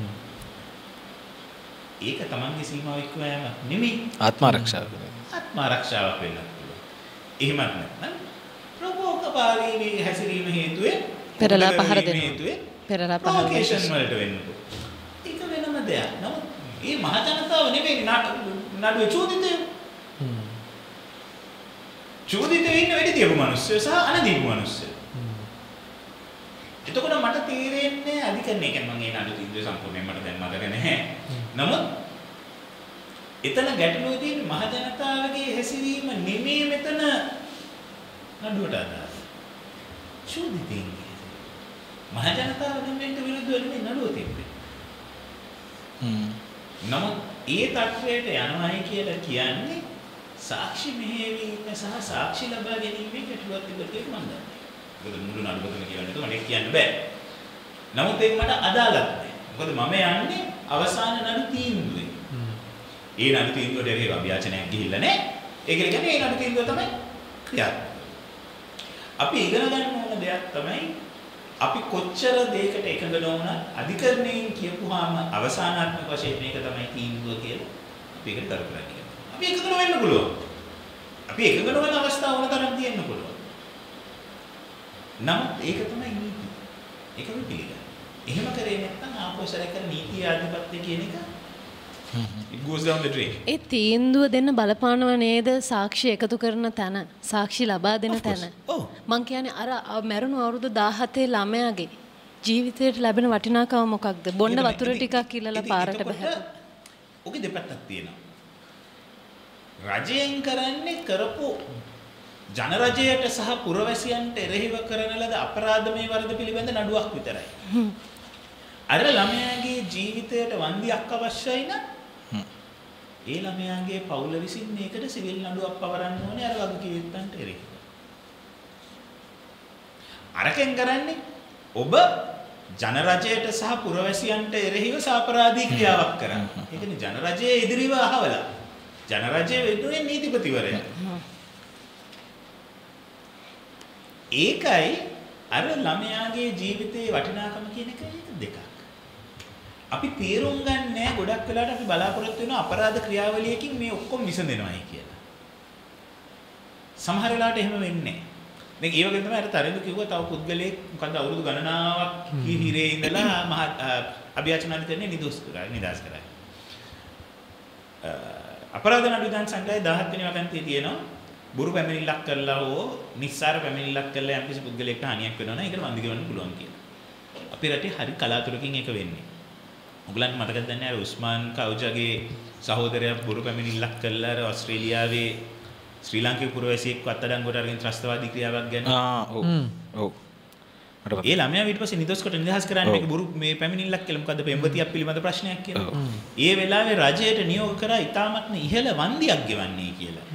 ඒක තමන්ගේ සීමාව ඉක්ම යෑමක් නෙමෙයි ආත්ම ආරක්ෂාව. ආත්ම ආරක්ෂාවක් වෙන්න පුළුවන්. එහෙමත් නැත්නම් ප්‍රබෝධකාරී හැසිරීම හේතුවෙන් පෙරලා පහර දෙනවා. හේතුවෙන් පෙරලා පහර ප්‍රොවොකේෂන් වලට වෙන්න පුළුවන්. ඒක වෙනම දෙයක්. නමුත් මේ මහ ජනතාව නෙමෙයි නඩුවේ චෝදිතය. චෝදිතේ ඉන්න වෙඩි තියපු මිනිස්සු සහ අනදීපු මිනිස්සු. එතකොට මට තීරෙන්නේ අධිකරණය කියන්නේ මම ඒ නඩු තීන්දුව සම්පූර්ණයෙන් මට දැන් මතක නැහැ. නමුත් එතන ගැටලුවේ තියෙන මහ ජනතාවගේ හැසිරීම නෙමෙයි මෙතන නඩුවට අදාළ. චෝදිතේ මහ ජනතාව දෙන්නට විරුද්ධව නෙමෙයි නඩුව තිබ්බේ. හ්ම්. නමුත් ඒ තත්වයට යනවායි කියලා කියන්නේ සාක්ෂි මෙහෙයවීම සහ සාක්ෂි ලබා ගැනීමේ ගැටලුවක් තිබෙන්න කියලා මම දන්නවා. මොකද මුළු නඩුවකම කියවන්න તો මට කියන්න බෑ. නමුත් ඒක මට අදාළත් නෑ. මොකද මම යන්නේ අවසාන නඩු තීන්දුවේ. ඒ නඩු තීන්දුවට එරෙහිව අභියාචනයක් ගිහිල්ලා නෑ. ඒක කියන්නේ ඒ නඩු තීන්දුව තමයි ක්‍රියාත්මක. අපි ඉගෙන ගන්න ඕන දෙයක් තමයි අපි කොච්චර දෙයකට එකඟ නොවුණත් අධිකරණයෙන් කියපුවාම අවසානාත්මක වශයෙන් මේක තමයි තීන්දුව කියලා අපි ඒකට කර කර කියනවා. අපි එකඟ නොවෙන්න පුළුවන්. අපි එකඟ නොවන අවස්ථා වුණ තරම් තියෙන්න පුළුවන්. නමුත් ඒක තමයි නීති. ඒක අපි පිළිගන්න. එහෙම කරේ නැත්නම් ආපෝසරය කර නීති ආධිපත්‍ය කියන එක it goes down the drain. ඒ තීන්දුව දෙන්න බලපානව නේද සාක්ෂි එකතු කරන තැන සාක්ෂි ලබා දෙන තැන. ඔව්. මං කියන්නේ අර මැරුණු අවුරුදු දාහතේ ළමයාගේ ජීවිතයට ලැබෙන වටිනාකම මොකක්ද? බොන්න වතුර ටිකක් ඉල්ලලා පාරට බහැපු. ඔකේ දෙපැත්තක් තියෙනවා. රජයෙන් කරන්නේ කරපු ජනරජයට සහ පුරවැසියන්ට එරෙහිව කරන ලද අපරාධමය වරද පිළිබඳ නඩුවක් විතරයි. අර ළමයාගේ ජීවිතයට වන්දියක් අවශ්‍යයි නම් ඒ ළමයාගේ පවුල විසින් මේකට සිවිල් නඩුවක් පවරන්න ඕනේ අර වගකීම්වන්ට එරෙහිව. අරකින් කරන්නේ ඔබ ජනරජයට සහ පුරවැසියන්ට එරෙහිව සාපරාධී ක්‍රියාවක් කරන්න. ඒ කියන්නේ ජනරජයේ ඉදිරිව අහවලා. ජනරජයේ වෙනුවෙන් නීතිපතිවරයා. ඒකයි අර ළමයාගේ ජීවිතයේ වටිනාකම කියන එක දෙකක්. අපි තේරුම් ගන්නෑ ගොඩක් වෙලාවට අපි බලාපොරොත්තු වෙන අපරාධ ක්‍රියාවලියකින් මේ ඔක්කොම විසඳෙනවයි කියලා. සමහර වෙලාවට එහෙම වෙන්නේ නෑ. දැන් ඒ වගේ තමයි අර තරිඳු කිව්වා තව පුද්ගලයෙක් මොකද අවුරුදු ගණනාවක් හිරේ ඉඳලා මහ අභියාචනාධිකරණය නිදොස් කරා නිදාස් කරා. අපරාධ නඩු විධාන සංග්‍රහයේ දහහත් වෙනි වගන්තියේ තියෙනවා බුරු පැමිණිල්ලක් කළා හෝ නිස්සාර පැමිණිල්ලක් කළා යම්කිසි පුද්ගලයෙක්ට හානියක් වෙනවා නම් ඒකට වන්දි ගෙවන්න පුළුවන් කියලා. අපේ රටේ හරි කලාතුරකින් ඒක වෙන්නේ. ඔයගලන්ට මතකද නැහැ අර උස්මාන් කවුජගේ සහෝදරයා බුරු පැමිණිල්ලක් කළා අර ඕස්ට්‍රේලියාවේ ශ්‍රී ලාංකික පුරවැසියෙක්ව අත්අඩංගුවට අරගෙන ත්‍රස්තවාදී ක්‍රියාවක් ගැන. ආ ඔව් ඔව්. ඒ ළමයා ඊට පස්සේ නිදොස් කොට නිදහස් කරන්නේ මේක බුරු මේ පැමිණිල්ලක් කියලා මොකද්ද පෙම්වතියක් පිළිබඳ ප්‍රශ්නයක් කියලා. ඒ වෙලාවේ රජයට නියෝග කරා ඉතාමත්ම ඉහළ වන්දියක් ගෙවන්නේ කියලා.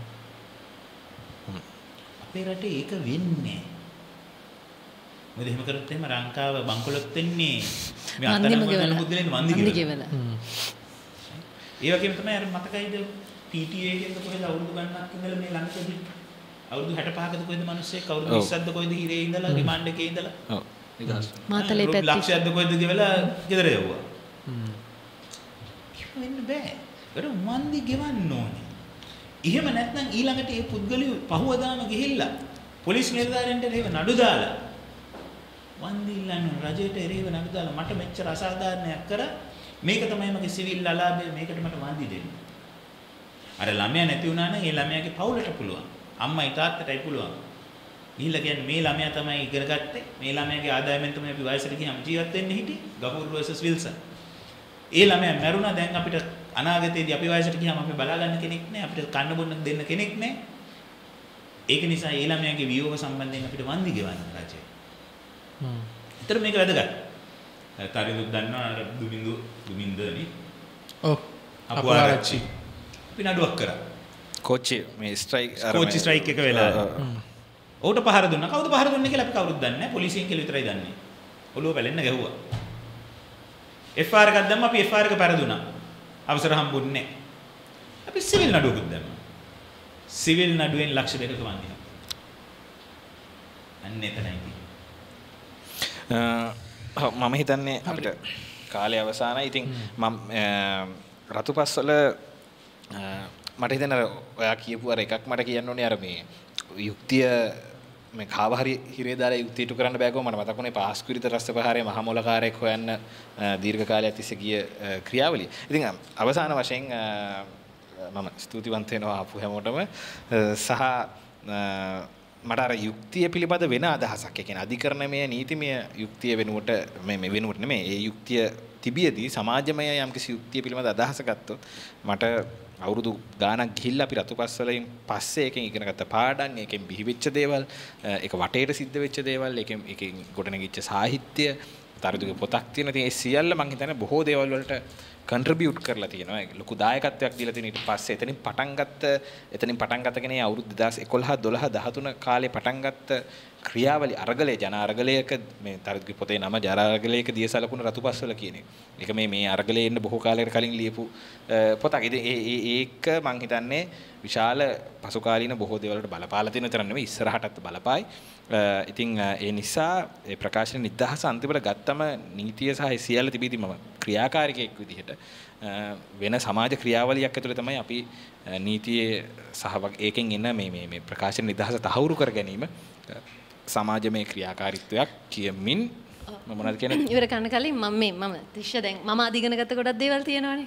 අපේ රටේ ඒක වෙන්නේ. මොකද එහෙම කරොත් එහෙම ලංකාව බංකොලොත් වෙන්නේ මේ අත්අඩංගුවට ගන්න බුද්ධලෙන් වන්දි ගෙවලා. ඒ වගේම තමයි අර මතකයිද P T A එකෙන්ද කොහෙද අවුරුදු ගණනක් ඉඳලා මේ ලංකාවේ අවුරුදු හැටපහකද කොහෙද මිනිස්සෙක් අවුරුදු විස්සක්ද කොහෙද හිරේ ඉඳලා රිමාන්ඩ් එකේ ඉඳලා ඔව් නිදහස් මාතලේ පැත්තේ ලක්ෂයක්ද කොහෙද ගෙවලා ගෙදර යවුවා. හ්ම්. ඒක වෙන්න බෑ. ඒකට වන්දි ගෙවන්න ඕනේ. එහෙම නැත්නම් ඊළඟට මේ පුද්ගලයෝ පහුවදාම ගිහිල්ලා පොලිස් නිලධාරීන්ට එරෙහිව නඩු දාලා වන්දි ඉල්ලන්න රජයට එරෙහිව නඩු දාලා මට මෙච්චර අසාධාරණයක් කරා මේක තමයි මගේ සිවිල් අලාභය මේකට මට වන්දි දෙන්න. අර ළමයා නැති වුණා නම් ඒ ළමයාගේ පවුලට පුළුවන්. අම්මයි තාත්තටයි පුළුවන්. ගිහිල්ලා කියන්නේ මේ ළමයා තමයි ඉගෙන ගත්තේ. මේ ළමයාගේ ආදායමෙන් තමයි අපි වයසට ගියාම ජීවත් වෙන්න හිටියේ. Gafoor versus Wilson. ඒ ළමයා මැරුණා දැන් අපිට අනාගතයේදී අපි වයසට ගියාම අපි බලා ගන්න කෙනෙක් නැහැ. අපිට කන්න බොන්න දෙන්න කෙනෙක් නැහැ. ඒක නිසා ඒ ළමයාගේ වියෝග සම්බන්ධයෙන් අපිට වන්දි ගෙවන්න රජය. හ්ම්. ඒතර මේක වැදගත්. තරිඳුත් දන්නවා අර දුමින්දු දුමින්දනේ. ඔව්. අපුආරච්චි. අපි නඩුවක් කරා. කෝච්චි මේ ස්ට්‍රයික් අර කෝච්චි ස්ට්‍රයික් එක වෙලා. ඔහුට පහර දුන්නා. කවුද පහර දුන්නේ කියලා අපි කවුරුත් දන්නේ නැහැ. පොලිසියෙන් කියලා විතරයි දන්නේ. ඔළුව පැලෙන්න ගැහුවා. F R එකක් දැම්ම අපි F R එක පෙරදුනා. අවසර හම්බුන්නේ නැහැ. අපි සිවිල් නඩුවකුත් දැම්මා. සිවිල් නඩුවෙන් ලක්ෂ දෙකක වන්දිනවා. අන්න එතනයි. මම හිතන්නේ අපිට කාලය අවසానයි. ඉතින් මම රතුපස්වල මට හිතෙන ඔයා කියපු අර එකක් මට කියන්න ඕනේ අර මේ යුක්තිය මේ කාව හරි හිරේ දාලා යුක්තිය ඉටු කරන්න බෑකෝ මට මතක් වුණේ පාස්කුරිත රස්ත ප්‍රහාරයේ මහ මොලකාරයෙක් හොයන්න දීර්ඝ කාලයක් තිස්සේ ගිය ක්‍රියාවලිය. ඉතින් අවසාන වශයෙන් මම ස්තුතිවන්ත වෙනවා ආපු හැමෝටම සහ මට අර යුක්තිය පිළිබඳ වෙන අදහසක්. ඒ කියන්නේ අධිකරණමය නීතිමය යුක්තිය වෙනුවට මේ මේ වෙනුවට නෙමෙයි. ඒ යුක්තිය තිබියදී සමාජමය යම්කිසි යුක්තිය පිළිබඳ අදහස ගත්තොත් මට අවුරුදු ගානක් ගිහිල්ලා අපි රතුපස්වලින් පස්සේ එකෙන් ඉගෙන ගත්ත පාඩම්, එකෙන් බිහි වෙච්ච දේවල්, ඒක වටේට සිද්ධ වෙච්ච දේවල්, එකෙන් එකෙන් ගොඩනැගිච්ච සාහිත්‍ය, තරිඳුගේ පොතක් තියෙන ඉතින් ඒ සියල්ල මම හිතන්නේ බොහෝ දේවල් වලට කන්ට්‍රිබියුට් කරලා තියෙනවා. ඒක ලොකු දායකත්වයක් දීලා තියෙන ඊට පස්සේ එතනින් පටන් ගත්ත එතනින් පටන් ගත්ත කෙනේ අවුරුදු දෙදාස් එකොළහ දොළහ දහතුන කාලේ පටන් ගත්ත ක්‍රියාවලි අරගලයේ ජන අරගලයක මේ තරිඳුගේ පොතේ නම ජන අරගලයක දියසලකුණු රතුපස්වල කියන එක. ඒක මේ මේ අරගලයේ ඉන්න බොහෝ කාලයකට කලින් ලියපු පොතක්. ඉතින් ඒ ඒක මම හිතන්නේ විශාල පසුකාලීන බොහෝ දේවල් වලට බලපාලා තියෙන තරම් නෙමෙයි ඉස්සරහටත් බලපායි. ඉතින් ඒ නිසා ඒ ප්‍රකාශන නිදහස අන්තිමට ගත්තම නීතිය සහ සියල්ල තිබීදී මම ක්‍රියාකාරිකයෙක් විදිහට වෙන සමාජ ක්‍රියාවලියක් ඇතුළේ තමයි අපි නීතියේ සහ ඒකෙන් එන මේ මේ මේ ප්‍රකාශන නිදහස තහවුරු කර ගැනීම සමාජමය ක්‍රියාකාරීත්වයක් කියමින් මම මොනවද කියන්නේ ඉවර කරන්න කලින් මම මේ මම තිෂ්ෂ දැන් මම අධිගන ගත කොටක් දේවල් තියෙනවානේ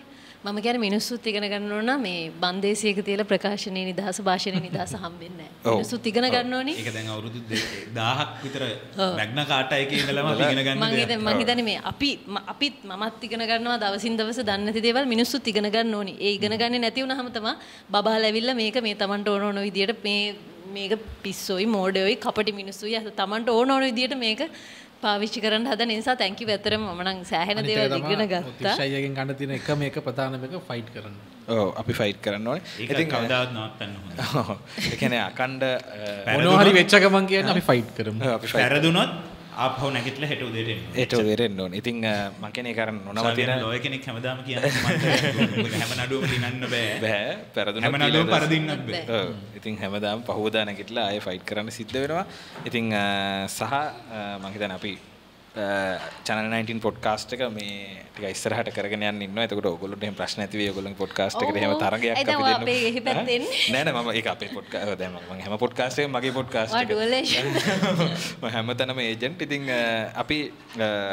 මම කියන්නේ මිනිස්සුත් ඉගෙන ගන්න ඕන මේ බන්දේසියක තියලා ප්‍රකාශනයේ නිදහස භාෂණයේ නිදහස හම්බෙන්නේ නැහැ. මිනිස්සුත් ඉගෙන ගන්න ඕනේ. ඒක දැන් අවුරුදු දහයක් විතර මැග්නා කාටා එකේ ඉඳලම අපි ඉගෙන ගන්න දෙයක්. මම හිතන්නේ මේ අපි අපිත් මමත් ඉගෙන ගන්නවා දවසින් දවස දන්නේ නැති දේවල් මිනිස්සුත් ඉගෙන ගන්න ඕනේ. ඒ ඉගෙන ගන්නේ නැති වුනහම තමයි බබාලා ඇවිල්ලා මේක මේ Tamanට ඕන ඕන විදියට මේ මේක පිස්සොයි මෝඩයෝයි කපටි මිනිස්සුයි අත Tamanට ඕන ඕන විදියට මේක පාවිච්චි කරන්න හදන නිසා thank you ඇතරම මම නම් සෑහෙන දේවල් ඉගෙන ගත්තා. තිස්සයියගෙන් ගන්න තියෙන එකම එක ප්‍රධානම එක ෆයිට් කරන්න. ඔව් අපි ෆයිට් කරන්න ඕනේ. ඉතින් කවදාවත් නවත්තන්න ඕනේ. ඔව්. ඒ කියන්නේ අකණ්ඩ මොනවා හරි වෙච්ච ගමන් කියන්නේ අපි ෆයිට් කරමු. අපි ෆයිට් පෙරදුනොත් ආපහු නැගිටලා හෙට උදේට එන්න. හෙට උදේට එන්න ඕනේ. ඉතින් මම කියන්නේ කරන්න නොනවතින ලෝය කෙනෙක් හැමදාම කියන්නේ මන්ට හැම නඩුවම දිනන්න බෑ. බෑ. පෙරදුනොත් හැම නඩුවම පරදින්නත් බෑ. ඔව්. ඉතින් හැමදාම පහවදා නැගිටලා ආයෙ ෆයිට් කරන්න සිද්ධ වෙනවා. ඉතින් සහ මම හිතන්නේ අපි channel nineteen podcast එක මේ ටික ඉස්සරහට කරගෙන යන්න ඉන්නවා. එතකොට ඔයගොල්ලෝට එහෙම ප්‍රශ්න ඇති වෙයි. ඔයගොල්ලෝගේ podcast එකට එහෙම තරගයක් අපි දෙන්න. අපේ එහි පැත්තෙන් නෑ නෑ මම ඒක අපේ podcast දැන් මම හැම podcast එකම මගේ podcast එක. මම හැමතැනම ඒජන්ට්. ඉතින් අපි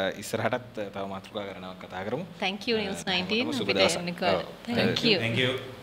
ඉස්සරහටත් තව මාතෘකා කරනවා කතා කරමු. thank you news nineteen අපිට එන්නකෝ. thank you. thank you